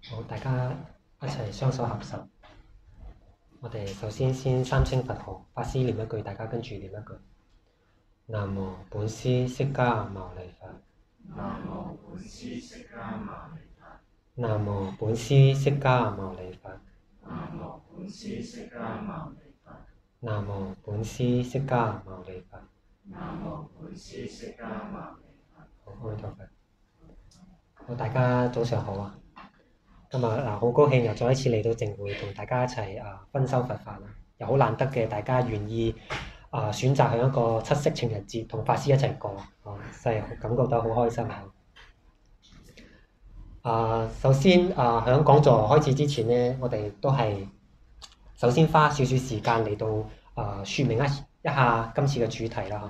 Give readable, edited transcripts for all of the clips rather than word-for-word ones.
好，大家一齊雙手合十。我哋首先三稱佛號，法師念一句，大家跟住念一句。南無本師釋迦牟尼佛。 南無本師釋迦牟尼佛。 南無本師釋迦牟尼佛。 南無本師釋迦牟尼佛。 南無本師釋迦牟尼佛。 南無本師釋迦牟尼佛。 好，阿彌陀佛。好，大家早上好啊！今日好高興又再一次嚟到淨會同大家一齊分修佛法啦，又好難得嘅大家願意選擇喺一個七夕情人節同法師一齊過，真係感覺到好開心首先喺講座開始之前呢，我哋都係首先花少少時間嚟到説明一下今次嘅主題啦。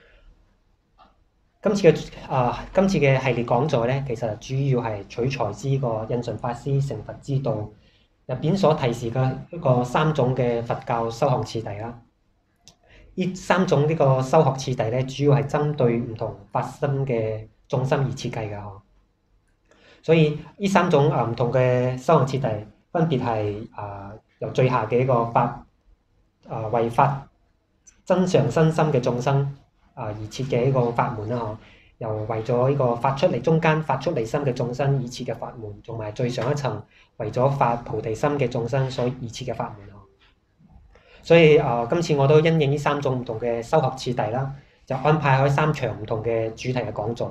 今次嘅系列講座咧，其實主要係取材自呢個印順法師成佛之道入邊所提示嘅一個三種嘅佛教修學次第啦。呢三種呢個修學次第咧，主要係針對唔同發心嘅眾生而設計嘅呵。所以呢三種唔同嘅修學次第，分別係由最下嘅一個為發真常身心嘅眾生而設嘅一個法門啦，又為咗呢個中間發出離心嘅眾生而設嘅法門，同埋最上一層為咗發菩提心嘅眾生所而設嘅法門。所以今次我都因應呢三種唔同嘅修學次第啦，就安排開三場唔同嘅主題嘅講座。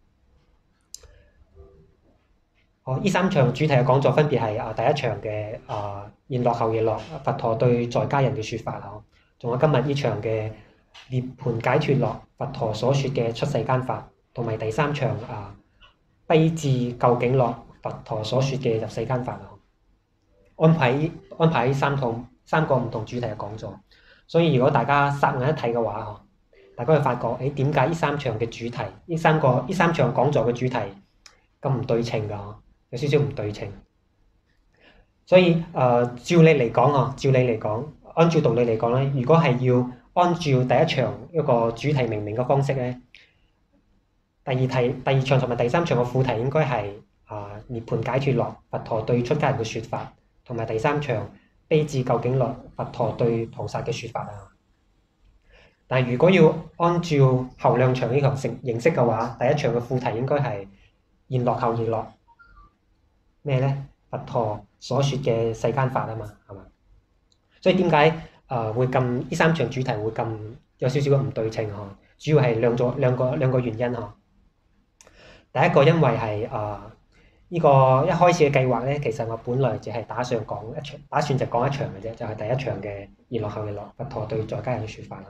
呢三場主題嘅講座分別係第一場嘅現樂後極樂佛陀對在家人嘅説法，仲有今日呢場嘅涅槃解脫樂佛陀所說嘅出世間法，同埋第三場悲智究竟樂佛陀所說嘅入世間法。安排三個唔同主題嘅講座。所以如果大家霎眼一睇嘅話，大家會發覺點解呢三場嘅主題，呢三場講座嘅主題咁唔對稱㗎？有少少唔對稱。所以照理嚟講，按照道理嚟講咧，如果係要按照第一場一個主題命名嘅方式咧，第二場同埋第三場嘅副題應該係涅槃解脫樂佛陀對出家人嘅説法，同埋第三場悲智究竟樂佛陀對菩薩嘅説法。但係如果要按照後兩場呢個形式嘅話，第一場嘅副題應該係現樂後極樂咩咧？佛陀所說嘅世間法啊嘛，係嘛？所以點解會咁？呢三場主題會咁有少少嘅唔對稱？主要係兩個原因。第一個因為係呢個一開始嘅計劃咧，其實我本來只係打算就講一場嘅啫，就係第一場嘅現樂後極樂佛陀對在家人嘅説法。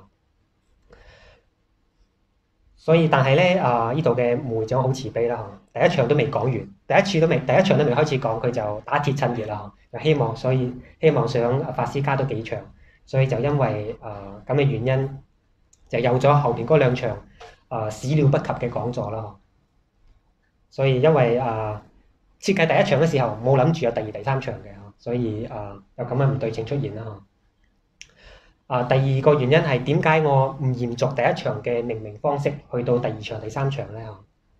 所以但係咧呢度嘅會長好慈悲啦，第一場都未講完，第一場都未開始講，佢就打鐵趁熱啦，就希望想法師加多幾場，所以就因為咁嘅原因，就有咗後邊嗰兩場始料不及嘅講座啦。所以因為設計第一場嘅時候冇諗住有第二、第三場嘅，所以有咁樣唔對稱出現啦。第二個原因係點解我唔延續第一場嘅命名方式去到第二場、第三場咧？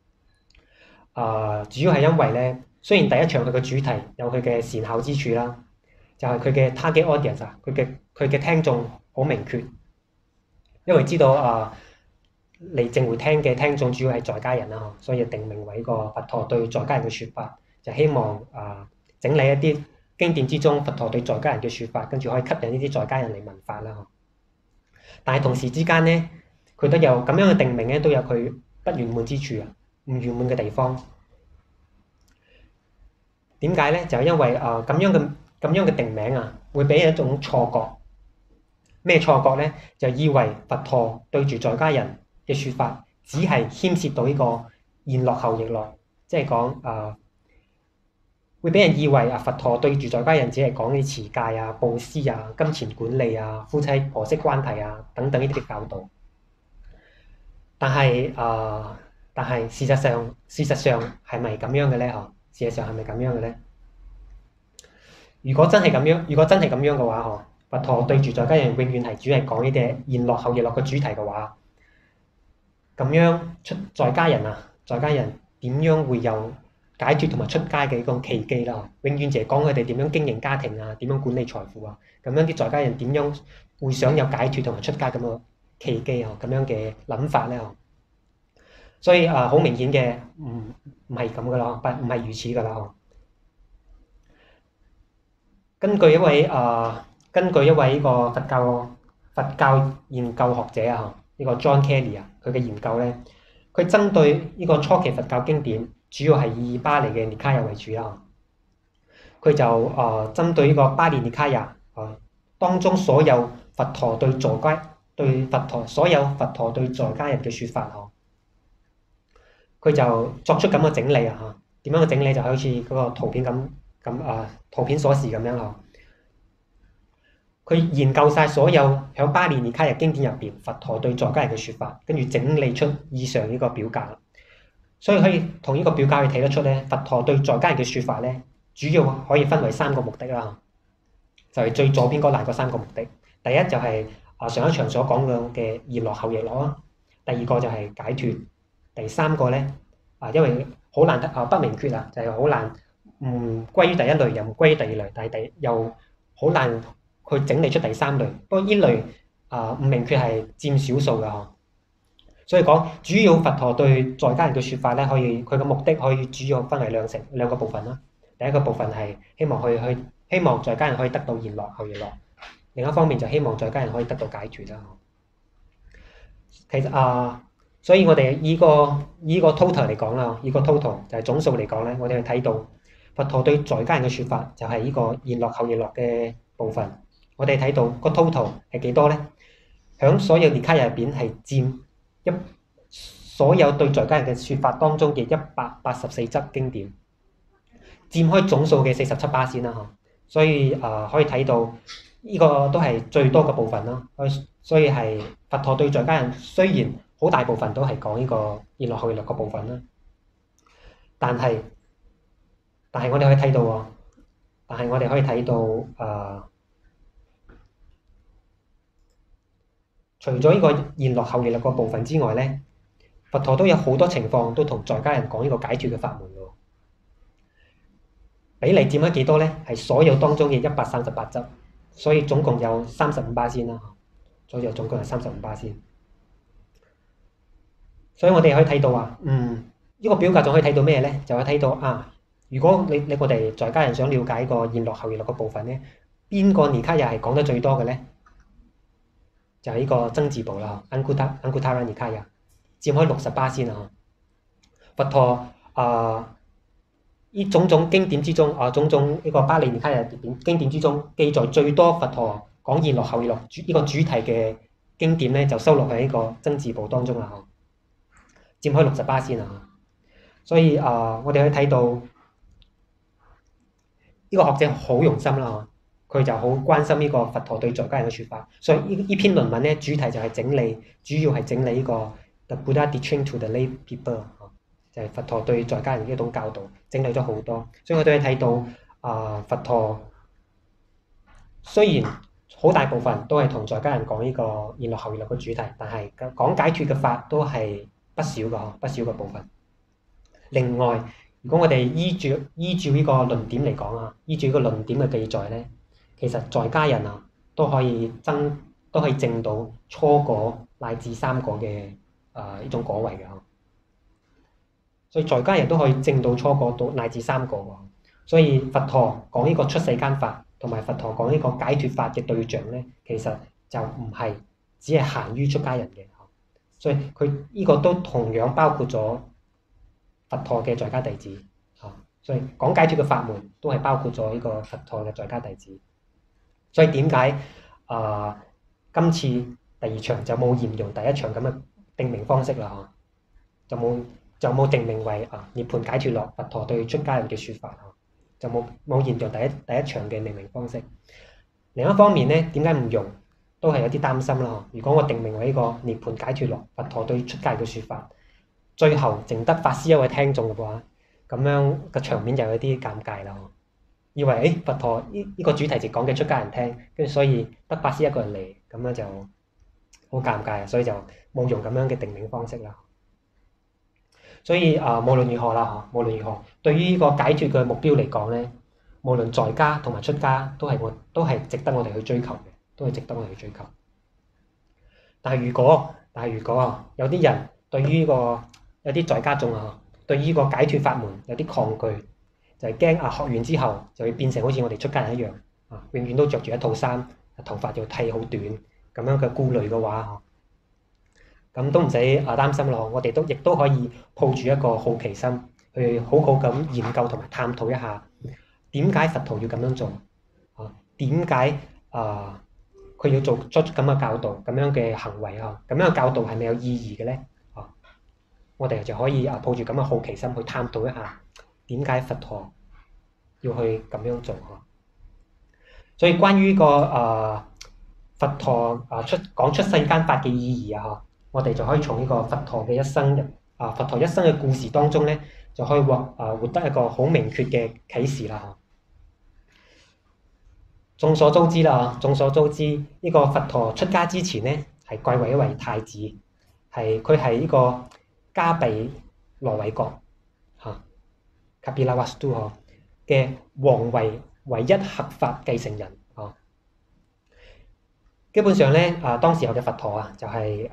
主要係因為咧，雖然第一場佢嘅主題有佢嘅善巧之處啦，就係佢嘅 target audience 佢嘅聽眾好明確，因為知道嚟淨會聽嘅聽眾主要係在家人啦，所以定名為個佛陀對在家人嘅説法，就希望整理一啲經典之中佛陀對在家人嘅説法，跟住可以吸引呢啲在家人嚟聞法啦。但係同時之間咧，佢都有咁樣嘅定名咧，都有佢不圓滿之處唔圓滿嘅地方。點解咧？就係因為咁樣嘅定名會俾人一種錯覺。咩錯覺咧？就以為佛陀對住在家人嘅説法，只係牽涉到呢個現樂後極樂，即係講會俾人以為佛陀對住在家人只係講啲持戒布施金錢管理夫妻婆媳關係等等呢啲嘅教導。但係事實上係咪咁樣嘅咧？事實上係咪咁樣嘅咧？如果真係咁樣嘅話，佛陀對住在家人永遠係只係講呢啲現樂後極樂嘅主題嘅話，咁樣在家人點樣會有解脫同埋出家嘅一個契機啦。永遠就係講佢哋點樣經營家庭啊，點樣管理財富啊，咁樣啲在家人點樣會想有解脫同埋出家咁嘅契機啊，咁樣嘅諗法咧。所以好明顯嘅唔係咁噶啦，唔係如此噶啦。根據一位呢個佛教研究學者啊，呢個 John Kelly 啊，佢嘅研究咧，佢針對呢個初期佛教經典，主要係以巴利嘅尼卡雅為主啦。佢就針對呢個巴利尼卡雅當中所有佛陀對在家人嘅説法佢就作出咁嘅整理啊。點樣嘅整理就好似嗰個圖片圖片所示咁樣佢研究晒所有喺巴利尼卡雅經典入邊佛陀對在家人嘅説法，跟住整理出以上呢個表格。所以可以同呢個表格去睇得出咧，佛陀對在家人嘅説法咧，主要可以分為3個目的啦。就係最左邊嗰欄嗰3個目的。第一就係上一場所講嘅現樂後亦樂啦。第二個就係解脫。第三個咧因為好難不明確就係好難唔歸於第一類，又唔歸於第二類，但係又好難去整理出第三類。不過呢類唔明確係佔少數㗎。所以講主要佛陀對在家人嘅説法咧，佢嘅目的可以主要分為兩個部分啦。第一個部分係希望在家人可以得到現樂後亦樂，另一方面就希望在家人可以得到解脫啦。其實所以我哋依個 total 嚟講啦，依個 total 就係總數嚟講咧，我哋去睇到佛陀對在家人嘅説法就係呢個現樂後亦樂嘅部分。我哋睇到個 total 係幾多咧？響所有尼卡雅入邊係佔所有對在家人嘅説法當中嘅184則經典，佔開總數嘅47%啦。所以可以睇到呢個都係最多嘅部分啦。所以係佛陀對在家人雖然好大部分都係講呢個現樂後亦樂嘅部分啦，但係我哋可以睇到除咗呢個現樂後亦樂個部分之外咧，佛陀都有好多情況都同在家人講呢個解脫嘅法門喎。比例佔咗幾多咧？係所有當中嘅138則，所以總共有35%啦。所以總共係35%。所以我哋可以睇到呢個表格仲可以睇到咩咧？就可以睇到如果我哋在家人想了解個現樂後亦樂個部分咧，邊個尼卡雅係講得最多嘅咧？就係呢個僧智部啦，Anguttara Nikaya，佔開60%啊。佛陀呢種種經典之中種種呢個巴利尼卡雅經典之中記載最多佛陀講現樂後亦樂呢個主題嘅經典咧，就收錄喺呢個僧智部當中啦，佔開60%啊。所以我哋可以睇到呢個學者好用心啦，佢就好關心呢個佛陀對在家人嘅説法。所以呢篇論文咧，主題就係主要係整理呢個 The Buddha Teaching to the Lay People， 就係佛陀對在家人嘅一種教導，整理咗好多。所以我哋可以睇到佛陀雖然好大部分都係同在家人講呢個現樂後亦樂嘅主題，但係講解脫嘅法都係不少嘅部分。另外，如果我哋依照呢個論點嚟講依照呢個論點嘅記載咧，其實在家人都可以證到初果乃至三果嘅呢種果位嘅。所以在家人都可以證到初果到乃至三果。所以佛陀講呢個出世間法同埋佛陀講呢個解脫法嘅對象咧，其實就唔係只係限於出家人嘅。所以佢呢個都同樣包括咗佛陀嘅在家弟子。所以講解脫嘅法門都係包括咗呢個佛陀嘅在家弟子。所以點解今次第二場就冇沿用第一場咁嘅定名方式啦？就冇定名為涅槃解脫樂佛陀對出家人嘅説法，就冇沿用第一場嘅命名方式。另一方面咧，點解唔用都係有啲擔心啦。如果我定名為呢個涅槃解脫樂佛陀對出家人嘅説法，最後淨得法師一位聽眾嘅話，咁樣個場面就有啲尷尬啦。以為佛陀呢個主題就講嘅出家人聽，跟住所以得法師一個人嚟，咁樣就好尷尬，所以就冇用咁樣嘅定名方式啦。 所以無論如何啦，無論如何，對於呢個解脫嘅目標嚟講咧，無論在家同埋出家都係值得我哋去追求嘅，都係值得我哋去追求。但係如果有啲人對於呢個有啲在家眾對於呢個解脫法門有啲抗拒，就係驚學完之後就會變成好似我哋出家人一樣永遠都着住一套衫，頭髮要剃好短咁樣嘅顧慮嘅話咁都唔使擔心咯。我哋亦都可以抱住一個好奇心去好好咁研究同埋探討一下點解佛陀要咁樣做點解佢要做出咁嘅教導，咁樣嘅行為咁樣嘅教導係咪有意義嘅咧？我哋就可以抱住咁嘅好奇心去探討一下點解佛陀要去咁樣做所以關於佛陀講出世間法嘅意義我哋就可以從呢個佛陀嘅一生佛陀一生嘅故事當中咧，就可以獲得一個好明確嘅啟示啦眾所周知呢個佛陀出家之前咧，係貴為一位太子，佢係呢個加被羅衛國Kapilavastu 嘅皇位唯一合法繼承人基本上咧當時候嘅佛陀就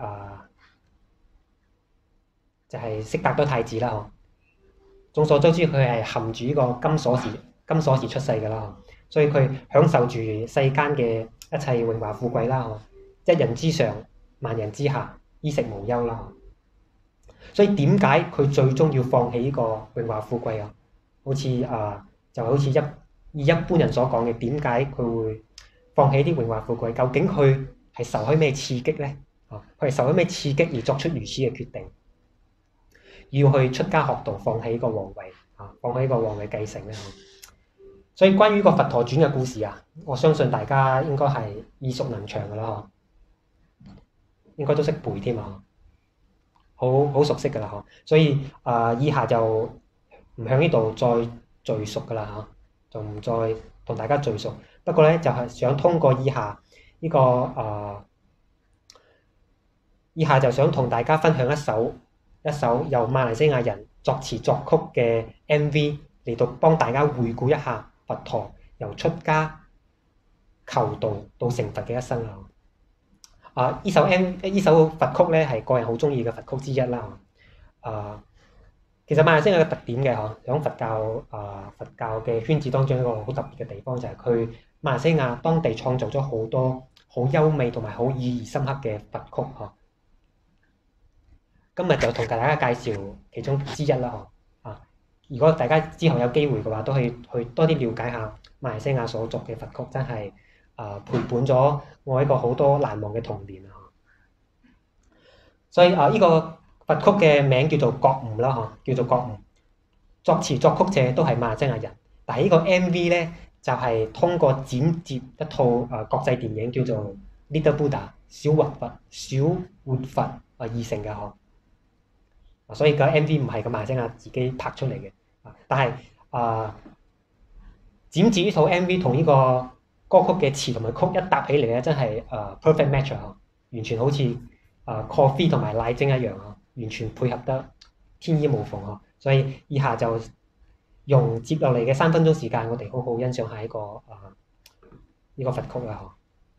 係悉達多太子啦眾所周知佢係含住呢個金鎖匙出世㗎啦所以佢享受住世間嘅一切榮華富貴啦一人之上萬人之下，衣食無憂啦所以點解佢最終要放棄呢個榮華富貴就好似以一般人所講嘅，點解佢會放棄啲榮華富貴？究竟佢係受開咩刺激咧？佢係受開咩刺激而作出如此嘅決定，要去出家學道，放棄呢個皇位放棄呢個皇位繼承咧？所以關於個佛陀傳嘅故事我相信大家應該係耳熟能詳㗎啦應該都識背添好熟悉㗎啦所以以下就唔向呢度再敘述㗎啦就唔再同大家敘述。不過咧就係想通過以下呢個以下就想同大家分享一首由馬來西亞人作詞作曲嘅 MV 嚟到幫大家回顧一下佛陀由出家求道到成佛嘅一生呢首佛曲咧係個人好中意嘅佛曲之一啦其實馬來西亞嘅特點嘅響佛教嘅圈子當中一個好特別嘅地方就係佢馬來西亞當地創造咗好多好優美同埋好意義深刻嘅佛曲今日就同大家介紹其中之一啦如果大家之後有機會嘅話，都可以去多啲了解下馬來西亞所作嘅佛曲，真係陪伴咗我一個好多難忘嘅童年所以呢個佛曲嘅名叫做覺悟啦叫做覺悟。作詞作曲者都係馬來西亞人，但係呢個 MV 咧就係通過剪接一套國際電影叫做 Little Buddha 小活佛而成嘅所以個 MV 唔係個馬來西亞自己拍出嚟嘅但係剪接呢套 MV 同呢個歌曲嘅詞同埋曲一搭起嚟咧，真係perfect match 完全好似coffee 同埋奶精一樣完全配合得天衣無縫所以以下就用接落嚟嘅3分鐘時間，我哋好好欣賞下呢個佛曲啦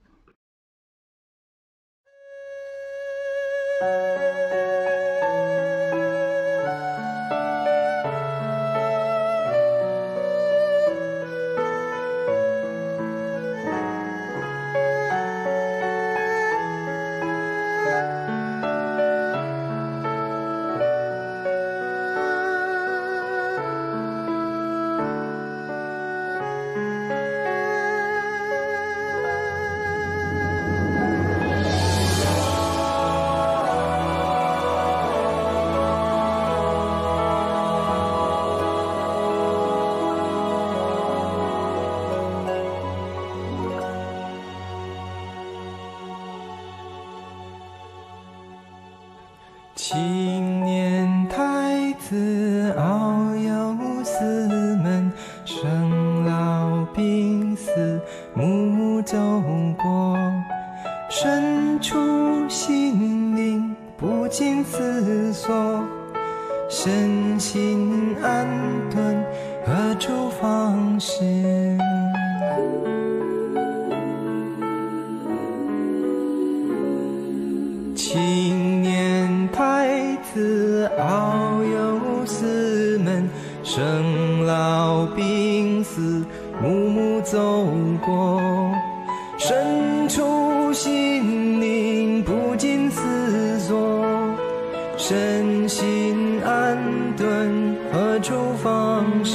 青年太子遨游四门，生老病死目走过，身处心灵不禁思索， 身心安顿，何处放矢？青年太子遨游四门，生老病死幕幕走过，深处心灵不禁思索，身心安顿何处放矢？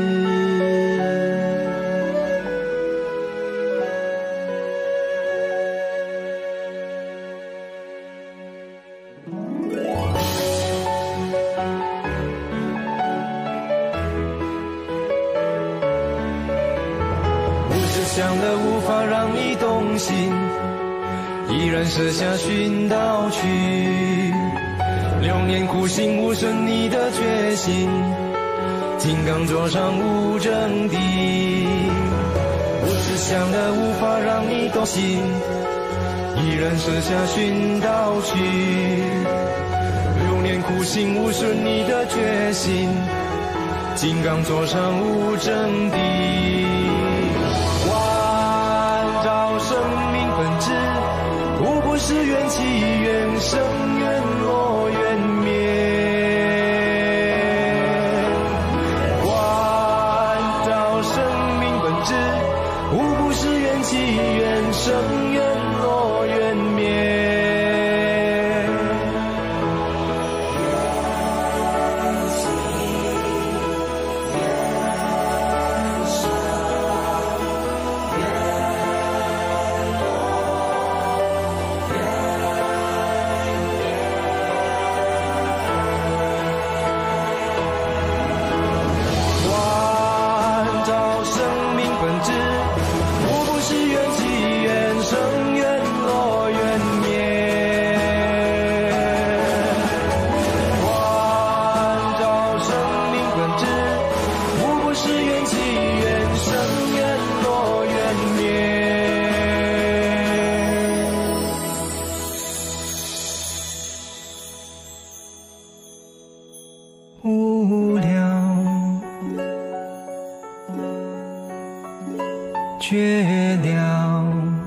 想了无法让你动心，依然设下寻道去。6年苦心无顺你的决心，金刚座上无争敌。我只想了无法让你动心，依然设下寻道去。6年苦心无顺你的决心，金刚座上无争敌。生命本质无不是缘起缘生缘落缘灭，关照生命本质无不是缘起缘生缘落缘灭。无聊，绝了，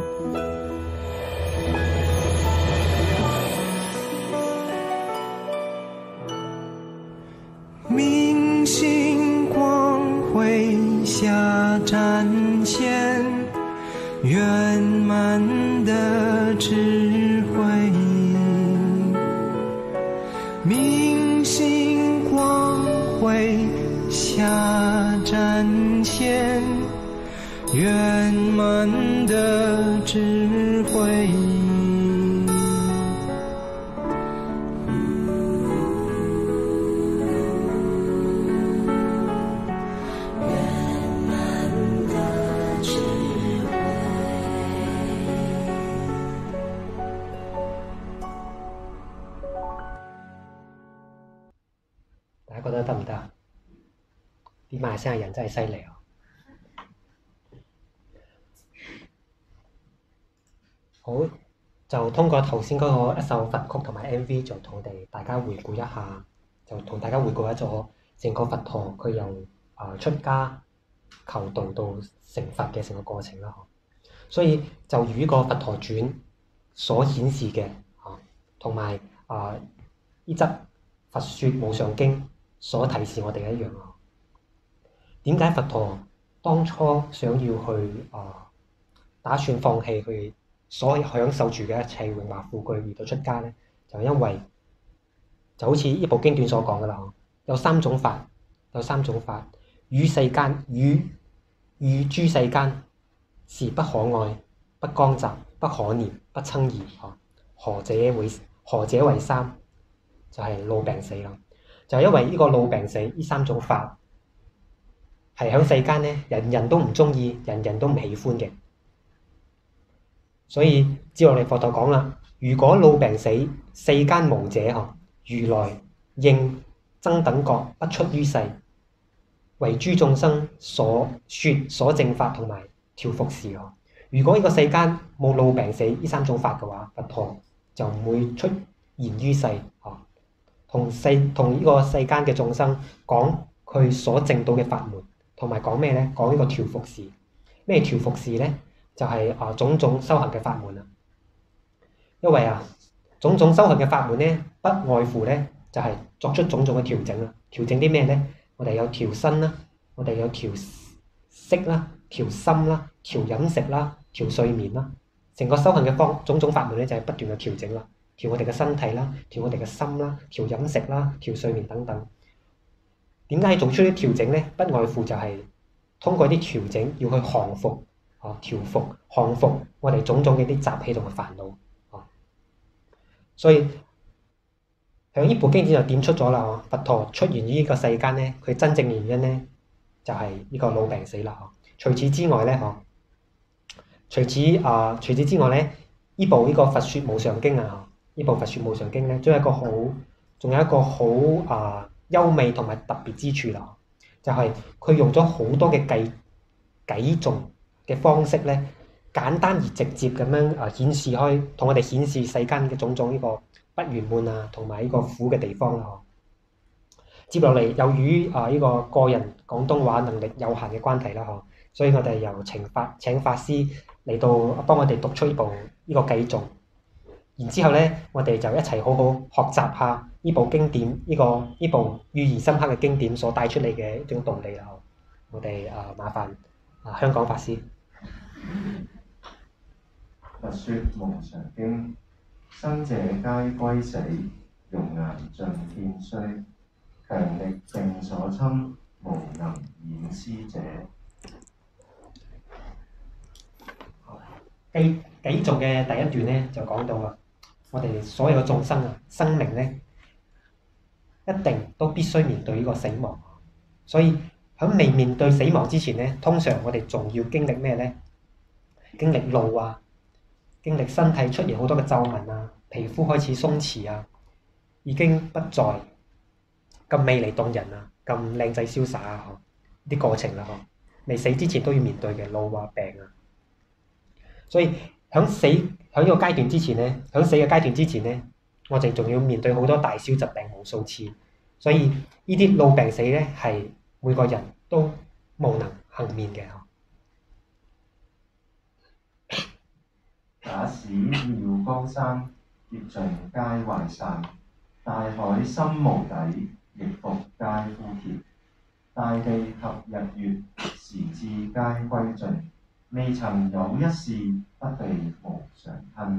明星光辉下展现圆满的智慧。明星光辉下展现圆满的智慧。 大家覺得得唔得啊？啲馬來西亞人真係犀利啊！好，就通過頭先嗰個一首佛曲同埋 MV，就同大家回顧一下，就同大家回顧咗成個佛陀佢由出家求道到成佛嘅成個過程啦。所以就如呢個《佛陀傳》所顯示嘅同埋呢則《佛說無上經》所提示我哋一樣啊。點解佛陀當初想要去打算放棄佢所享受住嘅一切榮華富貴而到出家呢？就因為就好似呢部經典所講噶啦，有三種法，與諸世間是不可愛、不光雜、不可念、不稱異。何者為三？就係老病死啦。就係因為呢個老病死呢三種法係喺世間呢，人人都唔中意，人人都唔喜歡嘅。所以接落嚟佛陀講啦，如果老病死，世間無者，如來應增等覺不出於世，為諸眾生所說所證法同埋調伏事。如果呢個世間冇老病死呢三種法嘅話，佛陀就唔會出現於世。 同呢個世間嘅眾生講佢所證到嘅法門，同埋講咩咧？講呢個調伏事。咩調伏事咧？就係種種修行嘅法門啊。因為種種修行嘅法門咧，不外乎咧就係作出種種嘅調整啊。調整啲咩咧？我哋有調身啦，我哋有調息啦、調心啦、調飲食啦、調睡眠啦。成個修行嘅種種法門咧，就係不斷嘅調整啦，調我哋嘅身體啦，調我哋嘅心啦，調飲食啦，調睡眠等等。點解要做出啲調整咧？不外乎就係通過啲調整要去降伏、調伏、降伏我哋種種嘅啲習氣同埋煩惱。所以喺呢部經典就點出咗啦，佛陀出現於呢個世間咧，佢真正原因咧就係呢個老病死啦。除此之外咧，除此之外咧，呢部呢個《佛說無常經》呢部《佛說無常經》咧，仲有一個好優美同埋特別之處啦，就係佢用咗好多嘅偈頌嘅方式咧，簡單而直接咁樣顯示開，同我哋顯示世間嘅種種呢個不圓滿同埋呢個苦嘅地方啦。接落嚟由於呢個個人廣東話能力有限嘅關係啦，所以我哋由請法師嚟到幫我哋讀出呢個偈頌，然之後咧，我哋就一齊好好學習下呢部經典，呢部寓意深刻嘅經典所帶出嚟嘅一種道理啦。我哋麻煩香港法師。 佛說無常經，生者皆歸死，容顏盡遍衰，強力病所侵，無能掩施者。 偈頌嘅第一段咧就講到我哋所有嘅眾生生命咧一定都必須面對呢個死亡，所以喺未面對死亡之前咧，通常我哋仲要經歷咩咧？經歷老經歷身體出現好多嘅皺紋皮膚開始鬆弛已經不再咁美麗動人咁靚仔瀟灑啲過程啦，未死之前都要面對嘅老病所以喺呢個階段之前咧，喺死嘅階段之前咧，我哋仲要面對好多大小疾病無數次，所以呢啲老病死咧係每個人都無能幸免嘅。 假使妙高山，劫盡皆壞散；大海深無底，亦復皆枯竭。大地及日月，時至皆歸盡。未曾有一事，不被無常吞。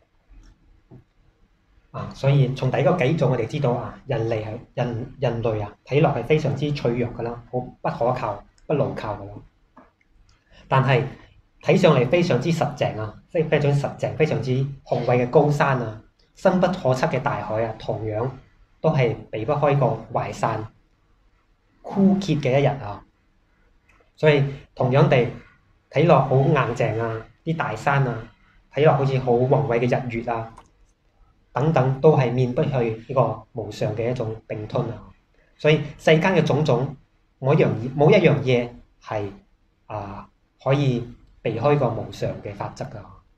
所以從第一個偈頌我哋知道人類睇落係非常之脆弱噶啦，好不可靠、不牢靠噶啦。但係睇上嚟非常之實淨即係非常實淨、非常之雄偉嘅高山深不可測嘅大海同樣都係避不開個壞散、枯竭嘅一日所以同樣地睇落好硬淨啲大山睇落好似好宏偉嘅日月等等，都係免不去呢個無常嘅一種併吞所以世間嘅種種冇一樣嘢係可以避開個無常嘅法則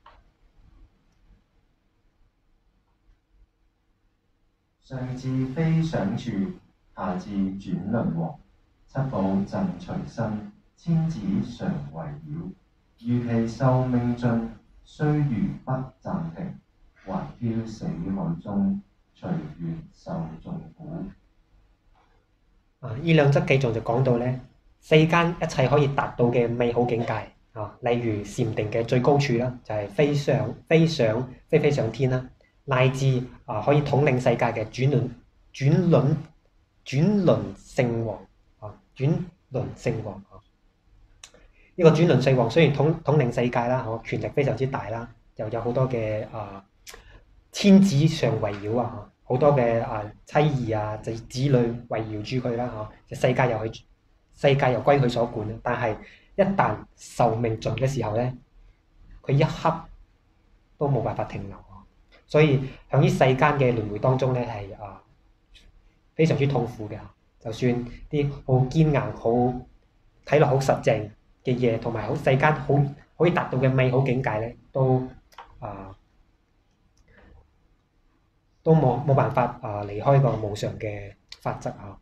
上至非想處，下至轉輪王，七寶盡隨身，千子常圍繞。遇其壽命盡，須臾不暫停，還漂死海中，隨緣受眾苦。 呢兩則偈頌就講到咧，世間一切可以達到嘅美好境界例如禪定嘅最高處啦，就係飛上天啦，乃至可以統領世界嘅轉輪聖王轉輪聖王呢個轉輪聖王雖然統領世界啦，權力非常之大啦，又有好多嘅千子常圍繞好多嘅妻兒子女圍繞住佢啦世界又歸佢所管，但係一旦壽命盡嘅時候咧，佢一刻都冇辦法停留所以喺呢世間嘅輪迴當中咧係非常之痛苦嘅。就算啲好堅硬、好睇落好實淨嘅嘢，同埋好世間好可以達到嘅美好境界咧，都都冇辦法離開個無常嘅法則啊。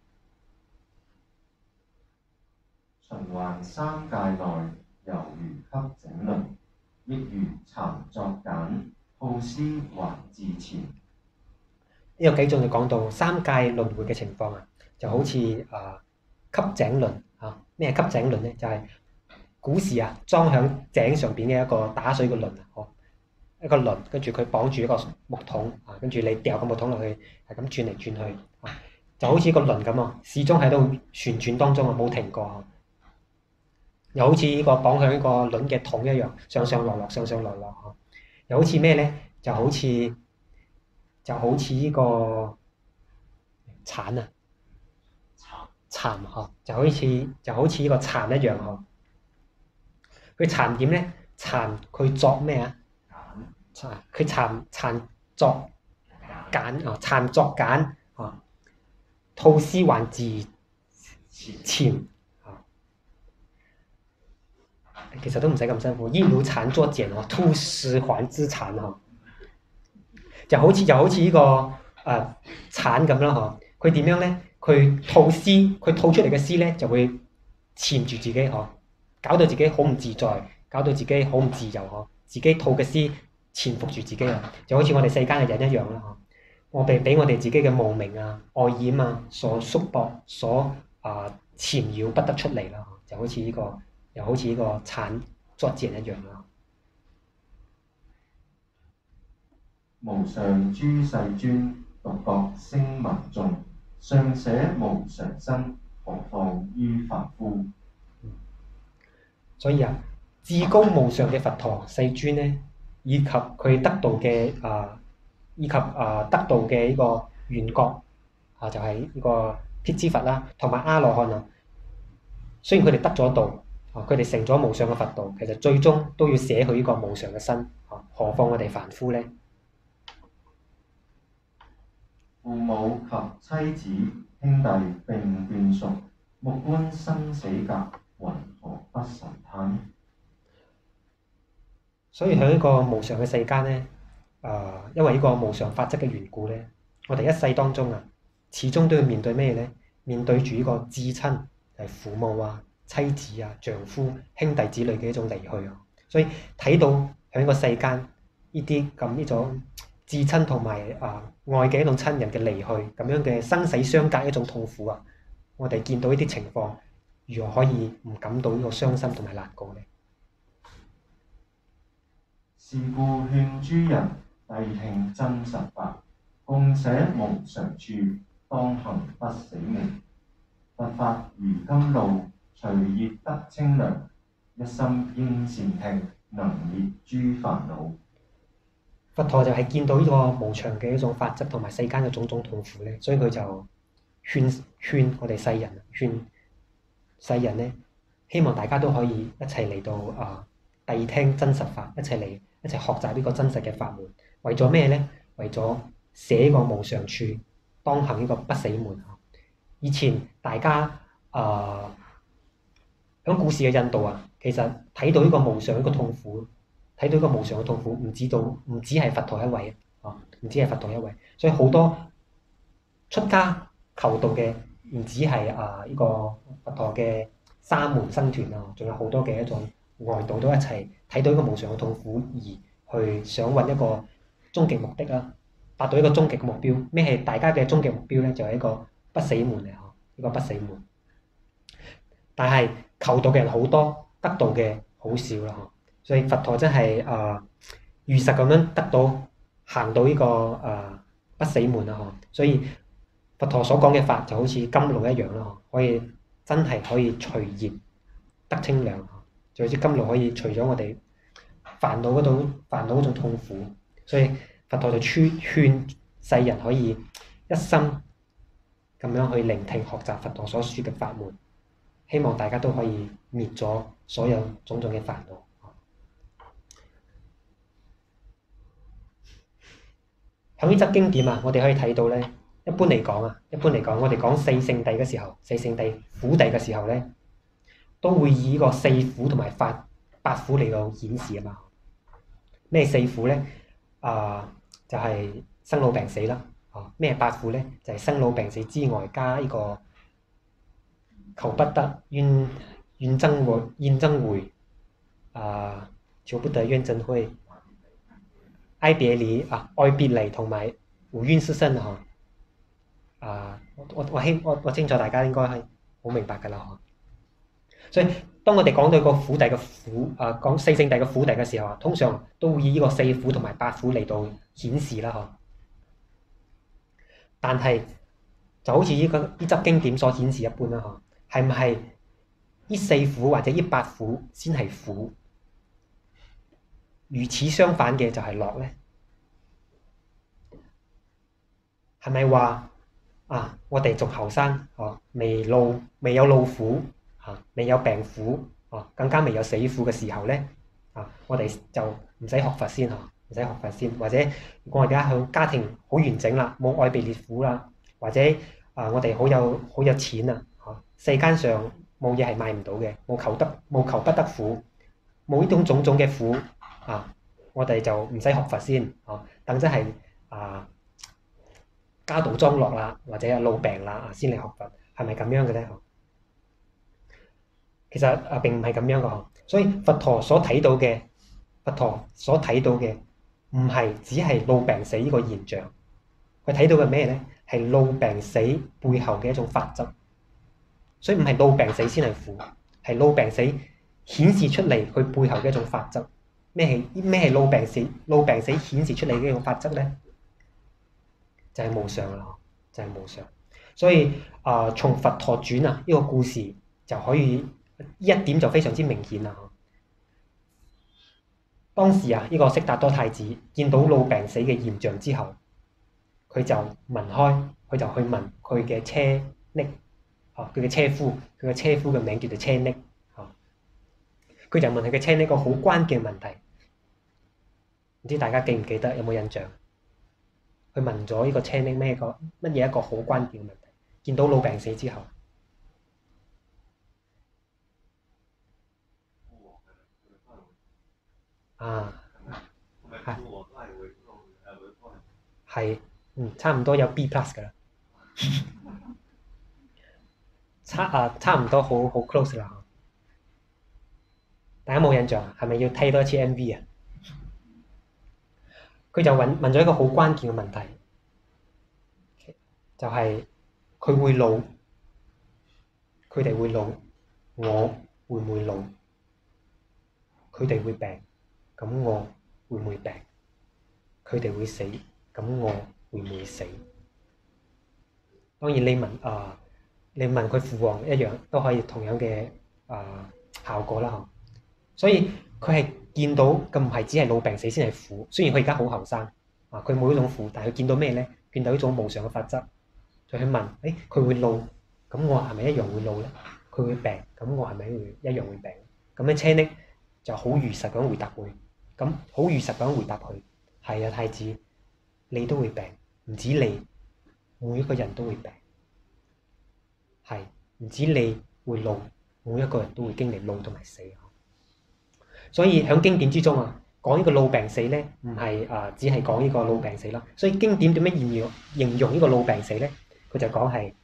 循環三界內，猶如給整輪，亦如蠶作繭，吐絲還自纏。 呢個偈頌就講到三界輪迴嘅情況啊，就好似吸井輪啊。咩係吸井輪咧？就係、古時啊裝響井上邊嘅一個打水嘅輪啊，一個輪，跟住佢綁住一個木桶啊，跟住你掉個木桶落去，係咁轉嚟轉去啊，就好似一個輪咁啊，始終喺度旋轉當中啊，冇停過啊。又好似呢個綁響一個輪嘅桶一樣，上上落落，上上落落啊。又好似咩咧？就好似呢個蠶啊，蠶嗬，就好似呢個蠶一樣嗬。佢蠶點咧？蠶佢作咩啊？佢蠶作繭啊，蠶作繭啊，吐絲還自纏啊。其實都唔使咁辛苦，一如蠶作繭哦，吐絲還自纏哦。就好似呢個蠶咁啦嗬。佢點樣咧？佢吐絲，佢吐出嚟嘅絲咧就會纏住自己嗬，搞到自己好唔自在，搞到自己好唔自由嗬。自己吐嘅絲纏服住自己啊，就好似我哋世間嘅人一樣啦嗬。我哋俾我哋自己嘅無明啊、愛染啊所束縛、所纏繞不得出嚟啦，就好似呢個，又好似呢個蠶作繭一樣啦。 無上諸世尊，獨覺聲聞眾，尚捨無常身，何況於凡夫？ 所以啊，至高無上嘅佛陀世尊咧，以及佢得道嘅得道嘅呢個緣覺啊，就係呢個辟支佛啦，同埋阿羅漢啊。雖然佢哋得咗道啊，佢哋成咗無上嘅佛道，其實最終都要捨去呢個無常嘅身啊。何況我哋凡夫咧？ 父母及妻子兄弟並眷屬，目觀生死格，云何不神嘆？ 所以喺呢個無常嘅世間咧，因為呢個無常法則嘅緣故咧，我哋一世當中啊，始終都要面對咩咧？面對住呢個至親，係父母啊、妻子啊、丈夫、兄弟子女嘅一種離去啊。所以睇到喺呢個世間呢種至親同埋愛嘅一種親人嘅離去，咁樣嘅生死相隔一種痛苦啊，我哋見到呢啲情況，如何可以唔感到呢個傷心同埋難過咧？ 是故勸諸人諦聽真實法，共捨無常處，當行不死門。佛法如甘露，隨熱得清涼，一心應善聽，能滅諸煩惱。 佛陀就係見到呢個無常嘅一種法則同埋世間嘅種種痛苦咧，所以佢就勸我哋世人，勸世人咧，希望大家都可以一齊嚟到諦聽真實法，一齊學習呢個真實嘅法門。為咗咩咧？為咗捨個無常處，當行呢個不死門。以前大家喺故事嘅印度啊，其實睇到呢個無常呢個痛苦。睇到呢個無常嘅痛苦，唔止係佛陀一位啊，唔止係佛陀一位，所以好多出家求道嘅，唔止係呢個佛陀嘅沙門僧團啊，仲有好多嘅一種外道都一齊睇到呢個無常嘅痛苦，而去想揾一個終極目的啦，達到一個終極嘅目標。咩係大家嘅終極目標咧？就係一個不死門嚟呵，呢個不死門。但係求道嘅人好多，得道嘅好少啦呵。所以佛陀真係如實咁樣得到行到呢個不死門啦嗬。所以佛陀所講嘅法就好似甘露一樣啦，可以真係可以隨熱得清涼，就好似甘露可以除咗我哋煩惱嗰種痛苦。所以佛陀就勸世人可以一心咁樣去聆聽學習佛陀所說嘅法門，希望大家都可以滅咗所有種種嘅煩惱。喺呢則經典啊，我哋可以睇到咧，一般嚟講，我哋講四聖諦嘅時候，四聖諦苦諦嘅時候咧，都會以呢個四苦同埋八苦嚟到顯示啊嘛。咩四苦咧？就係生老病死啦， 咩八苦咧？就係、生老病死之外，加呢個求不得、怨憎會求不得、怨憎會、愛別離愛別離同埋無怨失身我清楚大家應該係好明白㗎啦所以當我哋講到個苦諦嘅苦講四聖諦嘅苦諦嘅時候通常都會以呢個四苦同埋八苦嚟到顯示啦但係就好似呢則經典所顯示一般啦係唔係呢四苦或者呢八苦先係苦？如此相反嘅就係樂咧？係咪話我哋仲後生未有老苦未有病苦更加未有死苦嘅時候咧我哋就唔使學佛先唔使學佛先，或者如果我而家向家庭好完整啦，冇愛別離苦啦，或者我哋好有錢啊世間上冇嘢係買唔到嘅，冇求不得苦，冇呢種種嘅苦我哋就唔使學佛先等真係家道莊落啦，或者老病啦先嚟學佛，係咪咁樣嘅咧？其實並唔係咁樣嘅所以佛陀所睇到嘅唔係只係老病死呢個現象，佢睇到嘅咩咧？係老病死背後嘅一種法則，所以唔係老病死先係苦，係老病死顯示出嚟佢背後嘅一種法則。咩係老病死？老病死顯示出嚟嘅一種法則咧，就係無常啦，就係無常。所以從佛陀傳呢個故事就可以一點就非常之明顯啦。當時呢個悉達多太子見到老病死嘅現象之後，佢就聞開，佢就去問佢嘅車匿佢嘅車夫，佢嘅車夫嘅名叫做車匿佢就問佢嘅車匿個好關鍵問題，唔知大家記唔記得，有冇印象？佢問咗呢個車匿乜嘢一個好關鍵嘅問題？見到老病死之後係差唔多有 B+ 㗎啦差唔多好 close 啦。大家冇印象係咪要睇多一次 MV 啊？佢就問咗一個好關鍵嘅問題，就係佢會老，佢哋會老，我會唔會老？佢哋會病，咁我會唔會病？佢哋會死，咁我會唔會死？當然你問佢父王一樣都可以同樣嘅效果啦所以佢係見到嘅唔係只係老病死先係苦，雖然佢而家好後生佢冇呢種苦，但係佢見到咩咧？見到呢種無常嘅法則，就去問佢會老，咁我係咪一樣會老咧？佢會病，咁我係咪一樣會病？咁樣車匿就好如實咁回答佢，咁好如實咁回答佢，係啊太子，你都會病，唔止你，每一個人都會病，係唔止你會老，每一個人都會經歷老同埋死。所以喺經典之中講呢個老病死咧，唔係只係講呢個老病死啦。所以經典點樣形容呢個老病死咧？佢就講係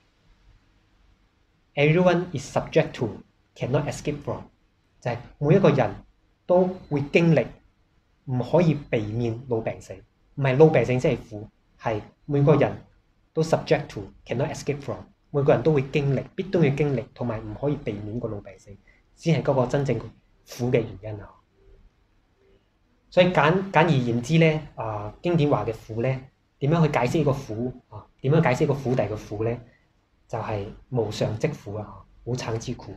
everyone is subject to, cannot escape from， 就係每一個人都會經歷，唔可以避免老病死。唔係老病死先係苦，係每個人都 subject to, cannot escape from， 每個人都會經歷，必都要經歷，同埋唔可以避免個老病死，先係嗰個真正苦嘅原因所以簡而言之咧，經典話嘅苦咧，點樣去解釋呢個苦點樣解釋個苦諦嘅苦咧？就係無常即苦無常之苦。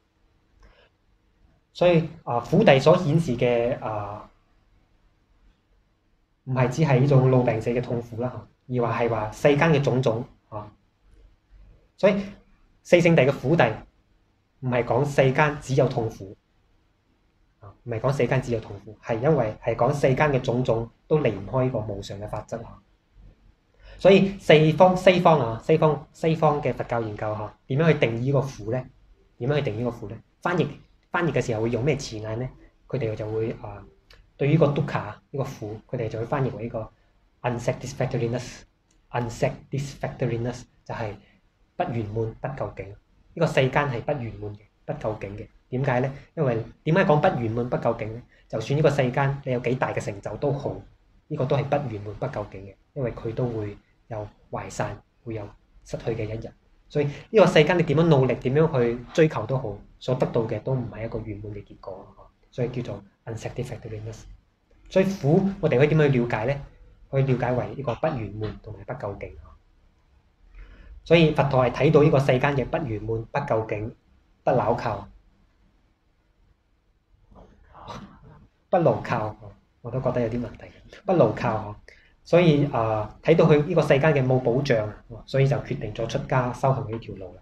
所以苦諦所顯示嘅唔係只係呢種老病死嘅痛苦啦，而係話世間嘅種種所以四聖諦嘅苦諦唔係講世間只有痛苦。唔係講世間只有痛苦，係因為係講世間嘅種種都離唔開呢個無常嘅法則所以西方嘅佛教研究點樣去定義呢個苦咧？點樣去定義呢個苦咧？翻譯嘅時候會用咩詞眼咧？佢哋就會對於個 dukkha 呢個苦，佢哋就會翻譯為呢個 unsatisfactoriness unsatisfactoriness 就係不圓滿、不究竟。呢個世間係不圓滿嘅、不究竟嘅。點解呢？因為點解講不圓滿、不究竟呢？就算呢個世間你有幾大嘅成就都好，呢個都係不圓滿、不究竟嘅，因為佢都會有壞散，會有失去嘅一日。所以呢個世間你點樣努力、點樣去追求都好，所得到嘅都唔係一個圓滿嘅結果。所以叫做 unsatisfactoriness。所以苦我哋可以點去了解呢？可以了解為呢個不圓滿同埋不究竟。所以佛陀係睇到呢個世間嘅不圓滿、不究竟、不牢靠、不牢靠，我都覺得有啲問題。不牢靠，所以睇到佢呢個世間嘅冇保障，所以就決定咗出家修行呢條路啦。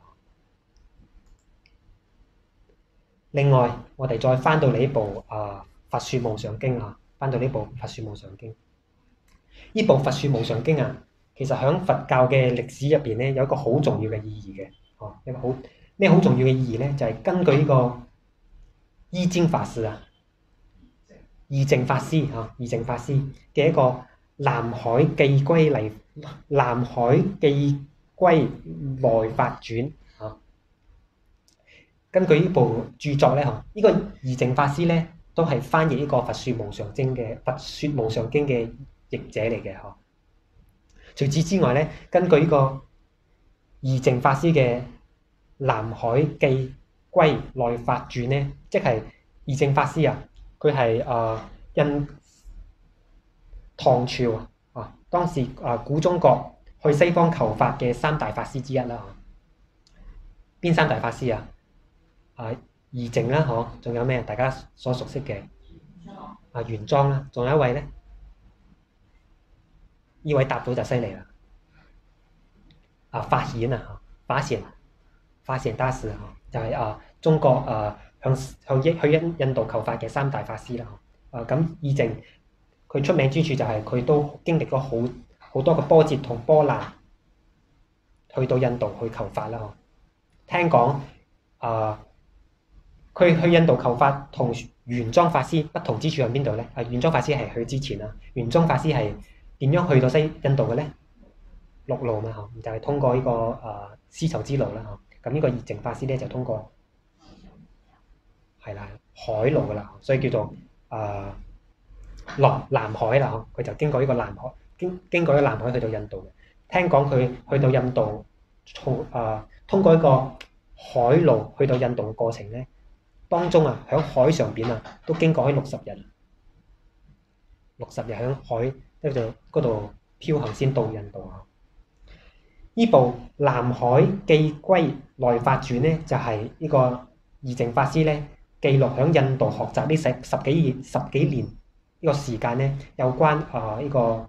另外，我哋再翻到呢部《佛說無常經》啊，翻到呢部《佛說無常經》。呢部《佛說無常經》啊，其實喺佛教嘅歷史入邊咧，有一個好重要嘅意義嘅。一個好咩好重要嘅意義咧，就係根據呢個依經法師啊，義淨法師嘅一個南海寄歸來法傳啊。根據呢部著作咧，呢個義淨法師咧都係翻譯呢個《佛說無常經》嘅《佛說無常經》嘅譯者嚟嘅。除此之外咧，根據呢個義淨法師嘅《南海寄歸來法傳》咧，即係義淨法師啊，佢係印唐朝當時古中國去西方求法嘅三大法師之一啦。邊三大法師啊？義淨啦，仲有咩？大家所熟悉嘅玄奘啦，仲有一位咧，呢位答到就犀利啦。法顯大師就係中國去印度求法嘅三大法師啦。咁義淨佢出名之處就係佢都經歷過好多個波折同波難，去到印度去求法啦。聽講佢去印度求法同玄奘法師不同之處喺邊度咧？玄奘法師係去之前啦，玄奘法師係點樣去到印度嘅咧？陸路嘛，就係通過呢個絲綢之路啦。咁呢個義淨法師咧就通過係啦海路噶啦，所以叫做落南海啦。佢就經過呢個南海，經過呢個南海去到印度嘅。聽講佢去到印度通過一個海路去到印度嘅過程咧，當中喺海上邊都經過咗60日喺海嗰度漂行先到印度。呢部《南海寄歸來法傳》咧，就係呢個義淨法師咧記錄喺印度學習呢十幾年呢個時間咧，有關呢個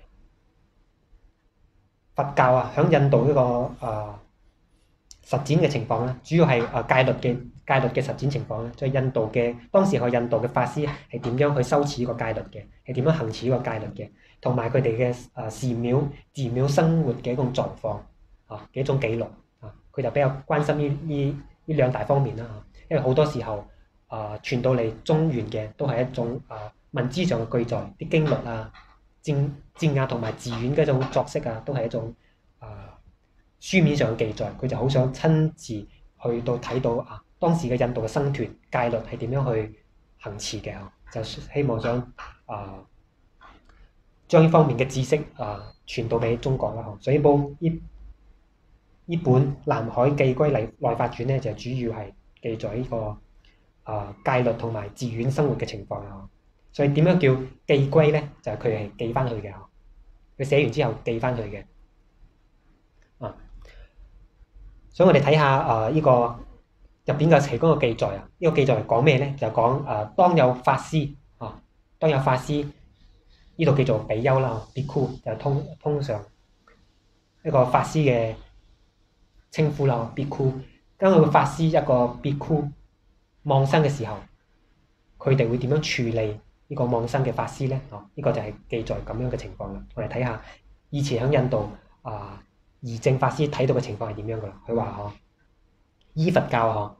佛教喺印度呢個實踐嘅情況啦，主要係戒律嘅實踐情況啦。即係當時印度嘅法師係點樣去修持呢個戒律嘅，係點樣行持呢個戒律嘅，同埋佢哋嘅寺廟生活嘅一種狀況嘅一種記錄佢就比較關心呢兩大方面啦。因為好多時候傳到嚟中原嘅都係一種文字上嘅記載，啲經律戰同埋寺院嗰種作息都係一種書面上嘅記載。佢就好想親自去到睇到當時嘅印度嘅僧團戒律係點樣去行持嘅，就希望想將呢方面嘅知識傳到俾中國啦。所以呢本《南海寄歸來法傳》咧，就主要係記載呢個戒律同埋寺院生活嘅情況啦。所以點樣叫寄歸咧？就係佢係寄翻去嘅，佢寫完之後寄翻去嘅。所以我哋睇下呢個入邊嘅其中一個記載啊。呢個記載係講咩咧？就講當有法師呢度叫做比丘啦，Bhikkhu就通常一個法師嘅稱呼啦，Bhikkhu。當個法師一個 Bhikkhu 往生嘅時候，佢哋會點樣處理呢個往生嘅法師咧？呢個就係記載咁樣嘅情況啦。我哋睇下以前喺印度義淨法師睇到嘅情況係點樣噶啦？佢話依佛教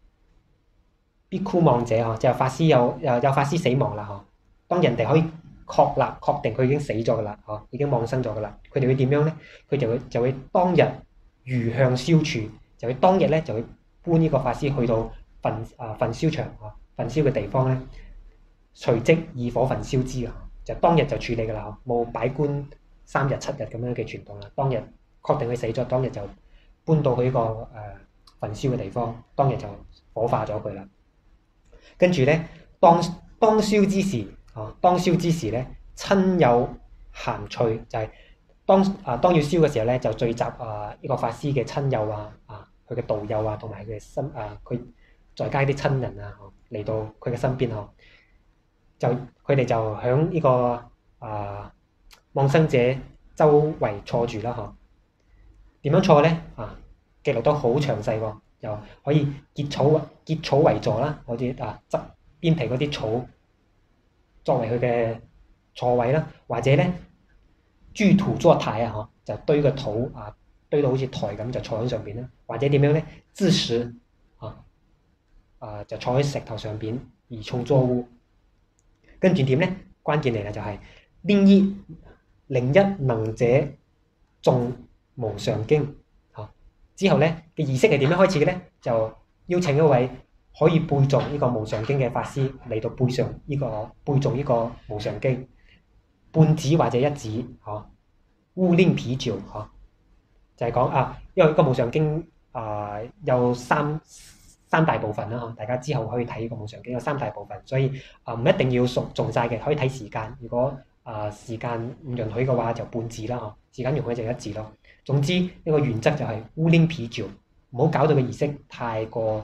Bhikkhu亡者即係法師有法師死亡啦。當人哋可確定佢已經死咗㗎啦，已經往生咗㗎啦。佢哋會點樣咧？佢就會當日餘香燒處，就會當日咧就會搬呢個法師去到焚燒場焚燒嘅地方咧，隨即以火焚燒之啊！就當日就處理㗎啦，冇擺棺3日7日咁樣嘅傳統啦。當日確定佢死咗，當日就搬到去呢個焚燒嘅地方，當日就火化咗佢啦。跟住咧，當燒之時咧，親友閒趣就係當要燒嘅時候咧，就聚集呢個法師嘅親友佢嘅道友同埋佢佢在家啲親人嚟到佢嘅身邊就佢哋就響呢個往生者周圍坐住啦點樣坐咧記錄得好詳細喎，又可以結草為座啦，好似側邊皮嗰啲草作為佢嘅座位啦，或者咧居土作台就堆個土堆到好似台咁就坐喺上邊啦，或者點樣咧自石就坐喺石頭上邊而充作屋。跟住點咧？關鍵嚟啦，就係另一能者誦無常經之後咧嘅儀式係點樣開始嘅咧？就邀請一位可以背誦呢個無常經嘅法師嚟到背誦呢個無常經，半指或者一指烏拎皮照就係講因為個無常經有三大部分啦大家之後可以睇個無常經有3大部分，所以唔一定要誦晒嘅，可以睇時間。如果時間唔允許嘅話，就半字啦時間容許就一字咯。總之呢個原則就係烏拎皮照，唔好搞到個儀式太過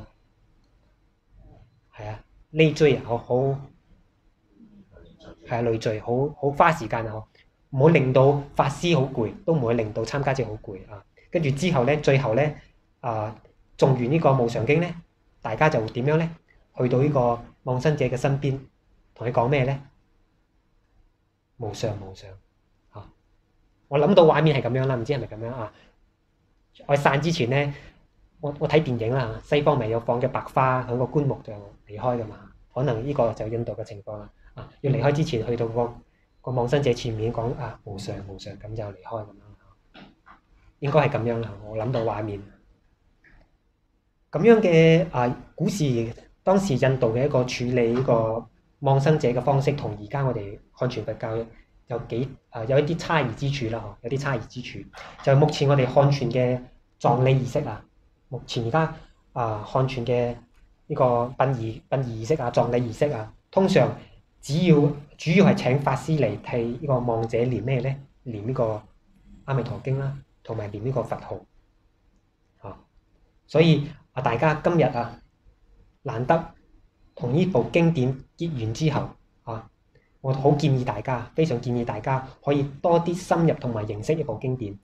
累贅好累贅，好花時間唔好令到法師好攰，都唔會令到參加者好攰跟住之後咧，最後咧誦完呢個無常經咧，大家就點樣咧？去到呢個往生者嘅身邊，同佢講咩咧？無常我諗到畫面係咁樣啦，唔知係咪咁樣我散之前咧，我睇電影啦，西方咪有放嘅白花喺個棺木就離開噶嘛，可能呢個就印度嘅情況啦要離開之前去到個往生者前面講無常咁就離開咁樣應該係咁樣啦，我諗到畫面咁樣嘅古時當時印度嘅一個處理呢個往生者嘅方式，同而家我哋漢傳佛教有一啲差異之處啦有啲差異之處就係目前我哋漢傳嘅葬禮儀式目前而家漢傳嘅呢個殯儀儀式葬禮儀式通常主要係請法師嚟替呢個亡者念咩咧？念呢個阿彌陀經啦，同埋念呢個佛號所以大家今日難得同呢部經典結緣之後我好建議大家，非常建議大家可以多啲深入同埋認識呢部經典。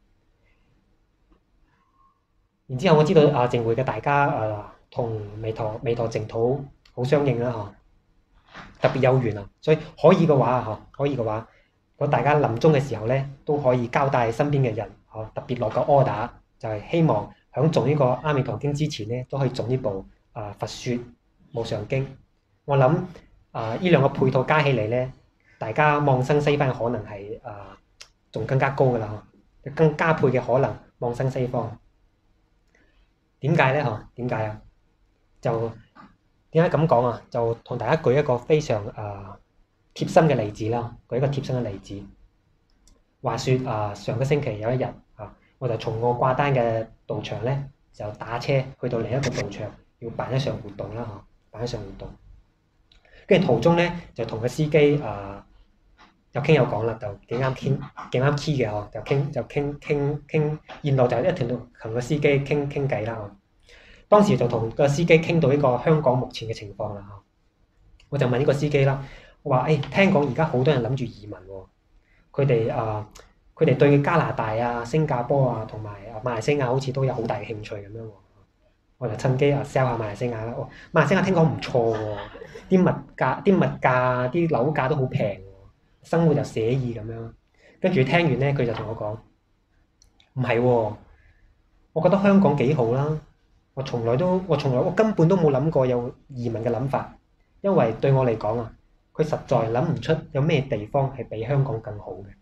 然之後我知道淨會嘅大家同彌陀淨土好相應啦特別有緣所以可以嘅話如果大家臨終嘅時候咧，都可以交代身邊嘅人特別落個 order， 就係希望響誦呢個阿彌陀經之前咧，都可以誦呢部佛說無常經。我諗呢兩個配套加起嚟咧，大家往生西方嘅可能係仲更加高噶啦更加倍嘅可能往生西方。點解咧？點解就點解咁講就同大家舉一個非常貼心嘅例子啦。舉一個貼心嘅例子。話說上個星期有一日我就從我掛單嘅道場咧，就打車去到另一個道場，要辦一場活動啦辦一場活動。跟住途中咧，就同個司機有傾有講啦，就幾啱 key 嘅就傾沿路就一條路同個司機傾偈啦當時就同個司機傾到呢個香港目前嘅情況啦我就問呢個司機啦，我話聽講而家好多人諗住移民佢哋對加拿大新加坡同埋馬來西亞好似都有好大嘅興趣咁樣我就趁機sell 下馬來西亞啦馬來西亞聽講唔錯啲物價啲樓價都好平生活就寫意咁樣。跟住聽完咧，佢就同我講唔係我覺得香港幾好啦，我根本都冇諗過有移民嘅諗法，因為對我嚟講佢實在諗唔出有咩地方係比香港更好嘅。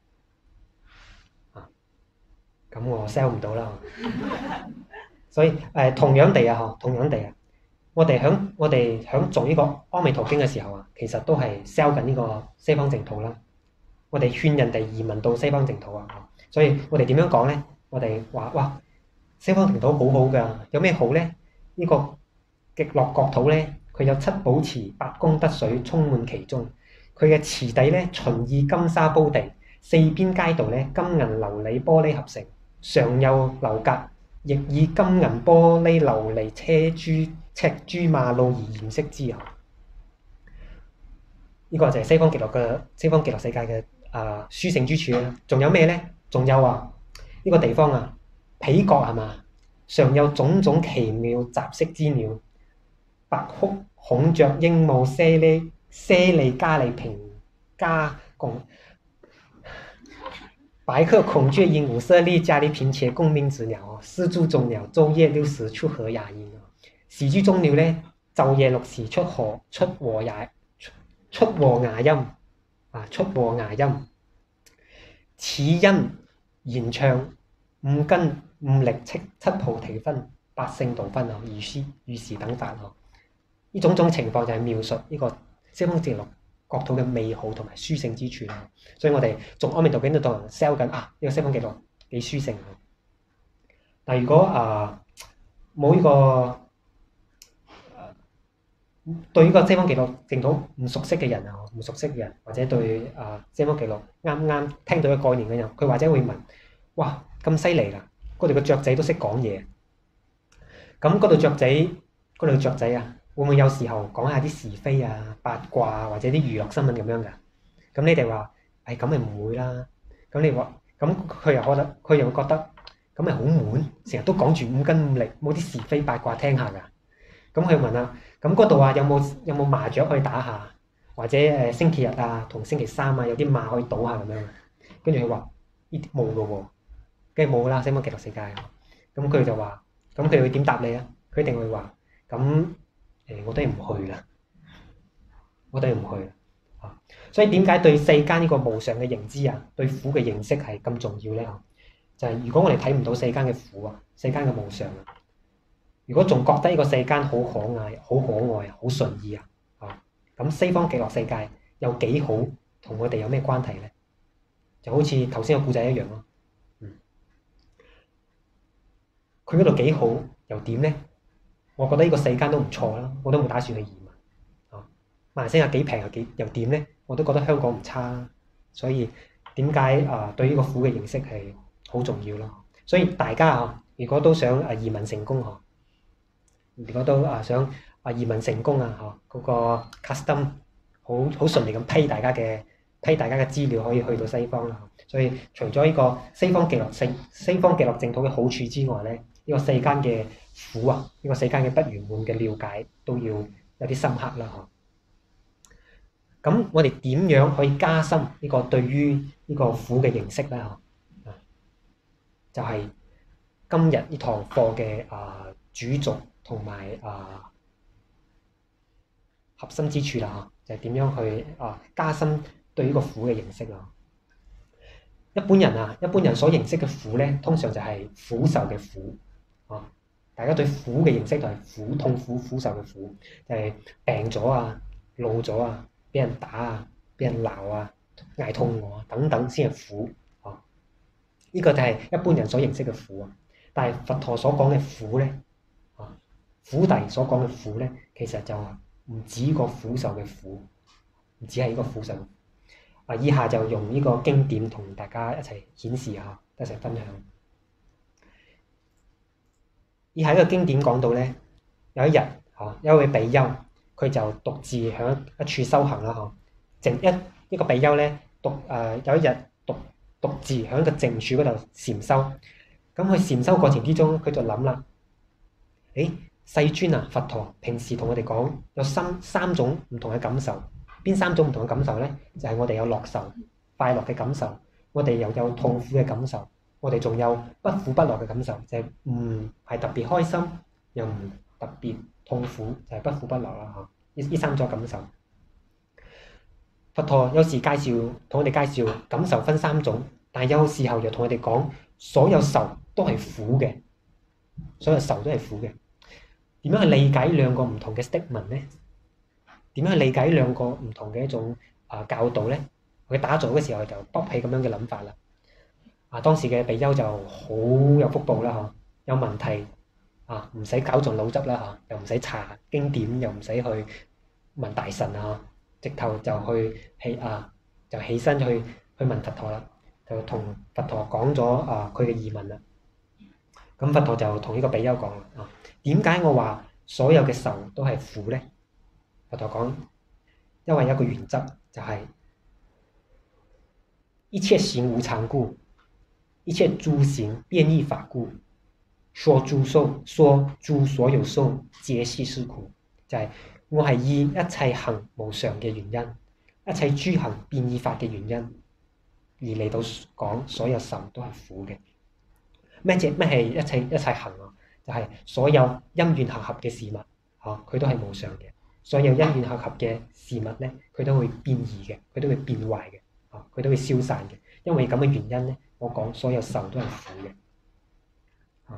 咁我 sell 唔到啦。所以同樣地啊，我哋響做呢個阿彌陀經嘅時候啊，其實都係 sell 緊呢個西方淨土啦。我哋勸人哋移民到西方淨土啊。所以我哋點樣講呢？我哋話哇，西方淨土好好㗎，有咩好呢？呢個極樂國土呢，佢有七寶池、八功德水充滿其中。佢嘅池底呢，循以金沙鋪地，四邊街道呢，金銀琉璃玻璃合成，上有樓閣，亦以金銀玻璃琉璃赤珠馬路而掩飾之啊！呢個就係西方極樂世界嘅殊勝之處啦。仲有咩呢？仲有呢個地方啊，彼國係嘛？上有種種奇妙雜色之鳥，白哭孔雀鸚鵡舍利加利平加共，白鶴孔雀鸚鵡舍利加利平且共鳴之鳥是諸眾鳥晝夜六時出和雅音是諸眾鳥呢，晝夜六時出和雅音，此音言唱五根五力七菩提分八聖道分如是等法呢種情況就係描述呢個西方極樂國土嘅美好同埋殊勝之處啦。所以我哋從阿彌陀經度同人 sell 緊呢個西方極樂幾殊勝。但如果冇呢個對呢個西方極樂淨土唔熟悉嘅人或者對西方極樂啱啱聽到嘅概念嘅人，佢或者會問：哇，咁犀利啦！嗰度嘅雀仔都識講嘢。咁嗰度雀仔啊，會唔會有時候講下啲是非啊、八卦啊，或者啲娛樂新聞咁樣㗎？咁你哋話咁咪唔會啦。咁你話咁佢又會覺得咁咪好悶，成日都講住五根五力，冇啲是非八卦聽下㗎。咁佢問啦，咁嗰度有冇麻雀可以打下，或者星期日同星期三有啲馬可以賭下咁樣？跟住佢話呢啲冇㗎喎，梗係冇啦，西方極樂世界。咁佢就話，咁佢會點答你啊？佢一定會話，咁我都係唔去啦，所以點解對世間呢個無常嘅認知對苦嘅認識係咁重要呢？就係如果我哋睇唔到世間嘅苦世間嘅無常如果仲覺得呢個世間好可愛、好順意咁西方極樂世界有幾好，同我哋有咩關係呢？就好似頭先個故仔一樣咯。佢嗰度幾好又點呢？我覺得呢個世間都唔錯啦，我都冇打算去移民。馬來西亞幾平又點呢？我都覺得香港唔差。所以點解對呢個苦嘅認識係好重要咯？所以大家如果都想移民成功如果都想移民成功嗰個 custom 好順利咁批大家嘅資料，可以去到西方啦。所以除咗呢個西方極樂淨土嘅好處之外咧，呢個世間嘅苦呢個世間嘅不圓滿嘅了解都要有啲深刻啦。咁我哋點樣可以加深呢個對於呢個苦嘅認識咧？就係今日呢堂課嘅主軸同埋核心之處啦，就係點樣去加深對呢個苦嘅認識啦。一般人所認識嘅苦咧，通常就係苦受嘅苦大家對苦嘅認識就係痛苦受嘅苦，就係病咗老咗俾人打俾人鬧嗌痛我等等先係苦呢個就係一般人所認識嘅苦但係佛陀所講嘅苦咧苦諦所講嘅苦咧，其實就唔止個苦受嘅苦，唔止係呢個苦受。以下就用呢個經典同大家一齊顯示下，一齊分享。以下呢個經典講到咧，有一日有一位比丘，佢就獨自喺一處修行啦。一個比丘咧，有一日獨自喺個靜處嗰度禪修。咁佢禪修過程之中，佢就諗啦，世尊佛陀平時同我哋講有三種唔同嘅感受，邊三種唔同嘅感受呢？就係我哋有樂受、快樂嘅感受，我哋又有痛苦嘅感受，我哋仲有不苦不樂嘅感受，就係唔係特別開心，又唔特別痛苦，就係不苦不樂啦。呢三種感受。 佛陀有時同我哋介紹感受分三種，但係有時候又同我哋講所有受都係苦嘅，所有受都係苦嘅。點樣去理解兩個唔同嘅 statement 呢？點樣去理解兩個唔同嘅一種教導呢？佢打坐嘅時候就卜起咁樣嘅諗法啦。當時嘅比丘就好有福報啦，有問題唔使搞盡腦汁啦，又唔使查經典，又唔使去問大臣直頭就起身去問佛陀啦，就同佛陀講咗佢嘅疑問啦。咁佛陀就同呢個比丘講啦，點解我話所有嘅受都係苦呢？佛陀講，因為一個原則就係一切行無常故，一切諸行變異法故，說諸所有受皆悉是苦，就係我係以一切行無常嘅原因，一切諸行變異法嘅原因而嚟到講所有受都係苦嘅。咩係一切行啊？就係所有因緣合合嘅事物，佢都係無常嘅。所有因緣合合嘅事物咧，佢都會變異嘅，佢都會變壞嘅，佢都會消散嘅。因為咁嘅原因咧，我講所有受都係苦嘅。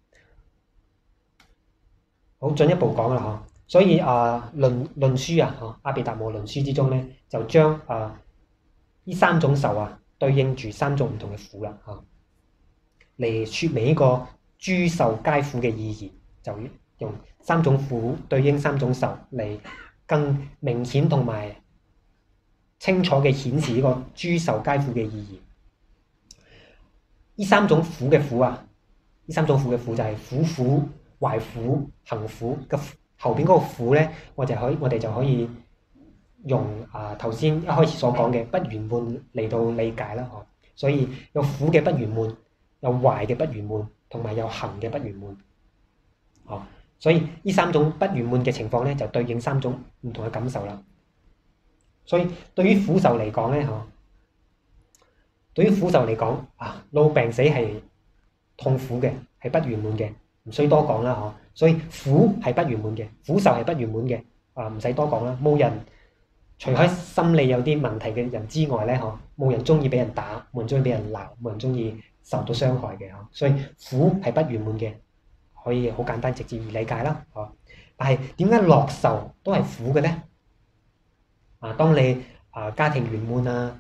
好，進一步講啦，所以論書阿毗達摩論書之中咧，就將呢三種受對應住三種唔同嘅苦啦，嚟説明呢個諸受皆苦嘅意義，就用三種苦對應三種受嚟更明顯同埋清楚嘅顯示呢個諸受皆苦嘅意義。呢三種苦嘅苦呢三種苦嘅苦就係苦、壞苦、行苦嘅後邊嗰個苦咧，我哋就可以用頭先一開始所講嘅不圓滿嚟到理解啦。所以有苦嘅不圓滿，有壞嘅不圓滿，同埋有行嘅不圓滿。所以呢三種不圓滿嘅情況咧，就對應三種唔同嘅感受啦。所以對於苦受嚟講咧，老病死係痛苦嘅，係不圓滿嘅，唔需多講啦。所以苦係不圓滿嘅，苦受係不圓滿嘅，唔使多講啦。冇人除開心理有啲問題嘅人之外咧，冇人中意俾人打，冇人中意俾人鬧，冇人中意受到傷害嘅。所以苦係不圓滿嘅，可以好簡單直接理解啦。但係點解樂受都係苦嘅咧？當你家庭圓滿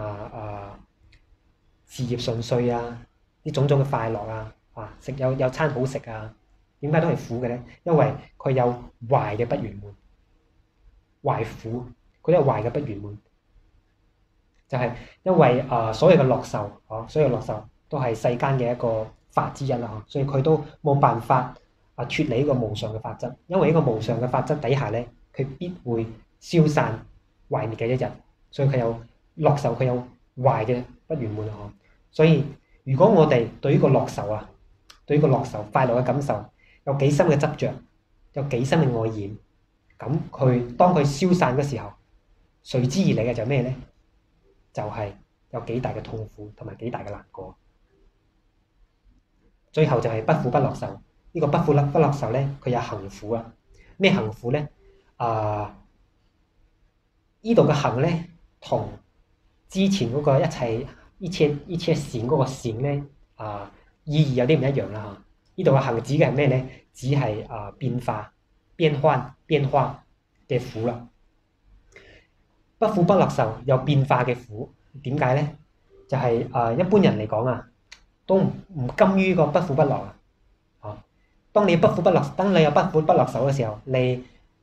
事業順遂啲種種嘅快樂食有餐好食點解都係苦嘅咧？因為佢有壞嘅不圓滿，壞苦，佢都有壞嘅不圓滿，就係因為所有嘅樂受都係世間嘅一個法之一啦。所以佢都冇辦法脫離呢個無常嘅法則，因為呢個無常嘅法則底下咧，佢必會消散壞滅嘅一日。所以佢有樂受，佢有壞嘅不圓滿。所以如果我哋對呢個樂受對呢個樂受快樂嘅感受有幾深嘅執着，有幾深嘅愛染，咁當佢消散嘅時候，隨之而嚟嘅就係咩咧？就係有幾大嘅痛苦同埋幾大嘅難過。最後就係不苦不樂受。呢個不苦不樂受咧，佢有行苦咩行苦咧？呢度嘅行咧，同之前嗰個一切善嗰個善咧，意義有啲唔一樣啦。呢度嘅行指嘅係咩咧？只係變化、變幻嘅苦啦。不苦不樂受有變化嘅苦，點解咧？就係一般人嚟講都唔甘於個不苦不樂當你有不苦不樂受嘅時候，你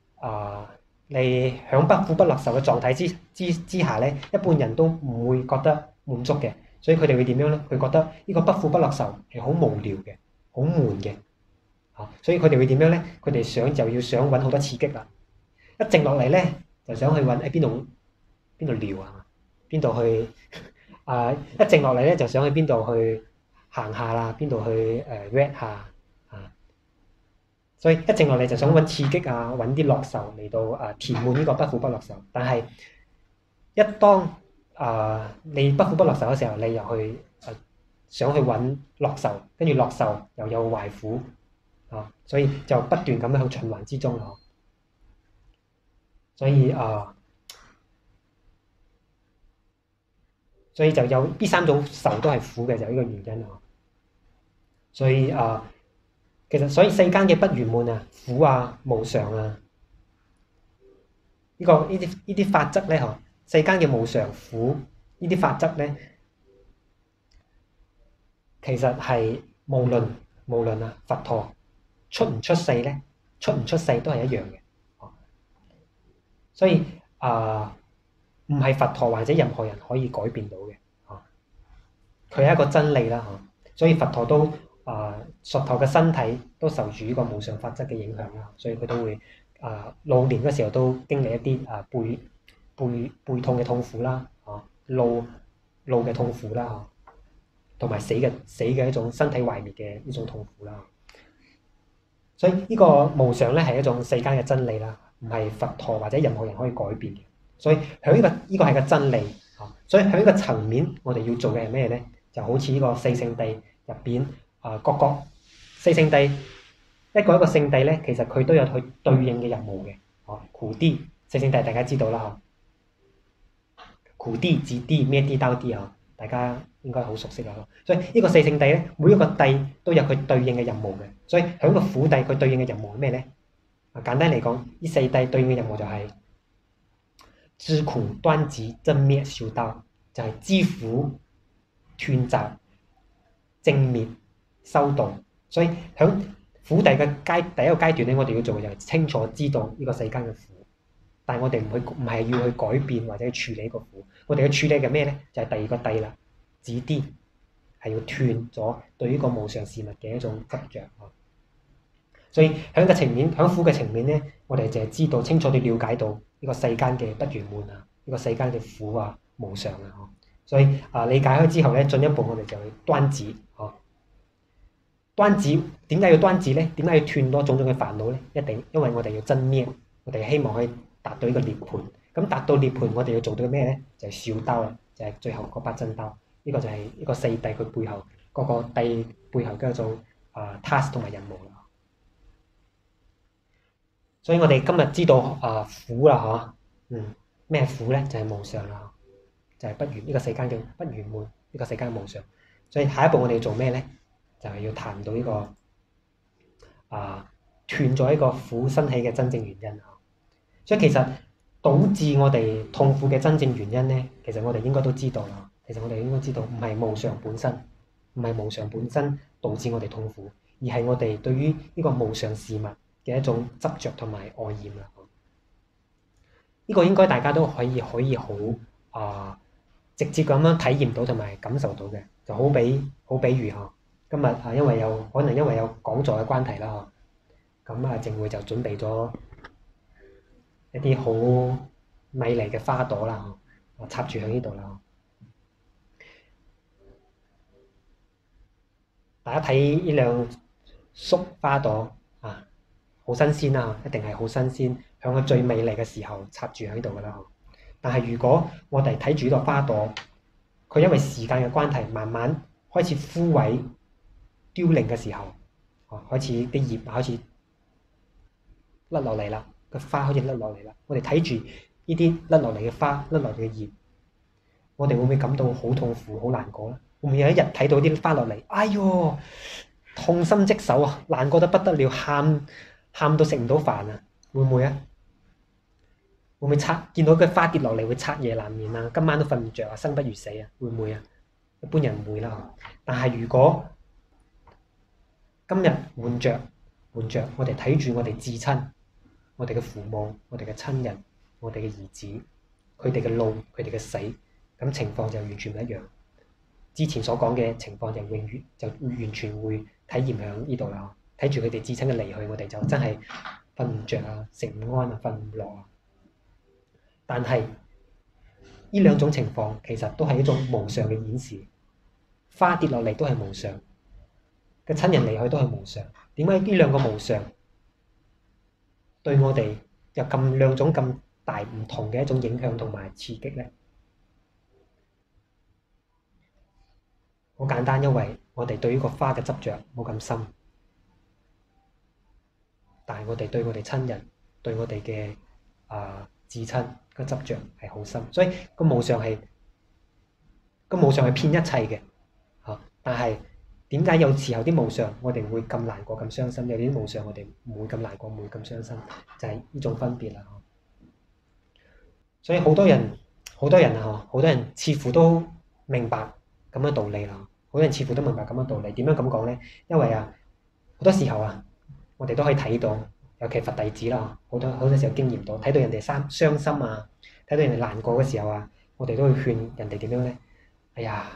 響不苦不樂受嘅狀態之下咧，一般人都唔會覺得滿足嘅，所以佢哋會點樣咧？佢覺得呢個不苦不樂受係好無聊嘅，好悶嘅，所以佢哋會點樣咧？佢哋想揾好多刺激啦，一靜落嚟咧就想去揾喺邊度撩邊度去一靜落嚟咧就想去邊度去行下啦，邊度去read 下所以一靜落嚟就想揾刺激揾啲樂受嚟到填滿呢個不苦不樂受。但係一當你不苦不樂受嘅時候，你又去想去揾樂受，跟住樂受又有壞苦所以就不斷咁樣向循環之中所以所以就有呢三種愁都係苦嘅，就呢個原因啊。所以其實所以世間嘅不圓滿啊、苦啊、無常啊，呢啲法則咧，世間嘅無常、苦呢啲法則咧，其實係無論啊佛陀出唔出世咧，出唔出世都係一樣嘅。所以唔係佛陀或者任何人可以改變到嘅。佢係一個真理啦。所以佛陀都佛陀嘅身體都受住呢個無常法則嘅影響啦，所以佢都會老年嘅時候都經歷一啲背痛嘅痛苦啦，老嘅痛苦啦，同埋死嘅一種身體壞滅嘅呢種痛苦啦。所以呢個無常咧係一種世間嘅真理啦，唔係佛陀或者任何人可以改變嘅。所以喺呢個係個真理。所以喺呢個層面，我哋要做嘅係咩咧？就好似呢個四聖諦入邊各四聖諦一個聖諦咧，其實佢都有佢對應嘅任務嘅。苦啲四聖諦大家知道啦，苦啲、止啲、咩啲、兜啲大家應該好熟悉啦。所以呢個四聖諦咧，每一個諦都有佢對應嘅任務嘅。所以喺個苦諦佢對應嘅任務係咩咧？簡單嚟講，呢四諦對應嘅任務就係知苦斷集正滅修道，就係知苦斷集正滅修道。所以喺苦諦嘅第一個階段咧，我哋要做嘅就係清楚知道呢個世間嘅苦，但係我哋唔係要去改變或者去處理呢個苦，我哋要處理嘅咩咧？就係第二個諦啦，止啲係要斷咗對呢個無常事物嘅一種執着。所以喺個層面，喺苦嘅層面咧，我哋就係知道清楚地了解到呢個世間嘅不圓滿啊，呢個世間嘅苦啊、無常啊。所以理解開之後咧，進一步我哋就去端止。端止點解要端止咧？點解要斷多種種嘅煩惱咧？一定因為我哋要真滅，我哋希望可以達到呢個涅槃。咁達到涅槃，我哋要做到咩咧？就係少兜啦，就係最後嗰把真兜。呢個就係呢個四諦佢背後個諦背後嘅一種task 同埋任務啦。所以我哋今日知道苦啦，咩苦咧？就係無常啦，就係不圓呢個世間嘅不圓滿，呢個世間嘅無常。所以下一步我哋要做咩咧？就係要談到呢個斷咗呢個苦生起嘅真正原因。所以其實導致我哋痛苦嘅真正原因咧，其實我哋應該都知道啦。其實我哋應該知道，唔係無常本身，唔係無常本身導致我哋痛苦，而係我哋對於呢個無常事物嘅一種執着同埋愛厭啦。呢個應該大家都可以好直接咁樣體驗到同埋感受到嘅，就好比如今日因為有講座嘅關係啦，咁淨會就準備咗一啲好美麗嘅花朵啦，插住喺呢度啦。大家睇呢兩束花朵好新鮮啊，一定係好新鮮，響佢最美麗嘅時候插住喺度噶啦。但係如果我哋睇住呢個花朵，佢因為時間嘅關係，慢慢開始枯萎凋零嘅時候，開始啲葉開始甩落嚟啦，個花開始甩落嚟啦。我哋睇住呢啲甩落嚟嘅花、甩落嚟嘅葉，我哋會唔會感到好痛苦、好難過咧？會唔會有一日睇到啲花落嚟，哎喲，痛心疾首啊，難過得不得了，喊到食唔到飯啊？會唔會啊？會唔會見到個花跌落嚟會徹夜難眠啊？今晚都瞓唔着啊，生不如死啊？會唔會啊？一般人唔會啦。但係如果今日換着我哋睇住我哋至親、我哋嘅父母、我哋嘅親人、我哋嘅兒子，佢哋嘅老、佢哋嘅死，咁情況就完全唔一樣。之前所講嘅情況就完全會體驗喺呢度啦。睇住佢哋至親嘅離去，我哋就真係瞓唔着啊，食唔安啊，瞓唔落啊。但係呢兩種情況其實都係一種無常嘅演示。花跌落嚟都係無常，嘅親人離去都係無常。點解呢兩個無常對我哋有兩種咁大唔同嘅一種影響同埋刺激呢？好簡單，因為我哋對呢個花嘅執着冇咁深，但係我哋對我哋親人、對我哋嘅至親嘅執着係好深，所以個無常係個無常係騙一切嘅嚇。但係點解有時候啲無常我哋會咁難過、咁傷心，有啲無常我哋唔會咁難過、唔會咁傷心，就係呢種分別啦。所以好多人啊，好多人似乎都明白咁嘅道理啦。好多人似乎都明白咁嘅道理。點樣咁講咧？因為啊，好多時候啊，我哋都可以睇到，尤其佛弟子啦，好多時候經驗到，睇到人哋傷心啊，睇到人哋難過嘅時候啊，我哋都會勸人哋點樣咧？哎呀，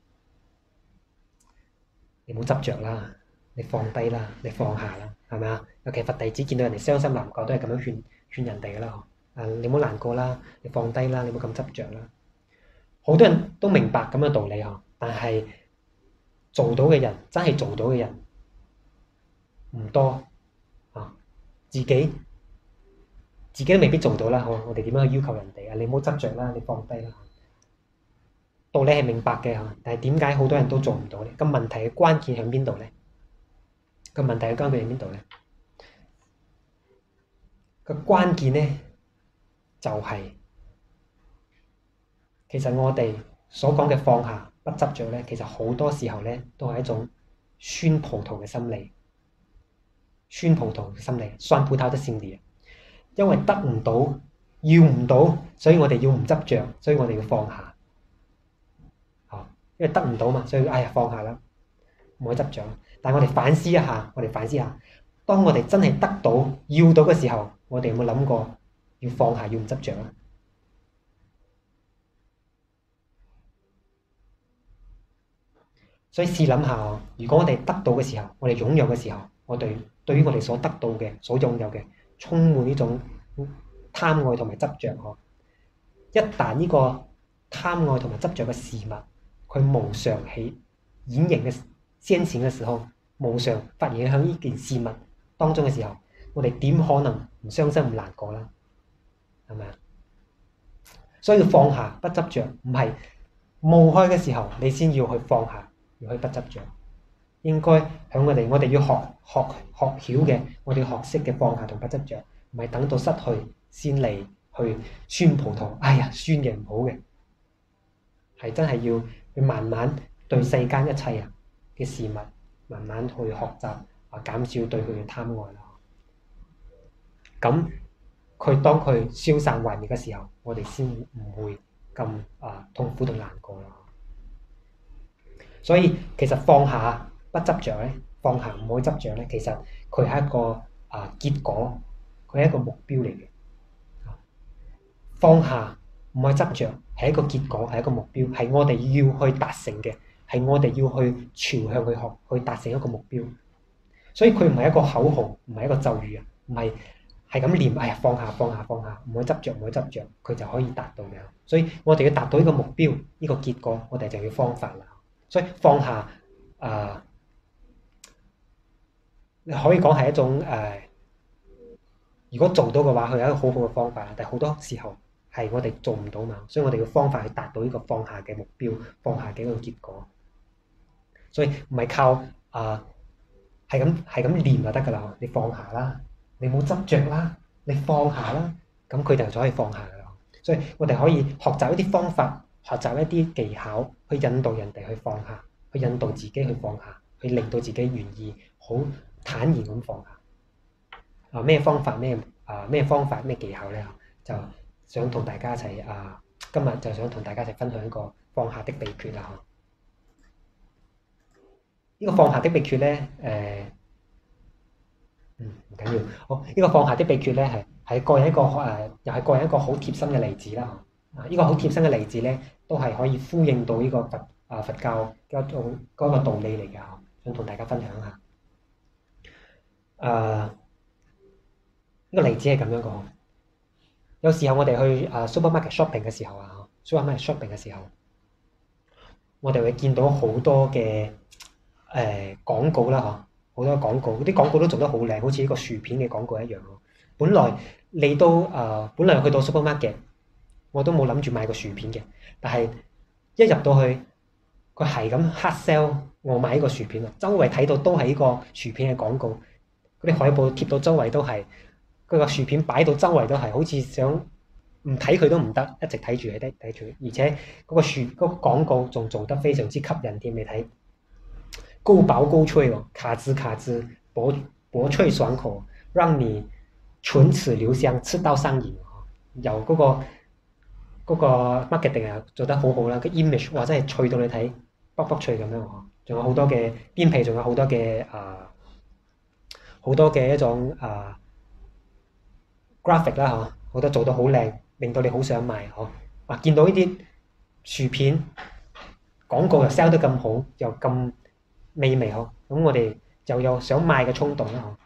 你唔好執着啦，你放低啦，你放下啦，係咪啊？尤其佛弟子見到人哋傷心難過，都係咁樣勸人哋噶啦。你唔好難過啦，你放低啦，你唔好咁執着啦。好多人都明白咁嘅道理呵，但係做到嘅人，真係做到嘅人唔多啊，自己都未必做到啦。我哋點樣去要求人哋啊？你唔好執着啦，你放低啦。道理係明白嘅嚇，但係點解好多人都做唔到咧？咁問題嘅關鍵喺邊度咧？個問題嘅關鍵喺邊度咧？個關鍵咧就係，其實我哋所講嘅放下不執着咧，其實好多時候咧都係一種酸葡萄嘅心理，酸葡萄嘅心理，酸葡萄的心理。因為得唔到，要唔到，所以我哋要唔執着，所以我哋要放下。因為得唔到嘛，所以哎呀放下啦，唔好執着。但係我哋反思一下，當我哋真係得到、要到嘅時候，我哋有冇諗過要放下、要唔執着啊？所以試諗下，如果我哋得到嘅時候，我哋擁有嘅時候，我哋對於我哋所得到嘅、所擁有嘅，充滿呢種貪愛同埋執着嗬。一旦呢個貪愛同埋執着嘅事物，佢無常起演形嘅先前嘅時候，無常發現喺呢件事物當中嘅時候，我哋點可能唔傷心唔難過啦？係咪啊？所以要放下不執着，唔係冒開嘅時候你先要去放下，要去不執着。應該喺我哋要學曉嘅，我哋學識嘅放下同不執着，唔係等到失去先嚟去酸葡萄。哎呀，酸嘅唔好嘅，係真係要去慢慢對世間一切嘅事物，慢慢去學習減少對佢嘅貪愛啦。咁當佢消散壞滅嘅時候，我哋先唔會咁痛苦同難過啦。所以其實放下不執着咧，放下唔好執着咧，其實佢係一個結果，佢係一個目標嚟嘅。放下唔可以執着，係一個結果，係一個目標，係我哋要去達成嘅，係我哋要去朝向去達成一個目標。所以佢唔係一個口號，唔係一個咒語啊，唔係係咁念，哎呀放下放下放下，唔可以執着，唔可以執着，佢就可以達到嘅。所以我哋要達到呢個目標，呢個結果，我哋就要方法啦。所以放下你可以講係一種如果做到嘅話，佢係一個好好嘅方法。但係好多時候係我哋做唔到嘛，所以我哋要方法去達到呢個放下嘅目標，放下嘅一個結果。所以唔係靠係咁念就得㗎啦。你放下啦，你冇執着啦，你放下啦，咁佢就可以放下㗎啦。所以我哋可以學習一啲方法，學習一啲技巧，去引導人哋去放下，去引導自己去放下，去令到自己願意好坦然咁放下。咩方法咩技巧咧？就想同大家一齊今日就想同大家一齊分享一個放下的秘訣啦。呢個放下的秘訣咧，唔緊要。好，呢個放下的秘訣咧係個人一個又係個人一個好貼身嘅例子啦。呢個好貼身嘅例子咧，都係可以呼應到呢個佛教嗰個道理嚟嘅。想同大家分享下。呢個例子係咁樣講。有時候我哋去supermarket shopping 嘅時候supermarket shopping 嘅時候，我哋會見到好多嘅廣告啦，好多廣告，啲廣告都做得好靚，好似呢個薯片嘅廣告一樣。本來去到 supermarket， 我都冇諗住買個薯片嘅，但係一入到去，佢係咁 hard sell 我買呢個薯片啊！周圍睇到都係呢個薯片嘅廣告，嗰啲海報貼到周圍都係，佢個薯片擺到周圍都係，好似想唔睇佢都唔得，一直睇住佢，睇住佢，而且嗰個廣告仲做得非常之吸引添，你睇高薄高脆喎，卡滋卡滋，薄脆爽口，讓你唇齒留香，吃到上癮。由嗰個 marketing 啊做得好好啦，個 image 哇真係脆到你睇卜卜脆咁樣喎，仲有好多嘅邊皮，仲有好多嘅好多嘅一種graphic 啦嚇，好多做到好靚，令到你好想買嗬。見到呢啲薯片廣告又 sell 得咁好，又咁美味嗬，咁我哋就有想買嘅衝動啦嗬。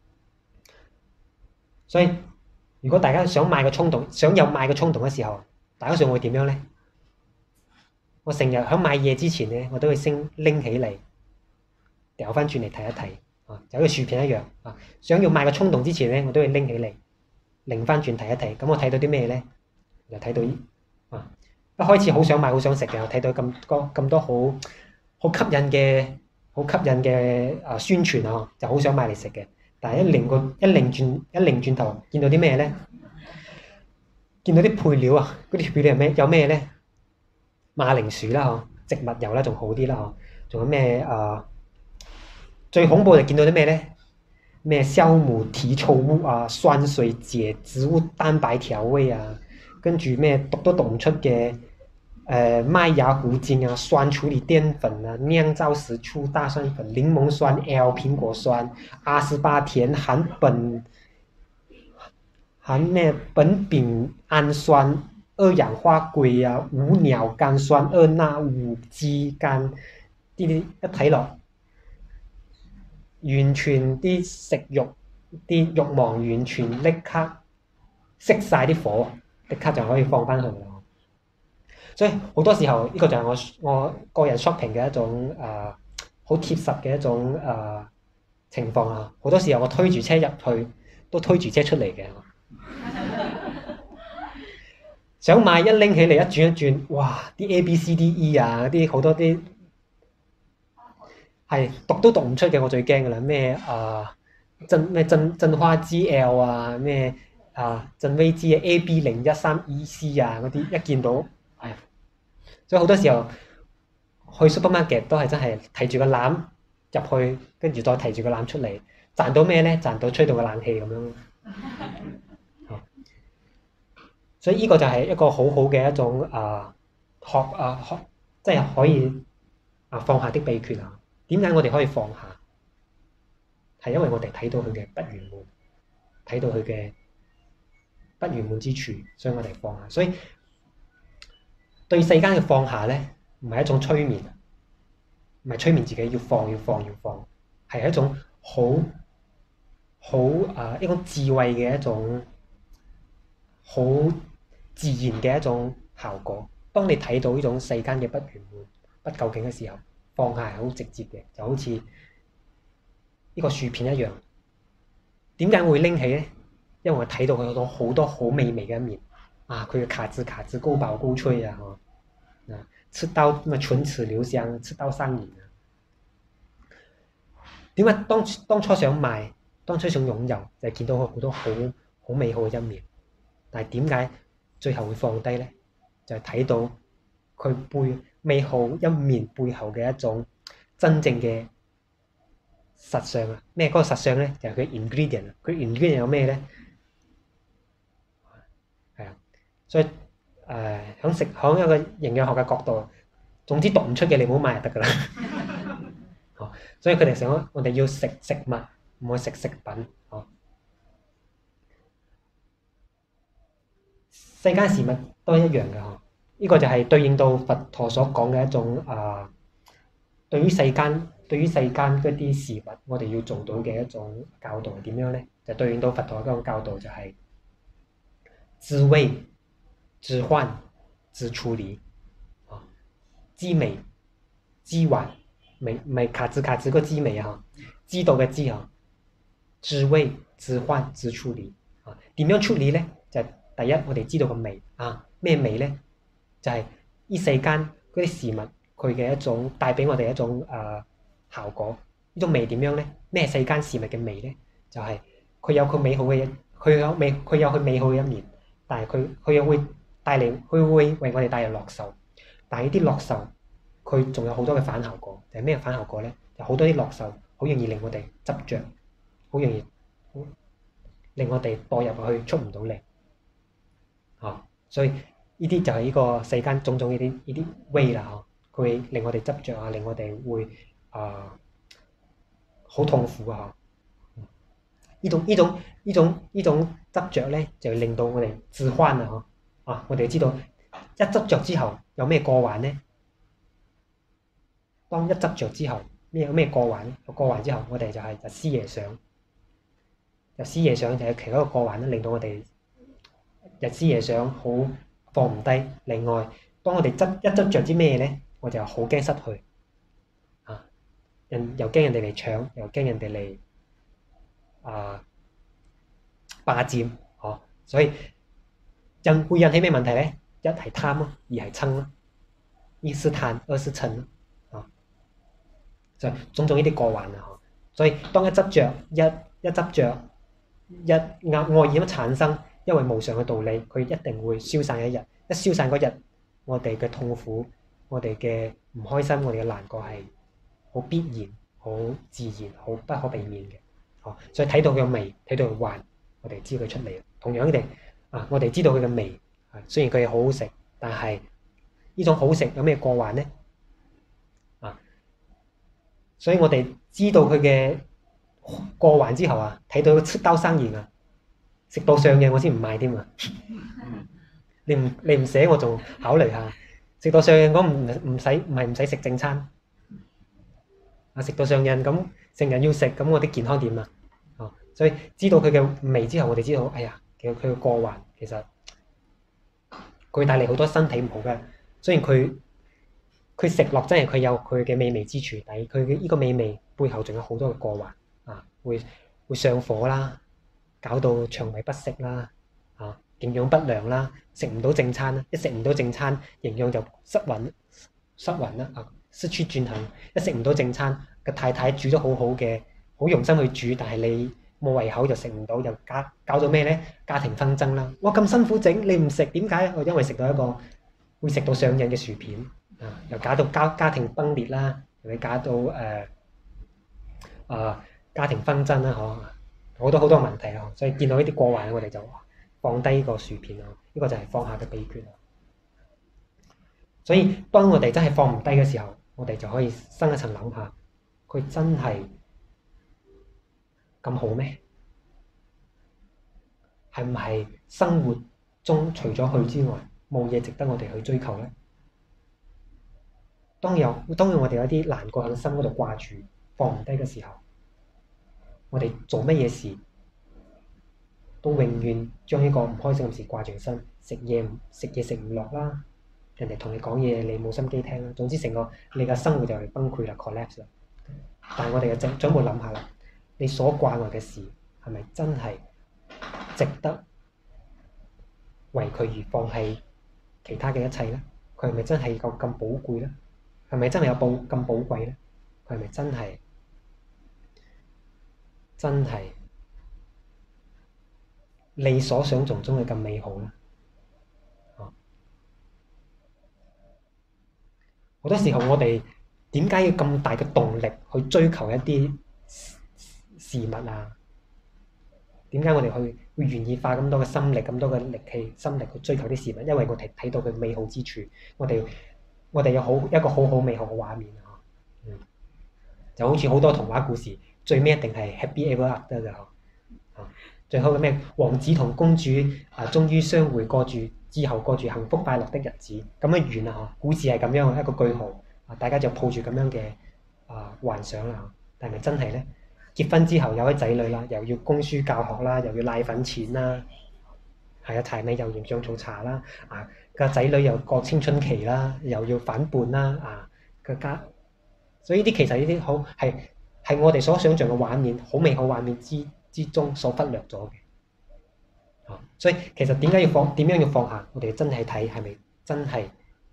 所以如果大家想買嘅衝動，想有買嘅衝動嘅時候，大家想會點樣呢？我成日喺買嘢之前呢，我都會先拎起嚟掉翻轉嚟睇一睇就好似薯片一樣想要買嘅衝動之前呢，我都會拎起嚟擰翻轉睇一睇。咁我睇到啲咩呢？就睇到一開始好想買好想食嘅，我睇到咁多好吸引嘅宣傳就好想買嚟食嘅。但係一擰轉頭，見到啲咩呢？見到啲配料嗰啲配料係咩？有咩呢？馬鈴薯啦植物油啦仲好啲啦仲有咩最恐怖就見到啲咩呢？咩酵母提稠物酸水解植物蛋白調味跟住咩讀都讀唔出嘅麥芽糊精酸處理澱粉釀造時醋大蒜粉檸檬酸 L 蘋果酸28甜含咩苯丙氨酸二氧化硅無鳥苷酸二鈉五肌酐呢啲一睇落完全啲食慾啲慾望完全立刻熄晒啲火，立刻就可以放翻去啦。所以好多時候呢個就係我個人 shopping 嘅一種好貼實嘅一種情況好多時候我推住車入去，都推住車出嚟嘅。想買一拎起嚟一轉一轉，哇！啲 ABCDE 啲好多啲係讀都讀唔出嘅，我最驚㗎啦。咩振華 GL 咩振威 G AB013EC 嗰啲，一見到所以好多時候去 supermarket 都係真係提住個籃入去，跟住再提住個籃出嚟，賺到咩呢？賺到吹到個冷氣咁樣。所以呢個就係一個好好嘅一種學，即係可以放下的秘訣點解我哋可以放下？係因為我哋睇到佢嘅不圓滿，睇到佢嘅不圓滿之處，所以我哋放下。所以對世間嘅放下呢，唔係一種催眠，唔係催眠自己要放，係一種一種智慧嘅一種好自然嘅一種效果。當你睇到呢種世間嘅不圓滿、不究竟嘅時候，放下係好直接嘅，就好似呢個薯片一樣。點解會拎起呢？因為我睇到佢有好多好美味嘅一面佢嘅卡滋高薄高脆吃到唇齒留香，吃到上癮點解當初想買，當初想擁有，就係見到好多好美好嘅一面。但係點解最後會放低呢？就係睇到佢美好一面背後嘅一種真正嘅實相咩？嗰個實相呢，就係佢 ingredient。佢 ingredient 有咩呢？所以響一個營養學嘅角度，總之讀唔出嘅你唔好買就得㗎啦。所以佢哋想我哋要食物，唔好食食品。世間事物都一樣嘅呢個就係對應到佛陀所講嘅一種對於世間嗰啲事物，我哋要做到嘅一種教導係點樣呢？就對應到佛陀嗰種教導就係知味、知患、知處理知味、知患，唔係卡茲嗰個知味知道嘅知知味、知患、知處理點樣處理呢？就係第一，我哋知道個味咩味呢？就係呢世間嗰啲事物佢嘅一種帶俾我哋一種效果。呢種味點樣呢？咩世間事物嘅味呢？就係佢有佢美好嘅佢有佢美好嘅一面， 但係佢又會帶嚟，佢會為我哋帶嚟樂受。但係呢啲樂受，佢仲有好多嘅反效果。就係咩反效果咧？就好多啲樂受，好容易令我哋執着，好容易令我哋墮入去出唔到嚟。所以呢啲就係呢個世間種種呢啲 way 啦。佢會令我哋執着啊，令我哋會好痛苦啊！呢種執着咧，就令到我哋自歡啊！我哋知道一執着之後有咩過患咧？當一執着之後，有咩過患咧？過患之後，我哋就係日思夜想，日思夜想就係其中一個過患咧，令到我哋日思夜想好放唔低。另外，當我哋執着啲咩咧，我就好驚失去啊！又驚人哋嚟搶，又驚人哋嚟霸佔，所以會引起咩問題咧？一係貪咯，二係嗔咯。一是貪，二是嗔咯，就種種呢啲過患啊！所以當一執着，一執着，一愛意咁產生，因為無常嘅道理，佢一定會消散一日。一消散嗰日，我哋嘅痛苦，我哋嘅唔開心，我哋嘅難過係好必然、好自然、好不可避免嘅。所以睇到佢嘅味，睇到佢幻，我哋知佢出嚟。同樣地，我哋知道佢嘅味，雖然佢係好好食，但係呢種好食有咩過患呢？所以我哋知道佢嘅過患之後睇到佢出刀生意食到上癮我先唔買添啊！你唔寫我仲考慮下，食到上癮我唔使食正餐食到上癮咁成日要食，咁我啲健康點啊？所以知道佢嘅味之後，我哋知道，哎呀，其實佢嘅過患其實佢帶嚟好多身體唔好嘅。雖然佢食落真係佢有佢嘅美味之處，但係佢嘅呢個美味背後仲有好多嘅過患會上火啦，搞到腸胃不適啦，營養不良啦，食唔到正餐啦，一食唔到正餐，營養就失衡啦，失去均衡。一食唔到正餐，個太太煮得好好嘅，好用心去煮，但係你冇胃口就食唔到，就搞到咩咧？家庭紛爭啦！我咁辛苦整，你唔食點解？我因為食到一個會食到上癮嘅薯片又搞到家庭崩裂啦，又會搞到家庭紛爭啦，好多問題啊！所以見到呢啲過患，我哋就放低個薯片呢個就係放下嘅秘訣。所以當我哋真係放唔低嘅時候，我哋就可以深一層諗下，佢真係咁好咩？係唔係生活中除咗佢之外，冇嘢值得我哋去追求咧？當然我哋有啲難過喺心嗰度掛住，放唔低嘅時候，我哋做乜嘢事都永遠將呢個唔開心嘅事掛住身，食嘢食唔落啦，人哋同你講嘢你冇心機聽啦，總之成個你嘅生活就係崩潰啦 collapse 啦。但係我哋嘅長輩諗下啦，你所掛礙嘅事係咪真係值得為佢而放棄其他嘅一切咧？佢係咪真係咁寶貴咧？係咪真係有咁寶貴咧？佢係咪真係你所想象中嘅咁美好咧？好多時候我哋點解要咁大嘅動力去追求一啲事物啊？點解我哋會願意花咁多嘅心力、咁多嘅力氣、心力去追求啲事物？因為我哋睇到佢美好之處，我哋有一個好美好嘅畫面就好似好多童話故事，最尾一定係 happy ever after 嘅最後嘅咩王子同公主終於相會，過住幸福快樂的日子，咁樣完啦故事係咁樣一個句號大家就抱住咁樣嘅幻想啦。但係咪真係咧？結婚之後有咗仔女啦，又要供書教學啦，又要奶粉錢啦，柴米油鹽醬醋茶啦，個仔女又過青春期啦，又要反叛啦，所以呢啲其實呢啲好係我哋所想像嘅畫面，好美好畫面之中所忽略咗嘅。所以其實點樣要放下？我哋真係睇係咪真係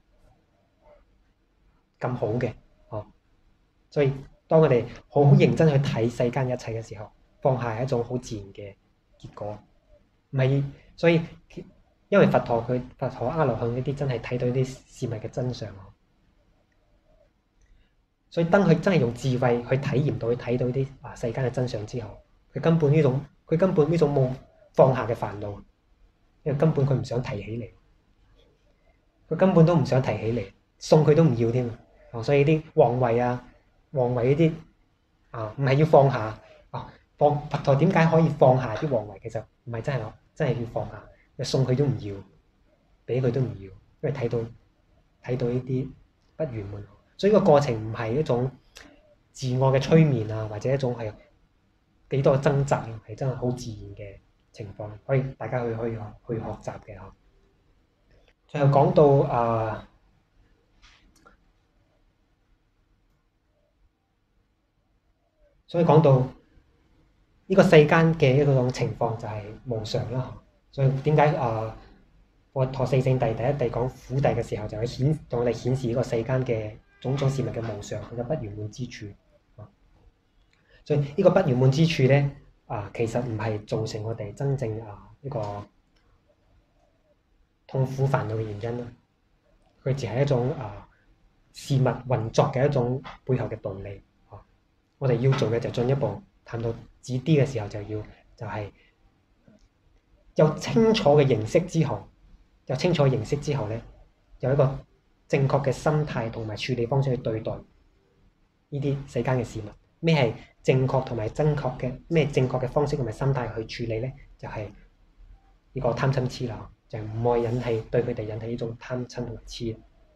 咁好嘅？所以當我哋好認真去睇世間一切嘅時候，放下係一種好自然嘅結果。唔係，所以因為佛陀阿羅漢呢啲真係睇到啲事物嘅真相，所以當佢真係用智慧去體驗到、去睇到啲世間嘅真相之後，佢根本呢種冇放下嘅煩惱，因為根本佢唔想提起嚟，佢根本都唔想提起嚟，送佢都唔要添。所以啲皇位呢啲唔係要放下佛陀點解可以放下啲皇位？其實唔係真係要放下，送佢都唔要，俾佢都唔要，因為睇到呢啲不圓滿。所以個過程唔係一種自我嘅催眠或者一種係幾多掙扎，係真係好自然嘅情況，可以大家去學習嘅。最後講到所以講到呢個世間嘅一種情況就係無常啦。所以點解佛陀四聖諦第一諦講苦諦嘅時候，就係同我哋顯示呢個世間嘅種種事物嘅無常，佢嘅不圓滿之處。所以呢個不圓滿之處咧，其實唔係造成我哋真正呢個痛苦煩惱嘅原因啦。佢只係一種事物運作嘅一種背後嘅道理。我哋要做嘅就進一步探到止啲嘅時候，就係有清楚嘅認識之後，咧，有一個正確嘅心態同埋處理方式去對待呢啲世間嘅事物。咩係正確同埋正確嘅？咩正確嘅方式同埋心態去處理咧？就係呢個貪嗔痴啦，就係唔愛對佢哋引起呢種貪嗔同埋痴。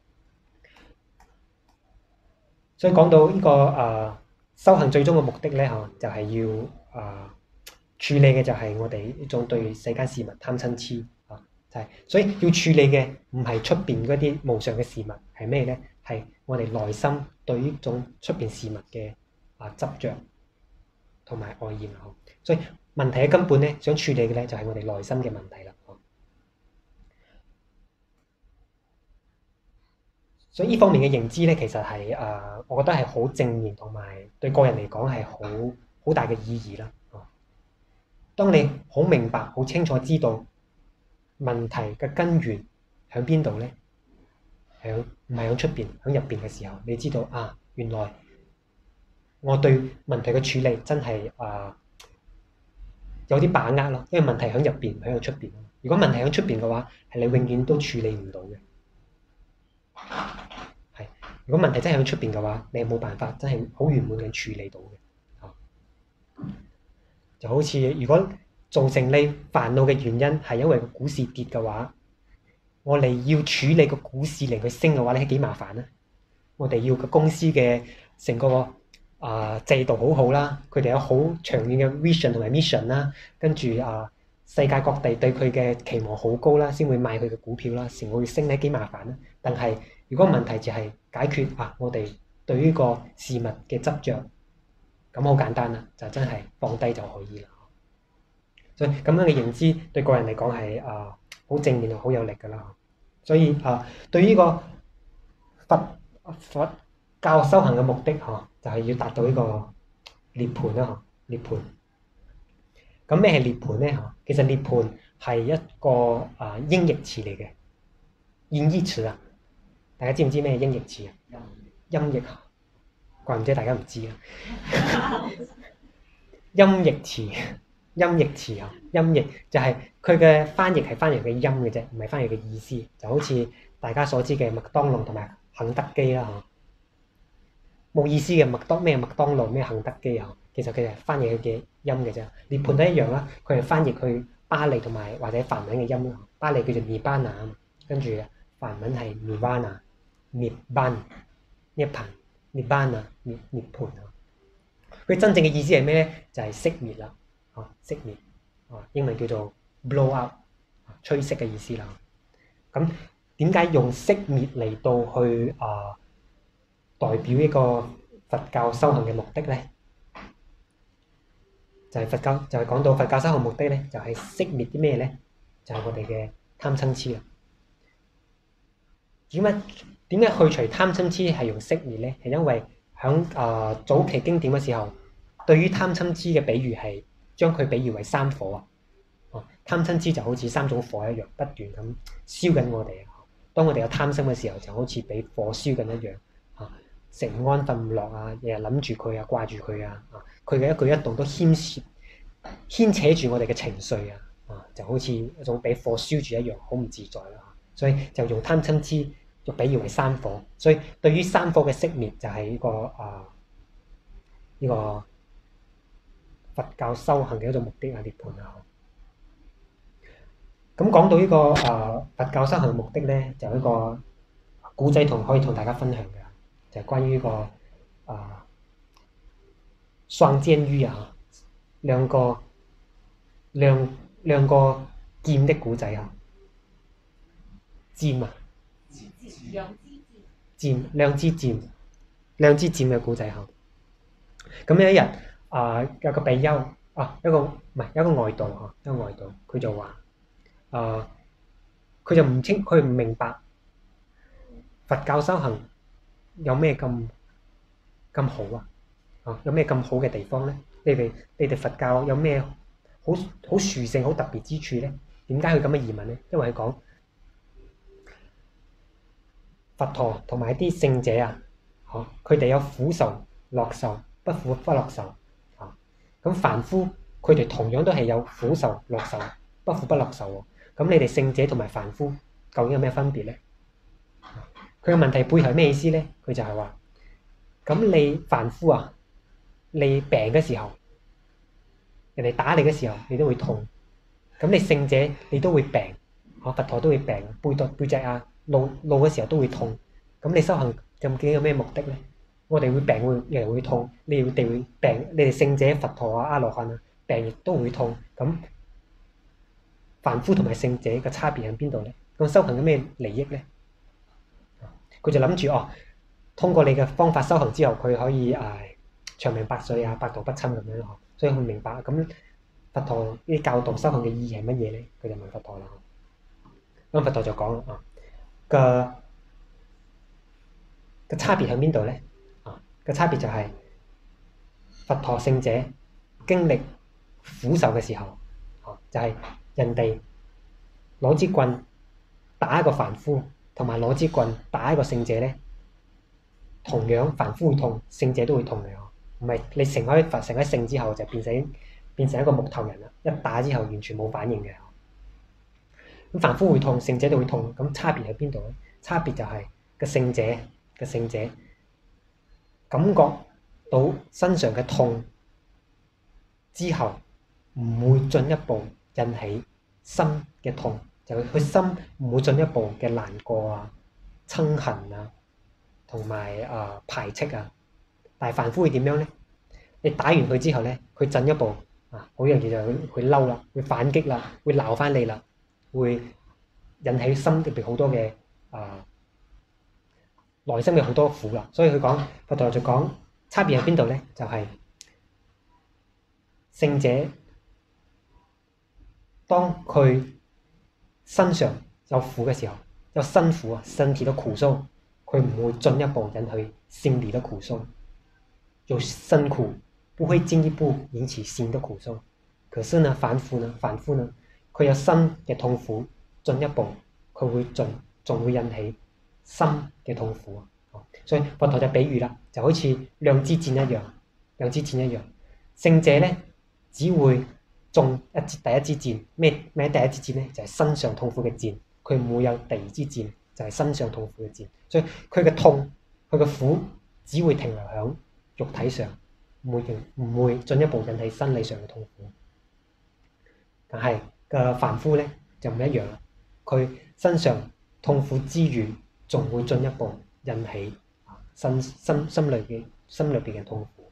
所以講到呢個修行最終嘅目的咧，就係要處理嘅就係我哋呢種對世間事物貪嗔痴就係，所以要處理嘅唔係出邊嗰啲無常嘅事物，係咩咧？係我哋內心對呢種出邊事物嘅執着同埋愛厭。所以問題嘅根本咧，想處理嘅咧就係我哋內心嘅問題啦。所以呢方面嘅認知咧，其實係我覺得係好正面，同埋對個人嚟講係好大嘅意義啦。當你好明白、好清楚知道問題嘅根源喺邊度咧，唔係喺出邊，喺入邊嘅時候，你知道原來我對問題嘅處理真係有啲把握咯，因為問題喺入邊，唔喺出邊。如果問題喺出邊嘅話，係你永遠都處理唔到嘅。如果問題真係喺出邊嘅話，你係冇辦法真係好圓滿咁處理到嘅。就好似如果造成你煩惱嘅原因係因為個股市跌嘅話，我哋要處理個股市令佢升嘅話，你係幾麻煩啊？我哋要個公司嘅成個制度好好啦，佢哋有好長遠嘅 vision 同埋 mission 啦，跟住世界各地對佢嘅期望好高啦，先會買佢嘅股票啦，成個月升咧幾麻煩啊！但係如果問題就係解決我哋對於個事物嘅執着，咁好簡單啦，就真係放低就可以啦。所以咁樣嘅認知對個人嚟講係好正面、好有力㗎啦。所以對於個佛教修行嘅目的就係要達到呢個涅槃啦。涅槃。咁咩係涅槃咧？其實涅槃係一個英譯詞嚟嘅，演繹詞啊！大家知唔知咩英譯詞啊？音譯，怪唔知大家唔知啊！音譯詞，音譯就係佢嘅翻譯係翻譯嘅音嘅啫，唔係翻譯嘅意思。就好似大家所知嘅麥當勞同埋肯德基啦，冇意思嘅麥當勞咩肯德基其實佢係翻譯佢嘅音嘅啫。涅槃都一樣啦，佢係翻譯佢巴利同埋或者梵文嘅音。巴利叫做 Nibbana， 跟住梵文係 Nirvana， 涅槃，涅槃，涅槃。佢真正嘅意思係咩咧？就係熄滅啦，熄滅，英文叫做 blow up， 吹熄嘅意思啦。咁點解用熄滅嚟到去代表一個佛教修行嘅目的咧？就係講到佛教修行目的咧，就係熄滅啲咩咧？就係我哋嘅貪嗔痴啦。點解去除貪嗔痴係用熄滅咧？係因為響早期經典嘅時候，對於貪嗔痴嘅比喻係將佢比喻為三火貪嗔痴就好似三種火一樣，不斷咁燒緊我哋。當我哋有貪心嘅時候，就好似俾火燒緊一樣。食唔安瞓唔落啊，日日諗住佢啊，掛住佢啊，佢嘅一舉一動都牽扯住我哋嘅情緒啊，就好似一種俾火燒住一樣，好唔自在啦。所以就用貪嗔痴就比喻為三火。所以對於三火嘅熄滅就係呢個佛教修行嘅一種目的涅槃啊。咁講到呢個佛教修行嘅目的咧，就有一個古仔可以同大家分享嘅。就係關於呢個雙劍魚啊，兩個劍的古仔啊，劍啊，兩支劍嘅古仔嚇。咁有一日有個比丘有個外道嚇，佢就話佢就佢唔明白佛教修行有咩咁好有咩咁好嘅地方咧？你哋佛教有咩好殊勝、好特別之處咧？點解佢咁嘅疑問咧？因為佢講佛陀同埋啲聖者佢哋有苦受、樂受、不苦不樂受咁凡夫佢哋同樣都係有苦受、樂受、不苦不樂受喎。咁你哋聖者同埋凡夫究竟有咩分別咧？佢嘅問題背後係咩意思咧？佢就係話：咁你凡夫你病嘅時候，人哋打你嘅時候，你都會痛。咁你聖者你都會病，佛陀都會病，背脊怒嘅時候都會痛。咁你修行究竟有咩目的咧？我哋會病，人會痛，你哋會病，你哋聖者佛陀阿羅漢病亦都會痛。咁凡夫同埋聖者嘅差別喺邊度咧？咁修行有咩利益咧？佢就諗住通過你嘅方法修行之後，佢可以長命百歲百毒不侵咁樣咯。所以佢明白咁佛陀啲教導修行嘅意義係乜嘢咧？佢就問佛陀啦。咁佛陀就講啦，個差別喺邊度咧？個差別就係佛陀聖者經歷苦受嘅時候，就係人哋攞支棍打一個凡夫，同埋攞支棍打一個聖者咧，同樣凡夫會痛，聖者都會痛嘅。唔係你成開聖之後就變成一個木頭人啦，一打之後完全冇反應嘅。咁凡夫會痛，聖者都會痛，咁差別喺邊度咧？差別就係個聖者感覺到身上嘅痛之後，唔會進一步引起心嘅痛，就佢心唔會進一步嘅難過憎恨同埋排斥但係凡夫會點樣咧？你打完佢之後咧，佢進一步好容易就會嬲啦，會反擊啦，會鬧翻你啦，會引起心入邊好多嘅內心嘅好多苦啦。所以佢講佛陀就講差別喺邊度咧？就係聖者當佢身上有苦嘅時候，有辛苦身體的苦受，佢唔會進一步引起心理的苦受。有辛苦不會進一步引起心的苦受。可是呢，凡夫呢，佢有心嘅痛苦，進一步佢會仲會引起心嘅痛苦。所以佛陀就比喻啦，就好似兩支箭一樣。聖者咧只會中第一支箭，咩第一支箭咧？就係身上痛苦嘅箭，佢唔會有第二支箭，就係身上痛苦嘅箭。所以佢嘅痛，佢嘅苦只會停留喺肉體上，唔會進一步引起生理上嘅痛苦。但係個凡夫咧就唔一樣啦，佢身上痛苦之餘，仲會進一步引起心裏邊嘅痛苦。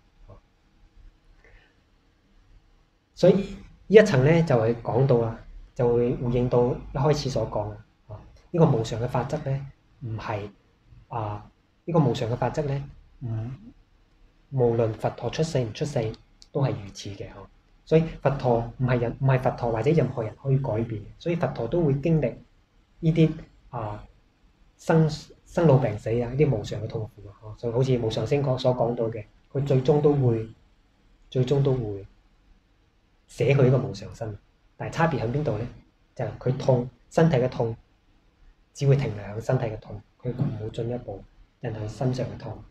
所以呢一層咧就係講到啦，就會回應到一開始所講嘅呢個無常嘅法則咧，唔係呢個無常嘅法則咧，無論佛陀出世唔出世都係如此嘅。所以佛陀唔係佛陀或者任何人可以改變，所以佛陀都會經歷呢啲生老病死呢啲無常嘅痛苦就好似無常星所講到嘅，佢最終都會捨去呢個無常身。 但係差別喺邊度咧？就係佢痛，身體嘅痛只會停留喺身體嘅痛，佢唔會進一步引起身上嘅痛。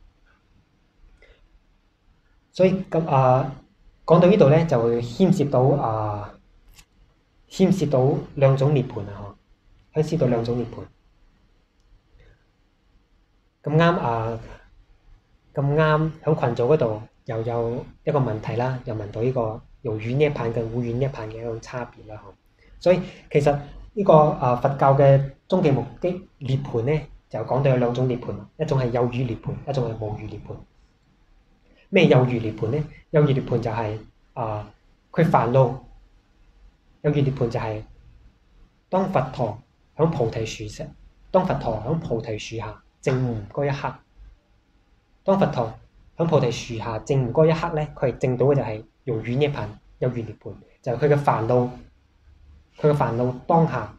所以咁講到呢度咧，就會牽涉到兩種涅槃啊！牽涉到兩種涅槃。咁啱喺群組嗰度又有一個問題啦，又問到呢個有餘涅槃跟無餘涅槃嘅一種差別啦。所以其實呢個佛教嘅終極目的涅槃咧，就講到有兩種涅槃，一種係有餘涅槃，一種係無餘涅槃。咩有餘涅槃咧？有餘涅槃就係佢煩惱。有餘涅槃就係當佛陀喺菩提樹下證悟嗰一刻，當佛陀喺菩提樹下證悟嗰一刻咧，佢係證到嘅就係有餘涅槃，有餘涅槃就係佢嘅煩惱當下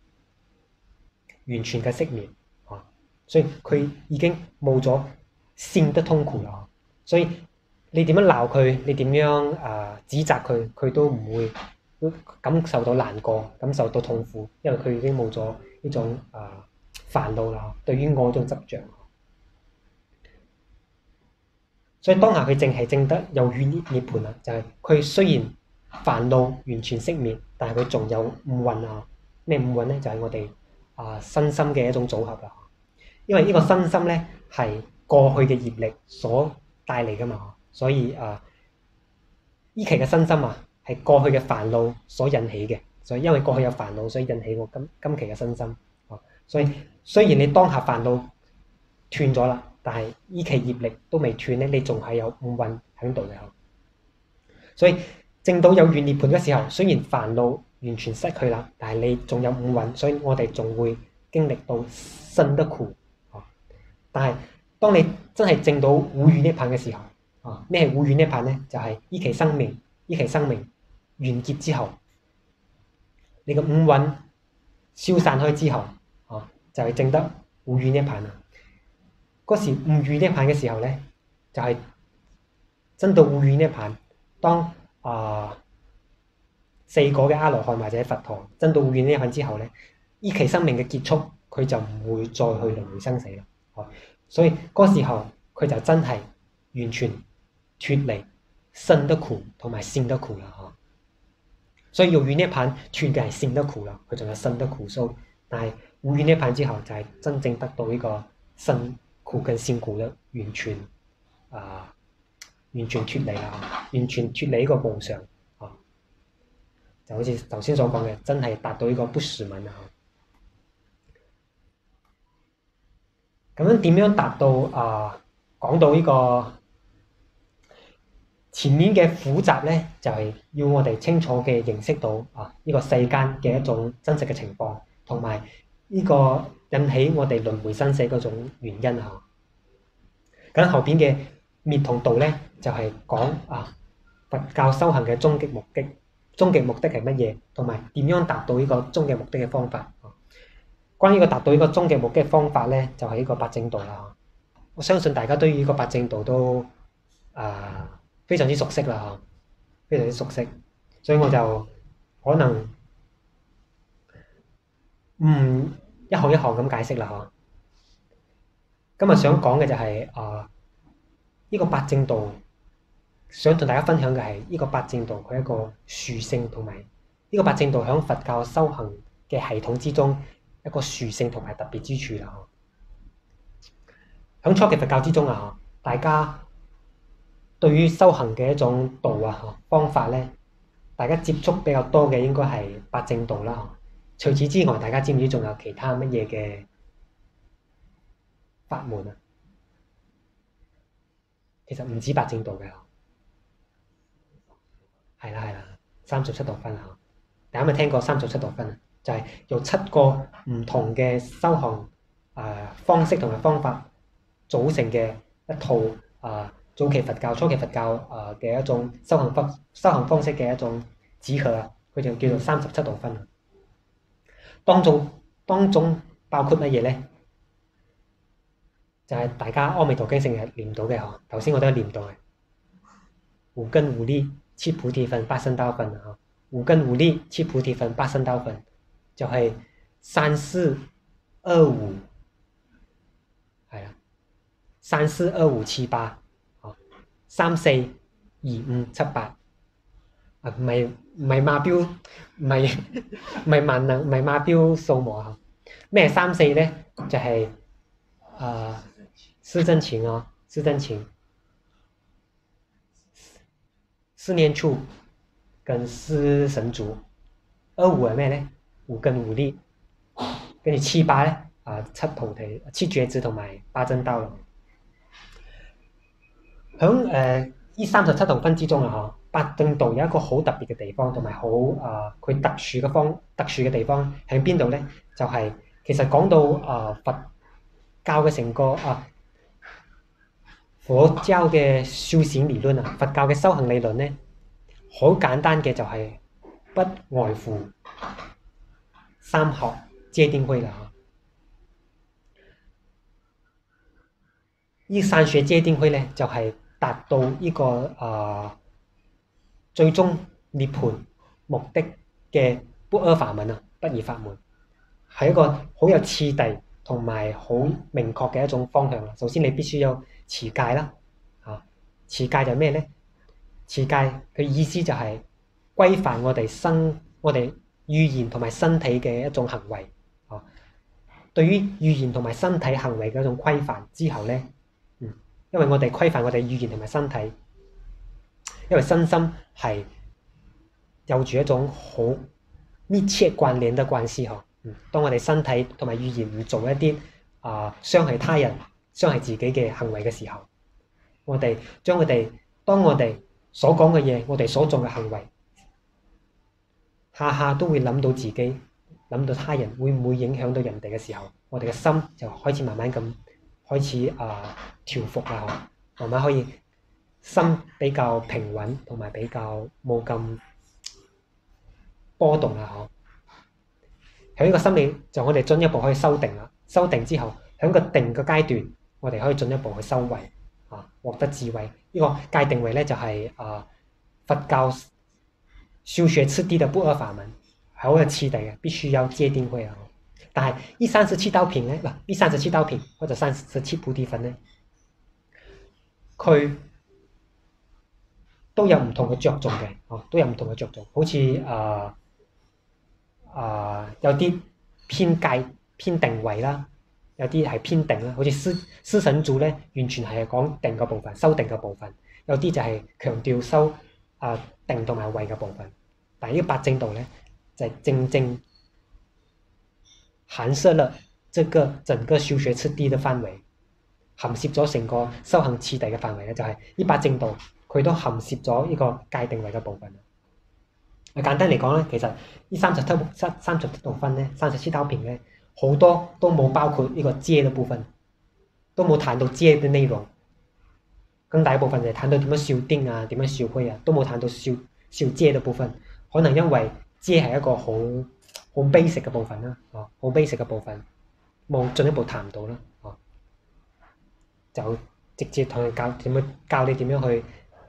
完全嘅熄滅，所以佢已經冇咗線得痛苦啦。所以你點樣鬧佢，你點樣指責佢，佢都唔會感受到難過，感受到痛苦，因為佢已經冇咗呢種煩惱啦，對於我種執着。所以當下佢淨係證得有餘涅槃啦，就係佢雖然煩惱完全熄滅，但係佢仲有五蘊啊。咩五蘊咧？就係我哋身心嘅一種組合啦。因為呢個身心咧係過去嘅業力所帶嚟噶嘛，所以依期嘅身心係過去嘅煩惱所引起嘅，所以因為過去有煩惱，所以引起我今期嘅身心。所以雖然你當下煩惱斷咗啦，但係依期業力都未斷咧，你仲係有五蘊喺度嘅。所以證到有餘涅槃嘅時候，雖然煩惱完全失去啦，但係你仲有五蘊，所以我哋仲會經歷到生得苦。但係當你真係證到無餘涅槃嘅時候，咩係無餘涅槃咧？就係依期生命完結之後，你個五蘊消散開之後，就係證得無餘涅槃啦。嗰時無餘涅槃嘅時候咧，就係真到無餘涅槃。當四果嘅阿羅漢或者佛陀真到無餘涅槃之後咧，依期生命嘅結束，佢就唔會再去輪迴生死啦。所以嗰時候佢就真係完全脫離生得苦同埋善得苦啦。所以有餘涅槃斷嘅係善得苦啦，佢仲有生得苦。但係無餘涅槃之後就係真正得到呢個生苦跟善苦咧，完全脫離啦，完全脫離呢個無常。就好似頭先所講嘅，真係達到呢個不實文啊！咁樣點樣達到講到呢個前面嘅苦集咧，就係要我哋清楚嘅認識到呢個世間嘅一種真實嘅情況，同埋呢個引起我哋輪迴生死嗰種原因啊！咁後邊嘅滅同道咧，就係講佛教修行嘅終極目的。終極目的係乜嘢？同埋點樣達到呢個終極目的嘅方法？關於個達到呢個終極目的嘅方法咧，就係呢個八正道啦。我相信大家對於呢個八正道都非常之熟悉啦，非常之熟悉，所以我就可能一項一項咁解釋啦。今日想講嘅就係呢個八正道。想同大家分享嘅係呢個八正道，佢一個殊勝，同埋呢個八正道喺佛教修行嘅系統之中一個殊勝同埋特別之處啦。喺初期佛教之中大家對於修行嘅一種道方法咧，大家接觸比較多嘅應該係八正道啦。除此之外，大家知唔知仲有其他乜嘢嘅法門啊？其實唔止八正道嘅。係啦，37道分大家有冇聽過37道分就係由7個唔同嘅修行方式同埋方法組成嘅一套早期佛教、初期佛教嘅一種修行方式嘅一種組合佢就叫做37道分。當中包括乜嘢咧？就係大家《阿彌陀經》成日念到嘅頭先我都有念到嘅無根無利、七菩提分、八聖道分五根五力七菩提分八聖道分，就係3425，係啦，342578，342578，唔係馬標，唔係萬能，唔係馬標數目啊。咩34咧？就係四正勤哦，四正勤，四念處跟四神足。25係咩咧？五根五力，跟住78咧七菩提、七覺子同埋八正道咯。響呢37道分之中啊，八正道有一個好特別嘅地方，同埋好佢特殊嘅地方喺邊度咧？就係、其實講到佛教嘅成個佛教嘅修行理論啊，佛教嘅修行理論咧，好簡單嘅就係不外乎三學戒定慧啦。呢三學戒定慧咧，就係、達到呢個最終涅槃目的嘅不二法門啊，不二法門係一個好有次第同埋好明確嘅一種方向啦。首先你必須有持戒啦，持戒就係咩咧？持戒佢意思就係規範我哋語言同埋身體嘅一種行為。對於語言同埋身體行為嘅一種規範之後咧，因為我哋規範我哋語言同埋身體，因為身心係有住一種好密切關聯嘅關係嗬。當我哋身體同埋語言唔做一啲傷害他人、傷害自己嘅行為嘅時候，當我哋所講嘅嘢，我哋所做嘅行為，下下都會諗到自己、諗到他人會唔會影響到人哋嘅時候，我哋嘅心就開始慢慢咁開始調伏啦，慢慢可以心比較平穩，同埋比較冇咁波動啦，喺呢個心理就我哋進一步可以修定啦。修定之後，喺個定嘅階段，我哋可以進一步去修慧獲得智慧。呢個戒定慧咧就係佛教修學次第嘅不二法門，係好有次第嘅，必須有戒定慧啊。但係呢37道品咧，呢37道品或者37菩提分咧，佢都有唔同嘅着重嘅，都有唔同嘅着重。好似有啲偏戒偏定慧啦，有啲係偏定啦。好似四神足咧，完全係講定嘅部分，修定嘅部分。有啲就係強調修定同埋慧嘅部分。但係呢個八正道咧，就係正正涵攝了這個整個修學次第嘅範圍，涵攝咗成個修行次第嘅範圍咧，就係呢八正道佢都涵攝咗呢個戒定慧嘅部分。簡單嚟講咧，其實呢37道分咧，37道品咧，好多都冇包括呢個戒嘅部分，都冇談到戒嘅內容。更大一部分就係談到點樣修定啊，點樣修慧啊，都冇談到修戒嘅部分。可能因為戒係一個好 basic 嘅部分啦，好 basic 嘅部分冇進一步談到啦，就直接同佢教你點樣去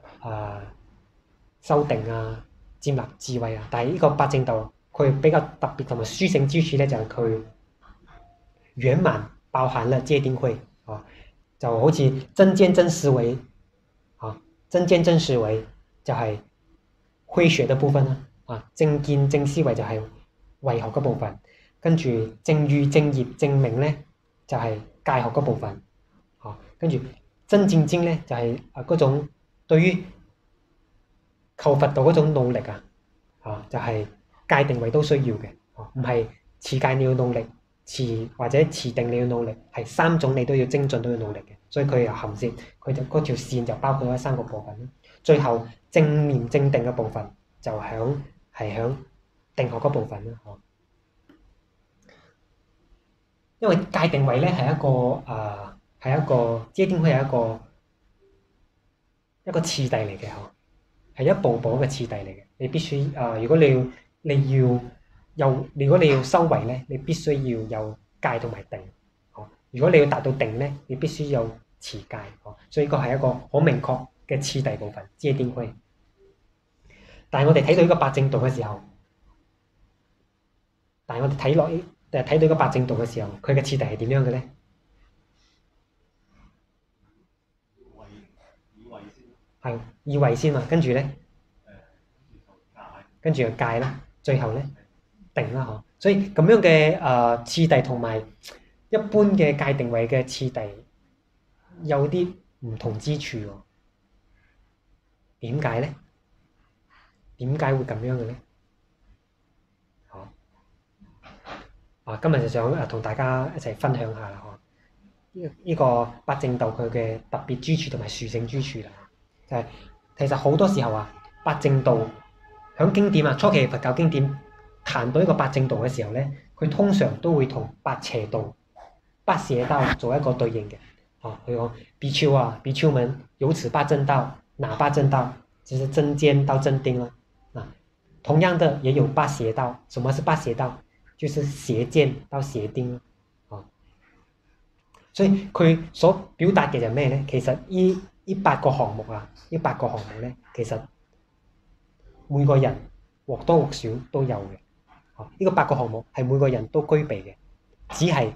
修定啊，佔納智慧啊。但係呢個八正道佢比較特別同埋殊勝之處咧，就係佢圓滿包含了戒定慧，就好似真見真思維，真見真思維就係慧學嘅部分啦，正見正思維就係慧學嘅部分，跟住正語正業正明咧就係戒學嘅部分，跟住真正經咧就係嗰種對於求佛道嗰種努力就係戒定慧都需要嘅，唔係持戒你要努力，或者持定你要努力，係三種你都要精進都要努力嘅。所以佢又含攝佢就嗰條線就包括咗三個部分。最後正念正定嘅部分就係響定學嗰部分啦。因為戒定慧咧係一個戒定慧係一個次第嚟嘅，係一步步嘅次第嚟嘅。你必須如果你要修慧咧，你必須要有戒同埋定。如果你要達到定咧，你必須有持戒。所以呢個係一個好明確嘅次第部分，戒定慧。 但係我哋睇到呢個八正道嘅時候，但係我哋睇到呢個八正道嘅時候，佢嘅次第係點樣嘅咧？係以為先嘛，跟住咧，跟住就戒啦，最後咧定啦嗬。所以咁樣嘅次第同埋一般嘅戒定慧嘅次第有啲唔同之處喎。點解咧？點解會咁樣嘅咧？好今日就想同大家一齊分享下啦，呢個八正道佢嘅特別之處同埋殊勝之處啦。就係其實好多時候八正道響經典初期佛教經典談到呢個八正道嘅時候咧，佢通常都會同八邪道、八邪道做一個對應嘅。佢講比丘們有此八正道，哪八正道？就是正見到正定啦。同樣的也有八邪道。什麼是八邪道？就是邪見到邪定啦。所以佢所表達嘅就係咩咧？其實呢八個項目咧，其實每個人或多或少都有嘅。呢個八個項目係每個人都具備嘅，只係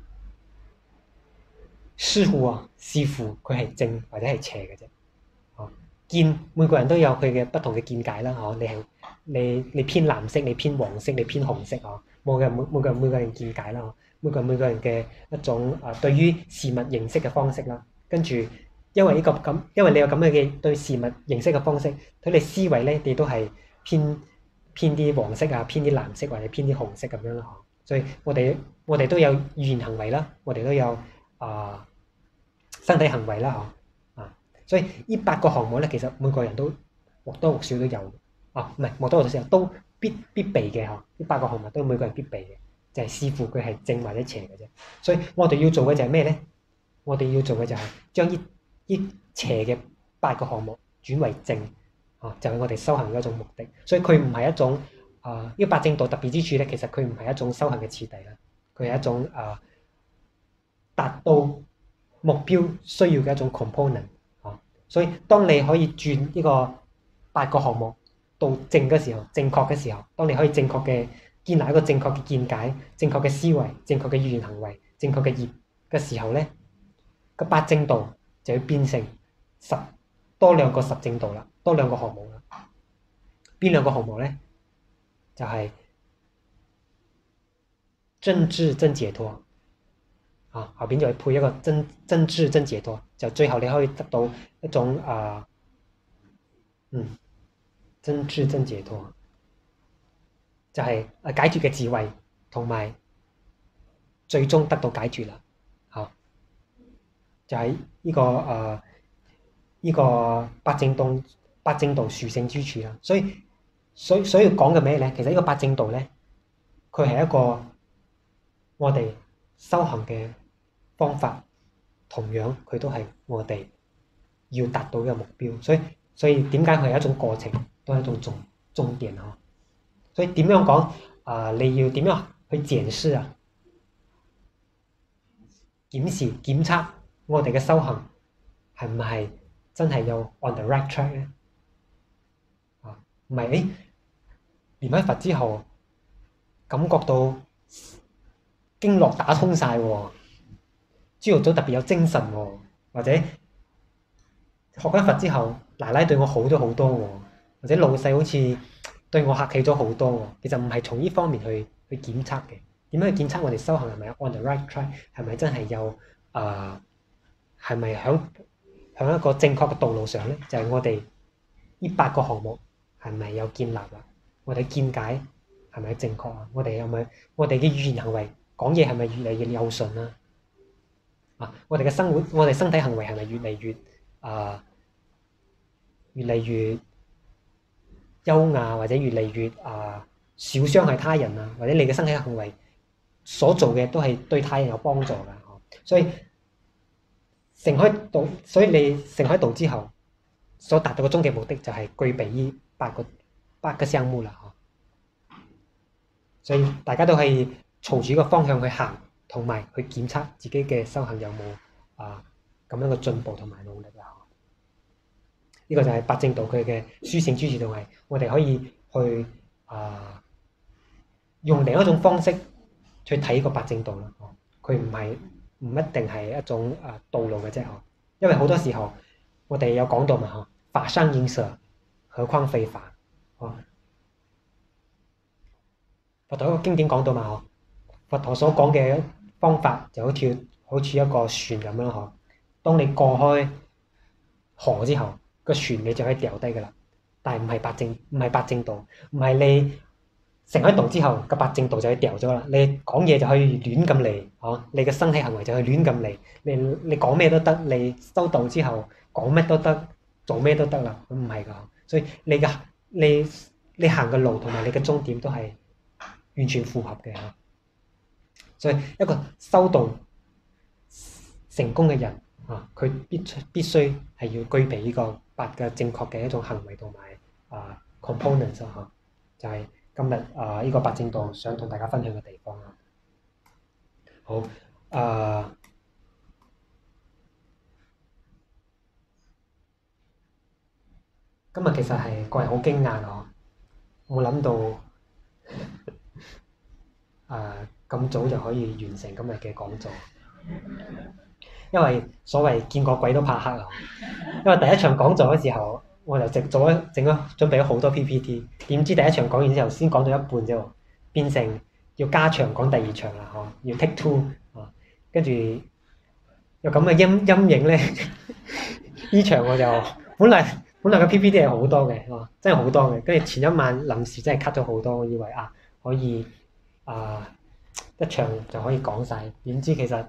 師傅佢係正或者係邪嘅啫。見每個人都有佢嘅不同嘅見解啦。你偏藍色，你偏黃色，你偏紅色。每個人見解啦。每個人嘅一種對於事物認識嘅方式啦。跟住因為你有咁樣嘅對事物認識嘅方式，睇你思維咧，你都係偏啲黃色偏啲藍色或者偏啲紅色咁樣啦。所以我哋都有語言行為啦，我哋都有身體行為啦。所以呢八個項目咧，其實每個人都或多或少都有。唔係或多或少都必備嘅。呢八個項目都每個人必備嘅，就係視乎佢係正或者邪嘅啫。所以我哋要做嘅就係咩咧？我哋要做嘅就係將呢邪嘅八個項目轉為正，就係我哋修行嘅一種目的。所以佢唔係一種呢八正道特別之處咧，其實佢唔係一種修行嘅次第啦，佢係一種達到目標需要嘅一種 component。所以當你可以轉呢個八個項目到正嘅時候，正確嘅時候，當你可以正確嘅建立一個正確嘅見解、正確嘅思維、正確嘅語言行為、正確嘅業嘅時候咧，個八正道就要變成多兩個十正道啦，多兩個項目啦。邊兩個項目咧？就係真智真解脫。後邊就會配一個真智真解脫，就最後你可以得到一種真智真解脫，就係解脫嘅智慧，同埋最終得到解脫啦。就係呢個八正道殊勝之處啦。所以要講嘅咩咧？其實呢個八正道咧，佢係一個我哋修行嘅方法，同樣佢都係我哋要達到嘅目標。所以點解佢係一種過程，都係一種終點。所以點樣講你要點樣去檢視檢視檢測我哋嘅修行係唔係真係有 on the right track 咧？唔係念開佛之後感覺到經絡打通晒喎，朝頭早特別有精神喎，或者學咗佛之後，奶奶對我好咗好多喎，或者老細好似對我客氣咗好多喎。其實唔係從呢方面去檢測嘅。點樣去檢測我哋修行係咪 on the right track？ 係咪真係有係咪響一個正確嘅道路上咧？就係我哋呢八個項目係咪有建立啦？我哋見解係咪正確啊？我哋嘅語言行為講嘢係咪越嚟越柔順啊？我哋嘅生活，我哋身體行為係咪越嚟越優雅，或者越嚟越少傷害他人啊？或者你嘅身體行為所做嘅都係對他人有幫助㗎。所以你成開道之後，所達到嘅終極目的就係具備呢八個項目啦。所以大家都可以朝住呢個方向去行，同埋去檢測自己嘅修行有冇咁樣嘅進步同埋努力啦。 呢個就係八正道佢嘅殊勝之處，同埋我哋可以去用另一種方式去睇個八正道啦。佢唔一定係一種道路嘅啫。因為好多時候我哋有講到嘛，法相應舍，何況非法。佛陀一個經典講到嘛，佛陀所講嘅方法就好似一個船咁樣。當你過開河之後，個船你就可以掉低噶啦。但係唔係八正道，唔係你成咗道之後個八正道就可以掉咗啦。你講嘢就可以亂咁嚟，你嘅身體行為就可以亂咁嚟。你講咩都得，你修道之後講乜都得，做咩都得啦。咁唔係噶，所以你行嘅路同埋你嘅終點都係完全符合嘅。所以一個修道成功嘅人佢必須係要具備呢個八嘅正確嘅一種行為同埋components 就係今日呢個八正道想同大家分享嘅地方啦。好今日其實係個人好驚訝冇諗到咁早就可以完成今日嘅講座。因為所謂見過鬼都怕黑因為第一場講座嘅時候，我就準備咗好多 PPT， 點知第一場講完之後先講到一半啫喎，變成要加場講第二場啦，要 take two 跟住有咁嘅陰影咧，呢場我就本來嘅 PPT 係好多嘅，真係好多嘅，跟住前一晚臨時真係 cut 咗好多，我以為可以一場就可以講晒，點知其實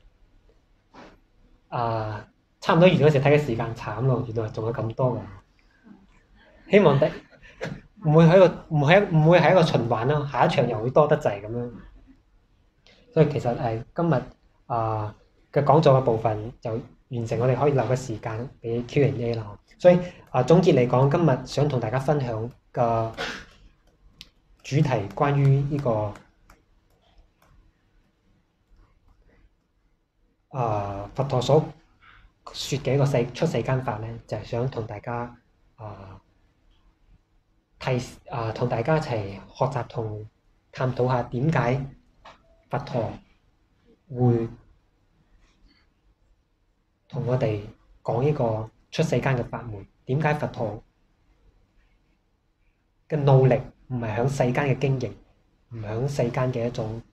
差唔多完嗰時睇嘅時間慘咯，原來仲有咁多嘅。希望唔會係一個循環啦，下一場又會多得滯咁樣。所以其實今日嘅講座嘅部分就完成，我哋可以留個時間俾 Q&A 啦。所以總結嚟講，今日想同大家分享嘅主題關於呢個佛陀所說嘅一個出世間法咧，就係想同大家同大家一齊學習同探討下點解佛陀會同我哋講呢個出世間嘅法門，點解佛陀嘅努力唔係響世間嘅經營，唔響世間嘅一種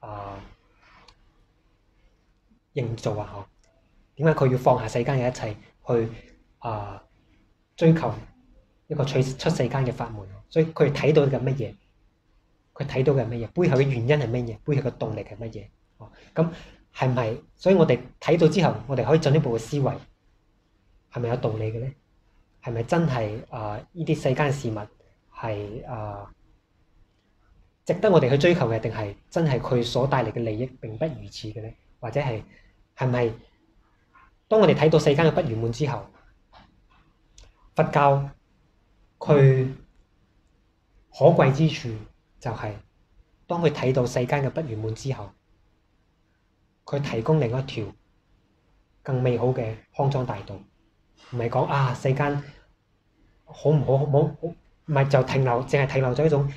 營造點解佢要放下世間嘅一切去追求一個出世間嘅法門？所以佢睇到嘅乜嘢？佢睇到嘅乜嘢？背後嘅原因係乜嘢？背後嘅動力係乜嘢？咁係唔係？所以我哋睇到之後，我哋可以進一步嘅思維，係咪有道理嘅咧？係咪真係呢啲世間事物係值得我哋去追求嘅，定係真係佢所帶嚟嘅利益並不如此嘅咧？或者係咪當我哋睇到世間嘅不圓滿之後，佛教佢可貴之處就係當佢睇到世間嘅不圓滿之後，佢提供另一條更美好嘅康莊大道。唔係講世間好唔好，唔係就淨係停留咗一種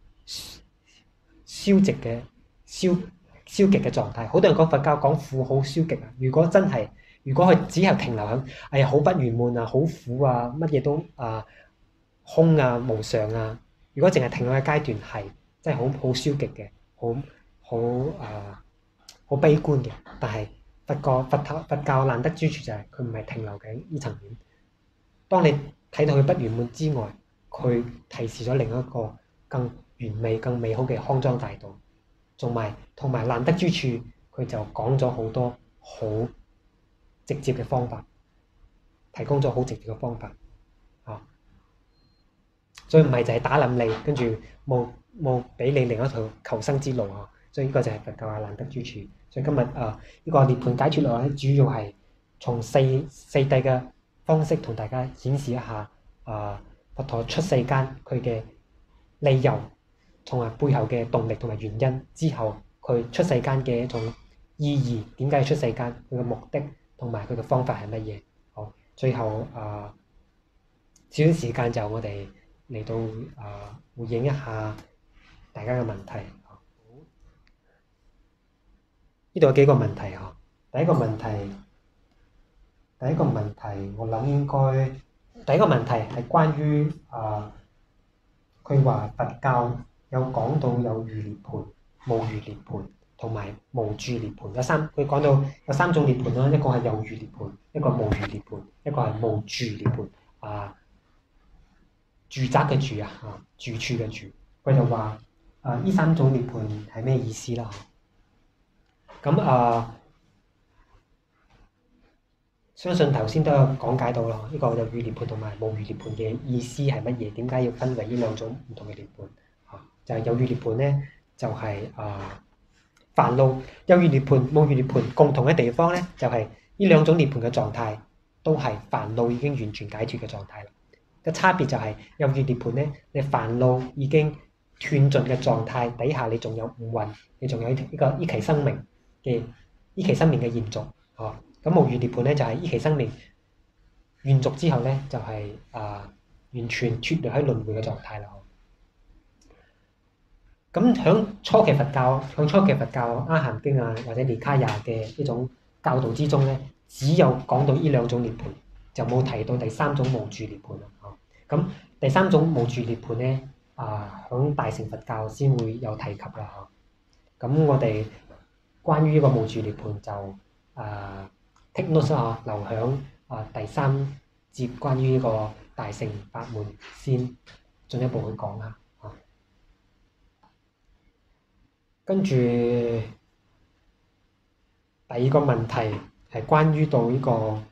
消極嘅狀態。好多人講佛教講苦好消極啊！如果佢只係停留喺好不圓滿好苦乜嘢都空無常如果淨係停留喺階段係真係好消極嘅，好悲觀嘅。但係佛教難得之處就係佢唔係停留喺呢層面。當你睇到佢不圓滿之外，佢提示咗另一個更完美、更美好嘅康莊大道。同埋難得之處，佢就講咗好多好直接嘅方法，提供咗好直接嘅方法所以唔係就係打冧你，跟住冇俾你另一條求生之路所以呢個就係佛教嘅難得之處。所以今日呢個涅槃解脫論咧，主要係從四諦嘅方式同大家顯示一下佛陀出世間佢嘅理由，同埋背後嘅動力同埋原因，之後佢出世間嘅一種意義，點解要出世間，佢嘅目的同埋佢嘅方法係乜嘢？好，最後少少時間就我哋嚟到回應一下大家嘅問題。呢度有幾個問題啊。第一個問題，我諗應該第一個問題係關於佢話佛教有講到有餘涅槃、無餘涅槃同埋無住涅槃。佢講到有三種涅槃啦，一個係有餘涅槃，一個無餘涅槃，一個係無住涅槃。住宅嘅住住處嘅住。佢就話呢三種涅槃係咩意思啦？咁相信頭先都有講解到啦，呢個有餘涅槃同埋無餘涅槃嘅意思係乜嘢？點解要分為呢兩種唔同嘅涅槃？就係有餘涅槃咧，就係煩惱。有餘涅槃、無餘涅槃共同嘅地方咧，就係呢兩種涅槃嘅狀態都係煩惱已經完全解脫嘅狀態啦。個差別就係有餘涅槃咧，你煩惱已經斷盡嘅狀態底下，你仲有五蘊，你仲有呢個依期生命嘅延續。咁無餘涅槃咧就係依期生命完續之後咧，就係完全脫離喺輪迴嘅狀態啦。咁響初期佛教阿含經或者尼卡雅嘅呢種教導之中咧，只有講到呢兩種涅槃，就冇提到第三種無住涅槃啦。咁第三種無住涅槃咧，響大乘佛教先會有提及啦。咁我哋關於呢個無住涅槃就take note 留響第三節關於呢個大乘法門先進一步去講啦。跟住第二個問題係關於到呢個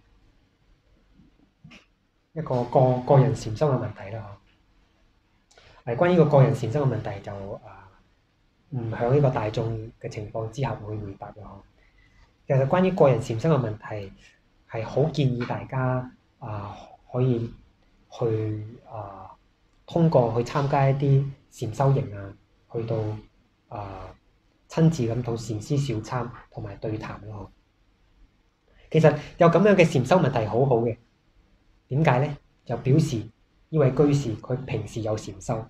一個個人禪修嘅問題啦。係關於個人禪修嘅問題就唔響呢個大眾嘅情況之下會回答嘅。其實關於個人禪修嘅問題係好建議大家可以去通過去參加一啲禪修營去到親自咁同禪師小參同埋對談咯。其實有咁樣嘅禪修問題好好嘅，點解咧？就表示呢位居士佢平時有禪修，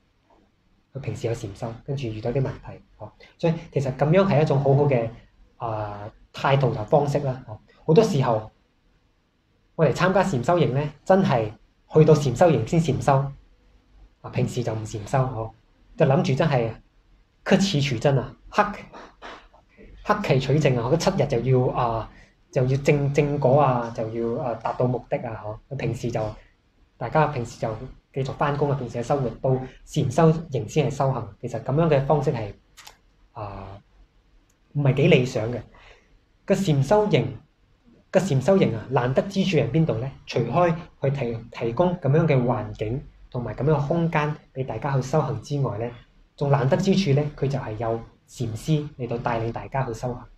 跟住遇到啲問題，所以其實咁樣係一種好好嘅態度同方式啦。好多時候我哋參加禪修營咧，真係去到禪修營先禪修，平時就唔禪修，就諗住真係克此取真克期取證嗰7日就要正果就要達到目的平時就大家平時就繼續返工平時嘅生活到禪修營先係修行。其實咁樣嘅方式係唔係幾理想嘅。個禪修營難得之處喺邊度咧？除開去提供咁樣嘅環境同埋咁樣嘅空間俾大家去修行之外咧，仲難得之處咧，佢就係有禪師嚟到帶領大家去修行。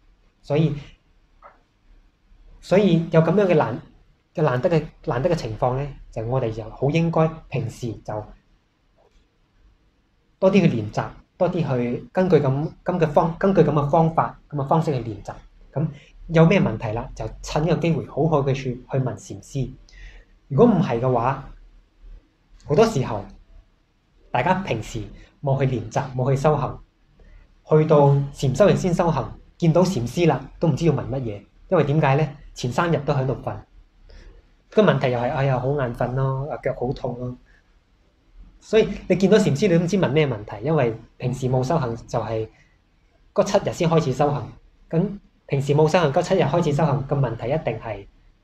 所以有咁樣嘅難得嘅情況咧，就我哋就好應該平時就多啲去練習，多啲去根據咁嘅方法咁嘅方式去練習。咁有咩問題啦，就趁呢個機會好好嘅去問禪師。如果唔係嘅話，好多時候大家平時冇去練習，冇去修行，去到禪修營先修行，見到禪師啦，都唔知要問乜嘢，因為點解咧？前3日都喺度瞓，個問題又係好眼瞓咯，腳好痛咯。所以你見到禪師，你都唔知問咩問題，因為平時冇修行，就係嗰7日先開始修行。咁平時冇修行，嗰7日開始修行，個問題一定係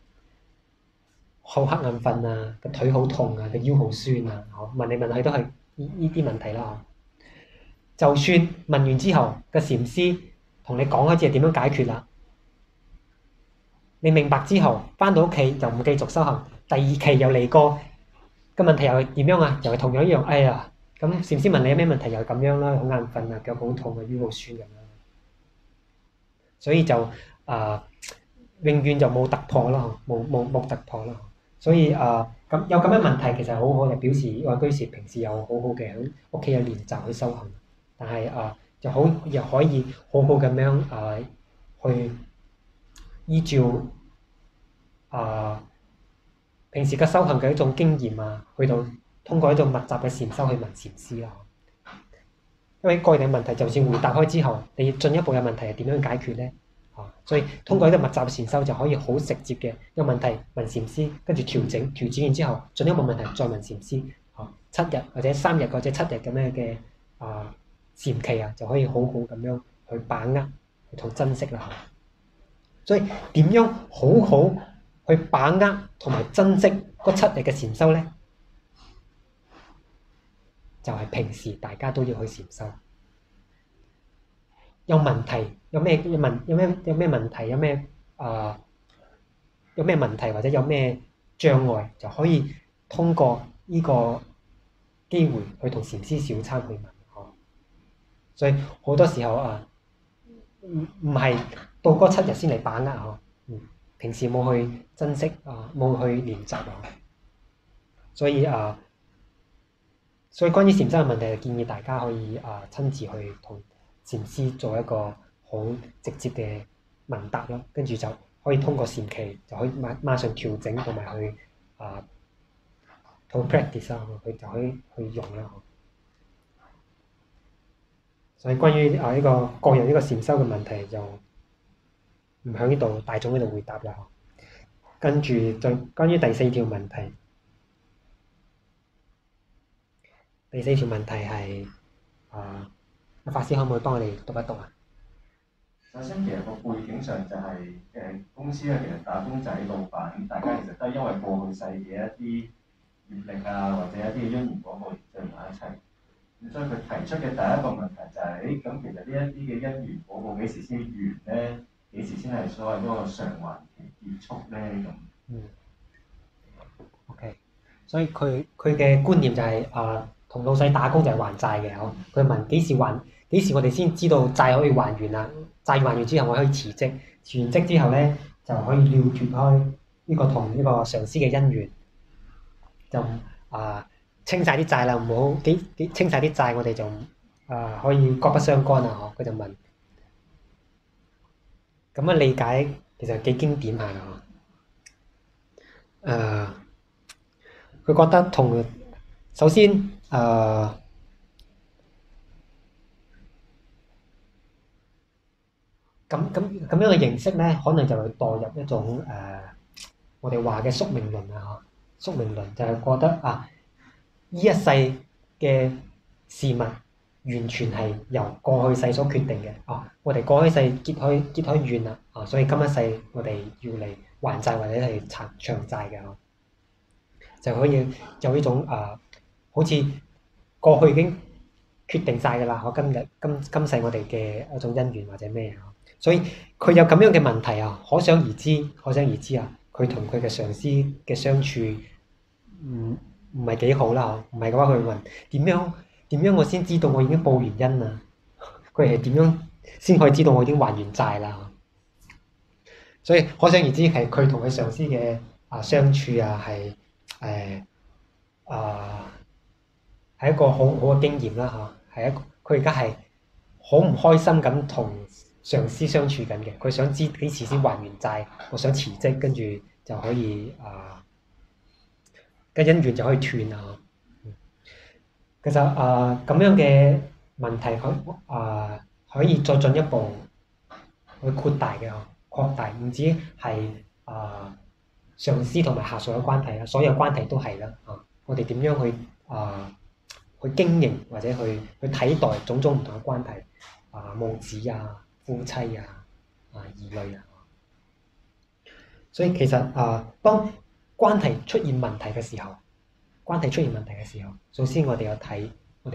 好黑眼瞓個腿好痛個腰好酸問嚟問去都係呢啲問題啦。就算問完之後，個禪師同你講開始係點樣解決啦，你明白之後返到屋企又唔繼續修行，第2期又嚟過，個問題又係點樣又係同樣一樣。咁禪師問你有咩問題，又係咁樣啦，好眼瞓腳好痛腰好酸咁樣。所以就永遠就冇突破咯，冇突破咯。所以咁有咁樣問題，其實好好嘅，表示呢位居士平時有好好嘅喺屋企有練習去修行，但係又可以好好咁樣去依照平時嘅修行嘅一種經驗啊，去到通過一種密集嘅禪修去問禪師啦。因為個人嘅問題，就算回答開之後，你進一步嘅問題係點樣解決咧？所以通過呢個密集嘅禪修就可以好直接嘅有問題問禪師，跟住調整完之後，進一步問題再問禪師。7日或者3日或者7日咁樣嘅禪期啊，就可以好好咁樣去把握同珍惜啦。所以點樣好好去把握同埋珍惜嗰7日嘅禪修咧？就係平時大家都要去禪修。有問題，有咩問題，有咩問題或者有咩障礙，就可以通過呢個機會去同禪師小餐去問。所以好多時候唔係到嗰7日先嚟把握平時冇去珍惜冇去練習所以關於禪修嘅問題，建議大家可以親自去同禪師做一個好直接嘅問答啦，跟住就可以通過禪期就可以馬上調整同埋去practice 佢就可以去用啦。所以關於呢個人呢個禪修嘅問題就唔喺呢度大眾呢度回答啦。跟住再關於第4條問題，第4條問題係法師可唔可以幫我哋讀一讀啊？ 首先，其實個背景上就係公司咧，其實打工仔老闆，大家其實都係因為過去世嘅一啲業力或者一啲因緣果報聚埋一齊。咁所以佢提出嘅第一個問題就係：咁其實呢一啲嘅因緣果報幾時先完咧？幾時先係所謂嗰個償還期結束咧？咁 OK， 所以佢嘅觀念就係同老細打工就係還債嘅佢問幾時還？幾時我哋先知道債可以還完啦？債還完之後，我可以辭職。辭完職之後咧，就可以了脫開呢個同呢個上司嘅姻緣，就清晒啲債啦，唔好清晒啲債，我哋就可以各不相干啦。佢就問，咁樣理解其實幾經典下佢覺得首先咁樣嘅形式咧，可能就會墮入一種我哋話嘅宿命論宿命論就係覺得呢一世嘅事物完全係由過去世所決定嘅我哋過去世結開怨啦所以今一世我哋要嚟還債或者係償債嘅就可以有呢種好似過去已經決定晒㗎啦今世我哋嘅一種因緣或者咩所以佢有咁樣嘅問題可想而知佢同佢嘅上司嘅相處唔係幾好啦唔係嘅話佢問點樣我先知道我已經報完恩啦？佢係點樣先可以知道我已經還完債啦？所以可想而知係佢同佢上司嘅相處係係一個好好嘅經驗啦係佢而家係好唔開心咁同上司相處緊嘅，佢想知幾時先還完債，我想辭職，跟住就可以嘅姻緣就可以斷其實咁樣嘅問題可以再進一步去擴大，唔止係上司同埋下屬嘅關係啦，所有關係都係啦我哋點樣去經營或者去睇待種種唔同嘅關係母子夫妻兒女所以其實當關係出現問題嘅時候，首先我哋要睇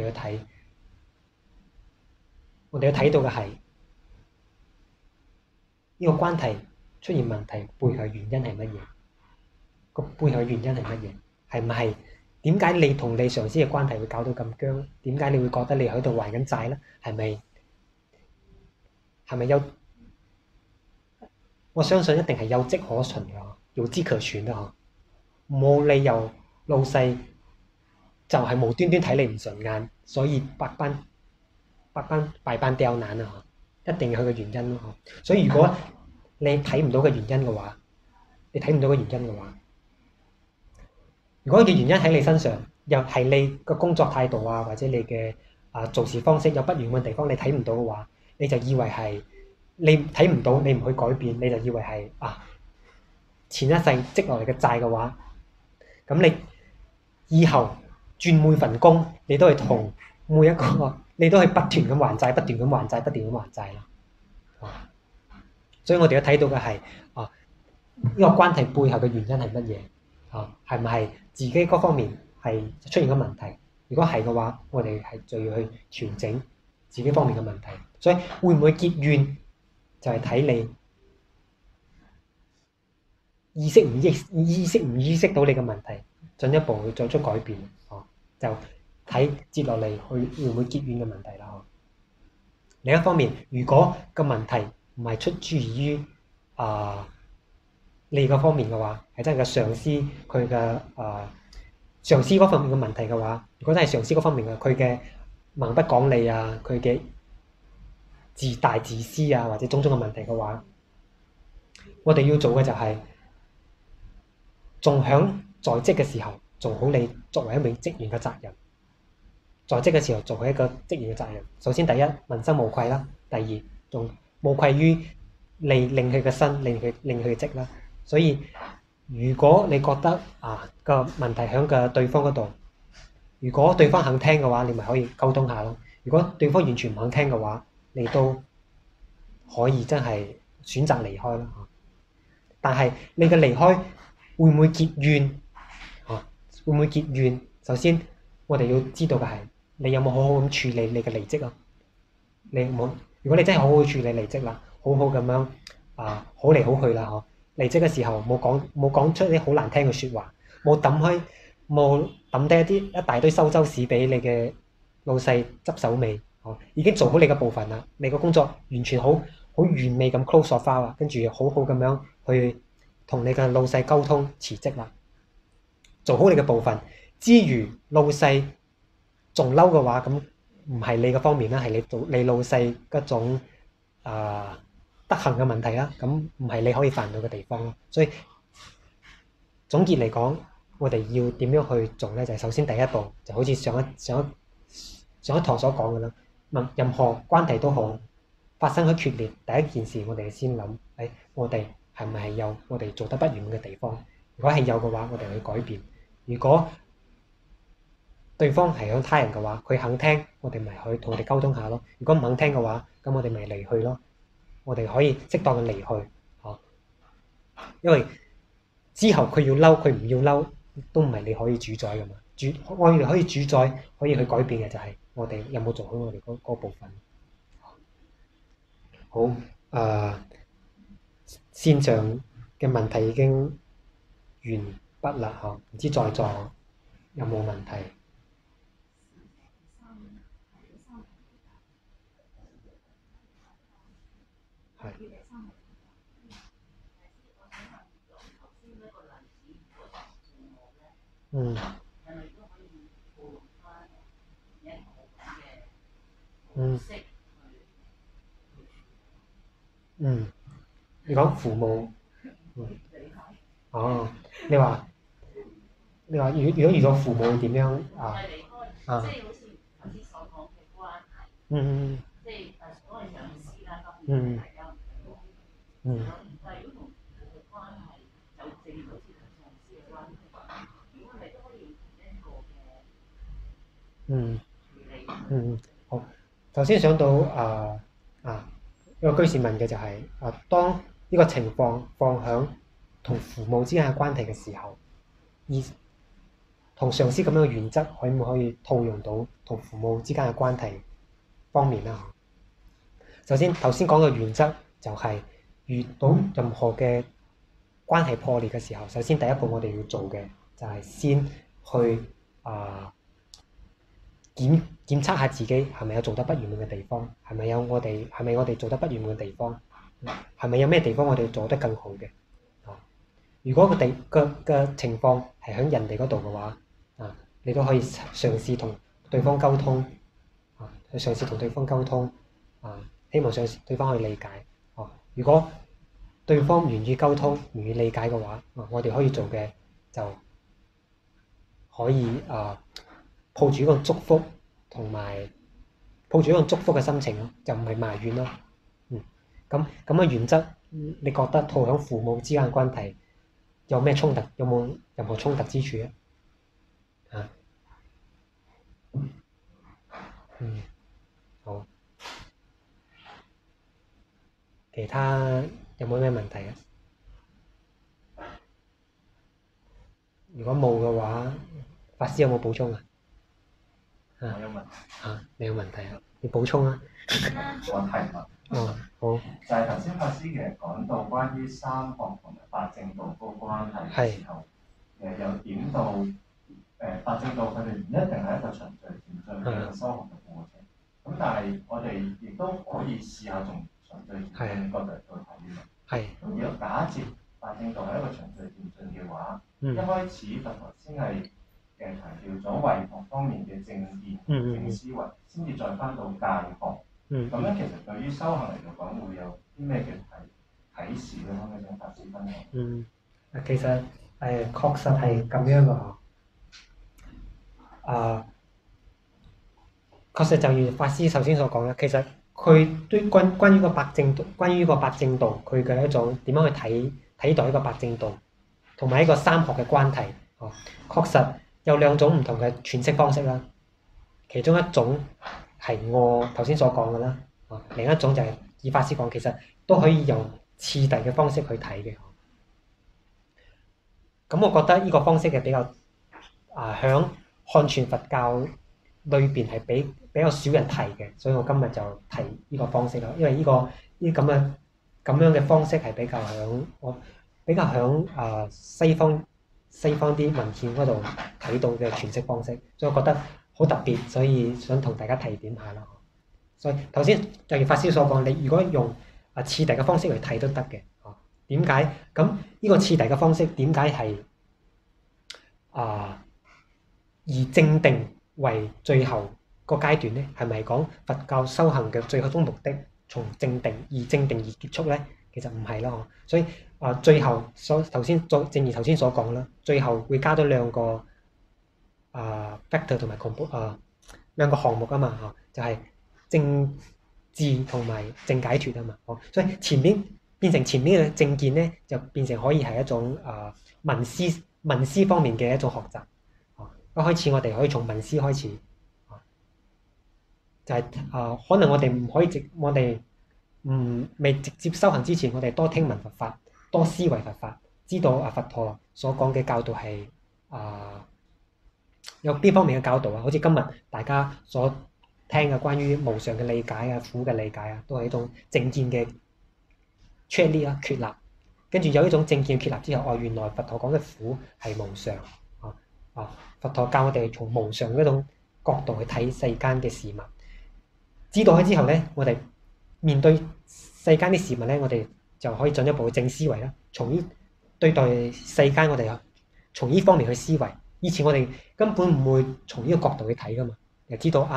到嘅係呢個關係出現問題背後原因係乜嘢？個背後原因係乜嘢？係唔係點解你同你上司嘅關係會搞到咁僵？點解你會覺得你喺度還緊債咧？係咪有？我相信一定係有跡可循嘅，有跡可循嘅冇理由老細就係無端端睇你唔順眼，所以百般刁難一定有佢嘅原因所以如果你睇唔到嘅原因嘅話， 如果嘅原因喺你身上，又係你個工作態度啊，或者你嘅做事方式有不完滿嘅地方，你睇唔到嘅話，你就以為係你睇唔到，你唔去改變，你就以為係前一世積落嚟嘅債嘅話，咁你以後轉每份工，你都係同每一個，你都係不斷咁還債，不斷咁還債，不斷咁還債啦。所以我哋要睇到嘅係呢個關係背後嘅原因係乜嘢？係咪係自己嗰方面係出現咗問題？如果係嘅話，我哋係就要去調整自己方面嘅問題。所以會唔會結怨，就係睇你意識唔意識到你嘅問題，進一步去作出改變。就睇接落嚟會唔會結怨嘅問題啦。另一方面，如果個問題唔係出自於你嗰方面嘅話，係真係個上司佢嘅上司嗰方面嘅問題嘅話，如果真係上司嗰方面嘅佢嘅蠻不講理啊，佢嘅自大自私啊，或者種種嘅問題嘅話，我哋要做嘅就係仲喺在職嘅時候做好你作為一名職員嘅責任。在職嘅時候做好一個職員嘅責任。首先第一，問心無愧啦；第二，仲無愧於令佢嘅身，令佢嘅職啦。所以如果你覺得個問題喺個對方嗰度，如果對方肯聽嘅話，你咪可以溝通下咯。如果對方完全唔肯聽嘅話，你都可以真係選擇離開啦。但係你嘅離開會唔會結怨？會唔會結怨？首先我哋要知道嘅係你有冇好好咁處理你嘅離職啊？你冇，如果你真係好好處理離職啦，好好咁樣好嚟好去啦，離職嘅時候冇講出啲好難聽嘅説話，冇抌低一大堆收州屎俾你嘅老細執手尾，已經做好你嘅部分啦，你個工作完全好完美咁 close 咗花啦，跟住好好咁樣去同你嘅老細溝通辭職啦，做好你嘅部分之餘，老細仲嬲嘅話，咁唔係你嘅方面啦，係你老細嗰種德行嘅問題啦，咁唔係你可以煩惱嘅地方咯。所以總結嚟講，我哋要點樣去做呢？就係首先第一步，就好似上一堂所講嘅啦，任何關係都好，發生咗決裂，第一件事我哋先諗，我哋係咪係有我哋做得不完美嘅地方？如果係有嘅話，我哋去改變。如果對方係響他人嘅話，佢肯聽，我哋咪去同佢哋溝通下咯。如果唔肯聽嘅話，咁我哋咪離去咯。我哋可以適當嘅離去，因為之後佢要嬲，佢唔要嬲，都唔係你可以主宰噶嘛。我哋可以主宰，可以去改變嘅就係我哋有冇做好我哋嗰部分。好，線上嘅問題已經完畢啦，唔知在座有冇問題？係。你講父母，你話如果遇到父母點樣即係好似頭先所講嘅關係，即係所謂上司啦，當然大家唔同。但係如果同佢嘅關係就正好似同上司嘅關係，如果係咪都可以用一個嘅處理？好。頭先想到一個居士問嘅就係當呢個情況放響同父母之間嘅關係嘅時候，而同上司咁樣嘅原則，可唔可以套用到同父母之間嘅關係方面啦？首先頭先講嘅原則就係遇到任何嘅關係破裂嘅時候，首先第一步我哋要做嘅就係先去檢測下自己係咪有做得不完美嘅地方，係咪我哋做得不完美嘅地方，係咪有咩地方我哋做得更好嘅？如果個情況係喺人哋嗰度嘅話，你都可以嘗試同對方溝通，希望對方可以理解。如果對方唔願意溝通、唔願意理解嘅話，我哋可以做嘅就可以抱住一個祝福同埋抱住一個祝福嘅心情咯，就唔係埋怨咯。咁嘅原則，你覺得同響父母之間嘅關係有咩衝突？有冇任何衝突之處啊？好。其他有冇咩問題啊？如果冇嘅話，法師有冇補充啊？ 我有問題。 你有問題啊？你補充啊？ 我提問。 好。 就係頭先法師其實講到關於三學同埋八正道嗰個關係嘅時候，有點到八正道佢哋唔一定係一個循序漸進嘅修學嘅過程。咁但係我哋亦都可以試下從循序漸進嘅角度去睇嘅。咁如果假設八正道係一個循序漸進嘅話，一開始佛陀先係強調咗慧學方面嘅正見、正思維，先至再翻到戒學。咁樣其實對於修行嚟講，會有啲咩嘅啟示咧？可唔可以請法師分享？ 其實確實係咁樣嘅嗬。確實就如法師頭先所講啦，其實佢對關於個八正道，佢嘅一種點樣去睇待一個八正道，同埋一個三學嘅關係，確實有兩種唔同嘅詮釋方式啦。其中一種係我頭先所講嘅啦，另一種就係以法師講，其實都可以用次第嘅方式去睇嘅。咁我覺得呢個方式係比較響漢傳佛教裏邊係比較少人提嘅，所以我今日就提呢個方式咯。因為呢咁樣嘅方式係比較響西方啲文獻嗰度睇到嘅詮釋方式，所以我覺得好特別，所以想同大家提點下咯。所以頭先就如法師所講，你如果用次第嘅方式去睇都得嘅。點解？咁呢個次第嘅方式點解係以正定為最後個階段咧？係咪講佛教修行嘅最後終目的從正定而結束咧？其實唔係咯。所以最後正如頭先所講啦，最後會加多兩個factor 同埋兩個項目啊嘛，就係正智同埋正解脫啊嘛。所以變成前面嘅正見咧，就變成可以係一種文思方面嘅一種學習。一開始我哋可以從文思開始，就係可能我哋未直接修行之前，我哋多聽聞佛法，多思維佛法，知道佛陀所講嘅教導係有邊方面嘅教導啊？好似今日大家所聽嘅關於無常嘅理解啊、苦嘅理解啊，都係一種正見嘅確立。跟住有一種正見嘅確立之後，原來佛陀講嘅苦係無常。佛陀教我哋從無常嗰種角度去睇世間嘅事物。知道咗之後咧，我哋面對世間啲事物咧，我哋就可以進一步正思維啦。從呢對待世間，我哋從呢方面去思維。以前我哋根本唔會從呢個角度去睇噶嘛，又知道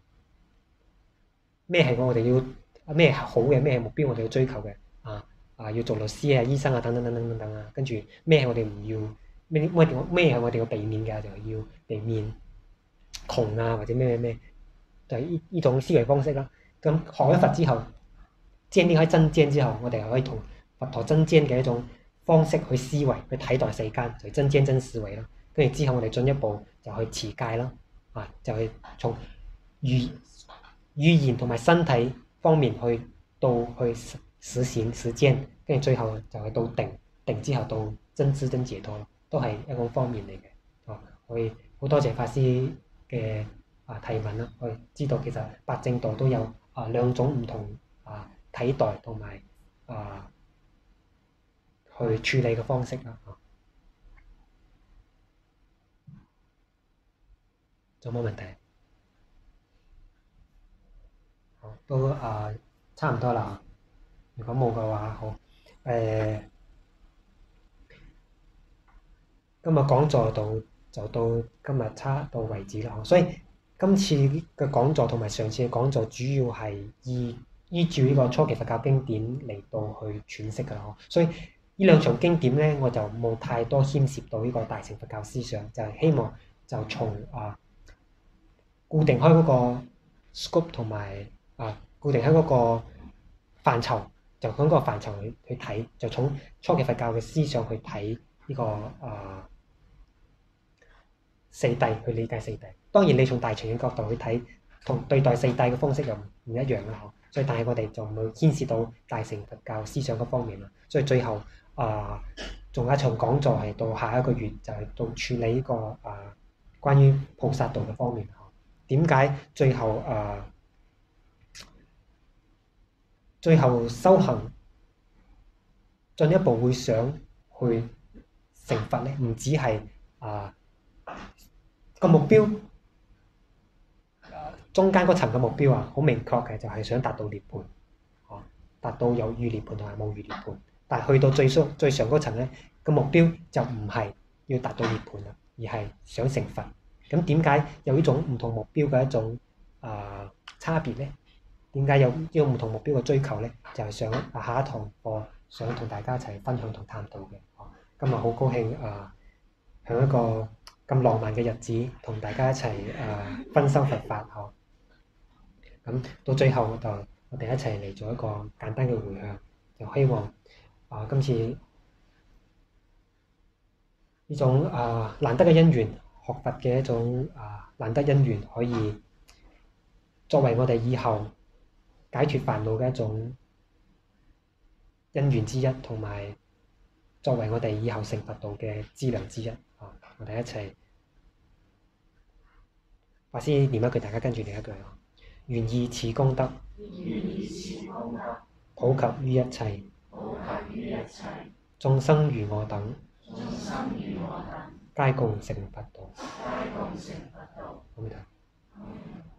咩係我哋要咩係好嘅，咩係目標我哋要追求嘅要做律師啊、醫生啊等等啊。跟住咩係我哋唔要咩係我哋要避免嘅，就係要避免窮啊或者咩，就係呢種思維方式啦。咁學咗佛之後，建立開真見之後，我哋可以同佛陀真見嘅一種方式去思維去睇待世間，就係真見真思維啦。跟住之後，我哋進一步就去持戒啦，就係從語言同埋身體方面去實踐實踐，跟住最後就係到定之後到真知真解脫咯，都係一個方面嚟嘅。可以好多謝法師嘅提問啦，我哋知道其實八正道都有兩種唔同睇待同埋去處理嘅方式啦。仲有冇問題？好，都差唔多啦。如果冇嘅話，好今日講座就到今日差到為止啦。所以今次嘅講座同埋上次嘅講座主要係依照呢個初期佛教經典嚟到去詮釋㗎啦。所以呢兩場經典咧，我就冇太多牽涉到呢個大乘佛教思想，就係希望就從固定開嗰個 scope 同埋固定喺嗰個範疇，就喺嗰個範疇去睇，就從初期佛教嘅思想去睇呢個四諦，去理解四諦。當然你從大乘嘅角度去睇，同對待四諦嘅方式又唔一樣啦。所以但係我哋就唔會牽涉到大乘佛教思想嗰方面啦。所以最後仲有一場講座係到下一個月，就係到處理呢個關於菩薩道嘅方面。點解最後修行進一步會想去成佛呢？唔只係個目標，中間嗰層嘅目標好明確嘅，就係想達到涅槃，達到有餘涅槃同埋無餘涅槃。但係去到最上嗰層咧，個目標就唔係要達到涅槃啦，而係想成佛。咁點解有呢種唔同目標嘅一種差別呢？點解有呢種唔同目標嘅追求呢？就係想下一堂課想同大家一齊分享同探討嘅。今日好高興喺一個咁浪漫嘅日子，同大家一齊分修佛法。咁到最後就我哋一齊嚟做一個簡單嘅回向，就希望今次呢種難得嘅因緣，學佛嘅一種難得因緣，可以作為我哋以後解脫煩惱嘅一種因緣之一，同埋作為我哋以後成佛道嘅資糧之一。我哋一齊法師念一句，大家跟住念一句。願以此功德，普及於一切，眾生如我等，皆共成佛道。阿彌陀佛。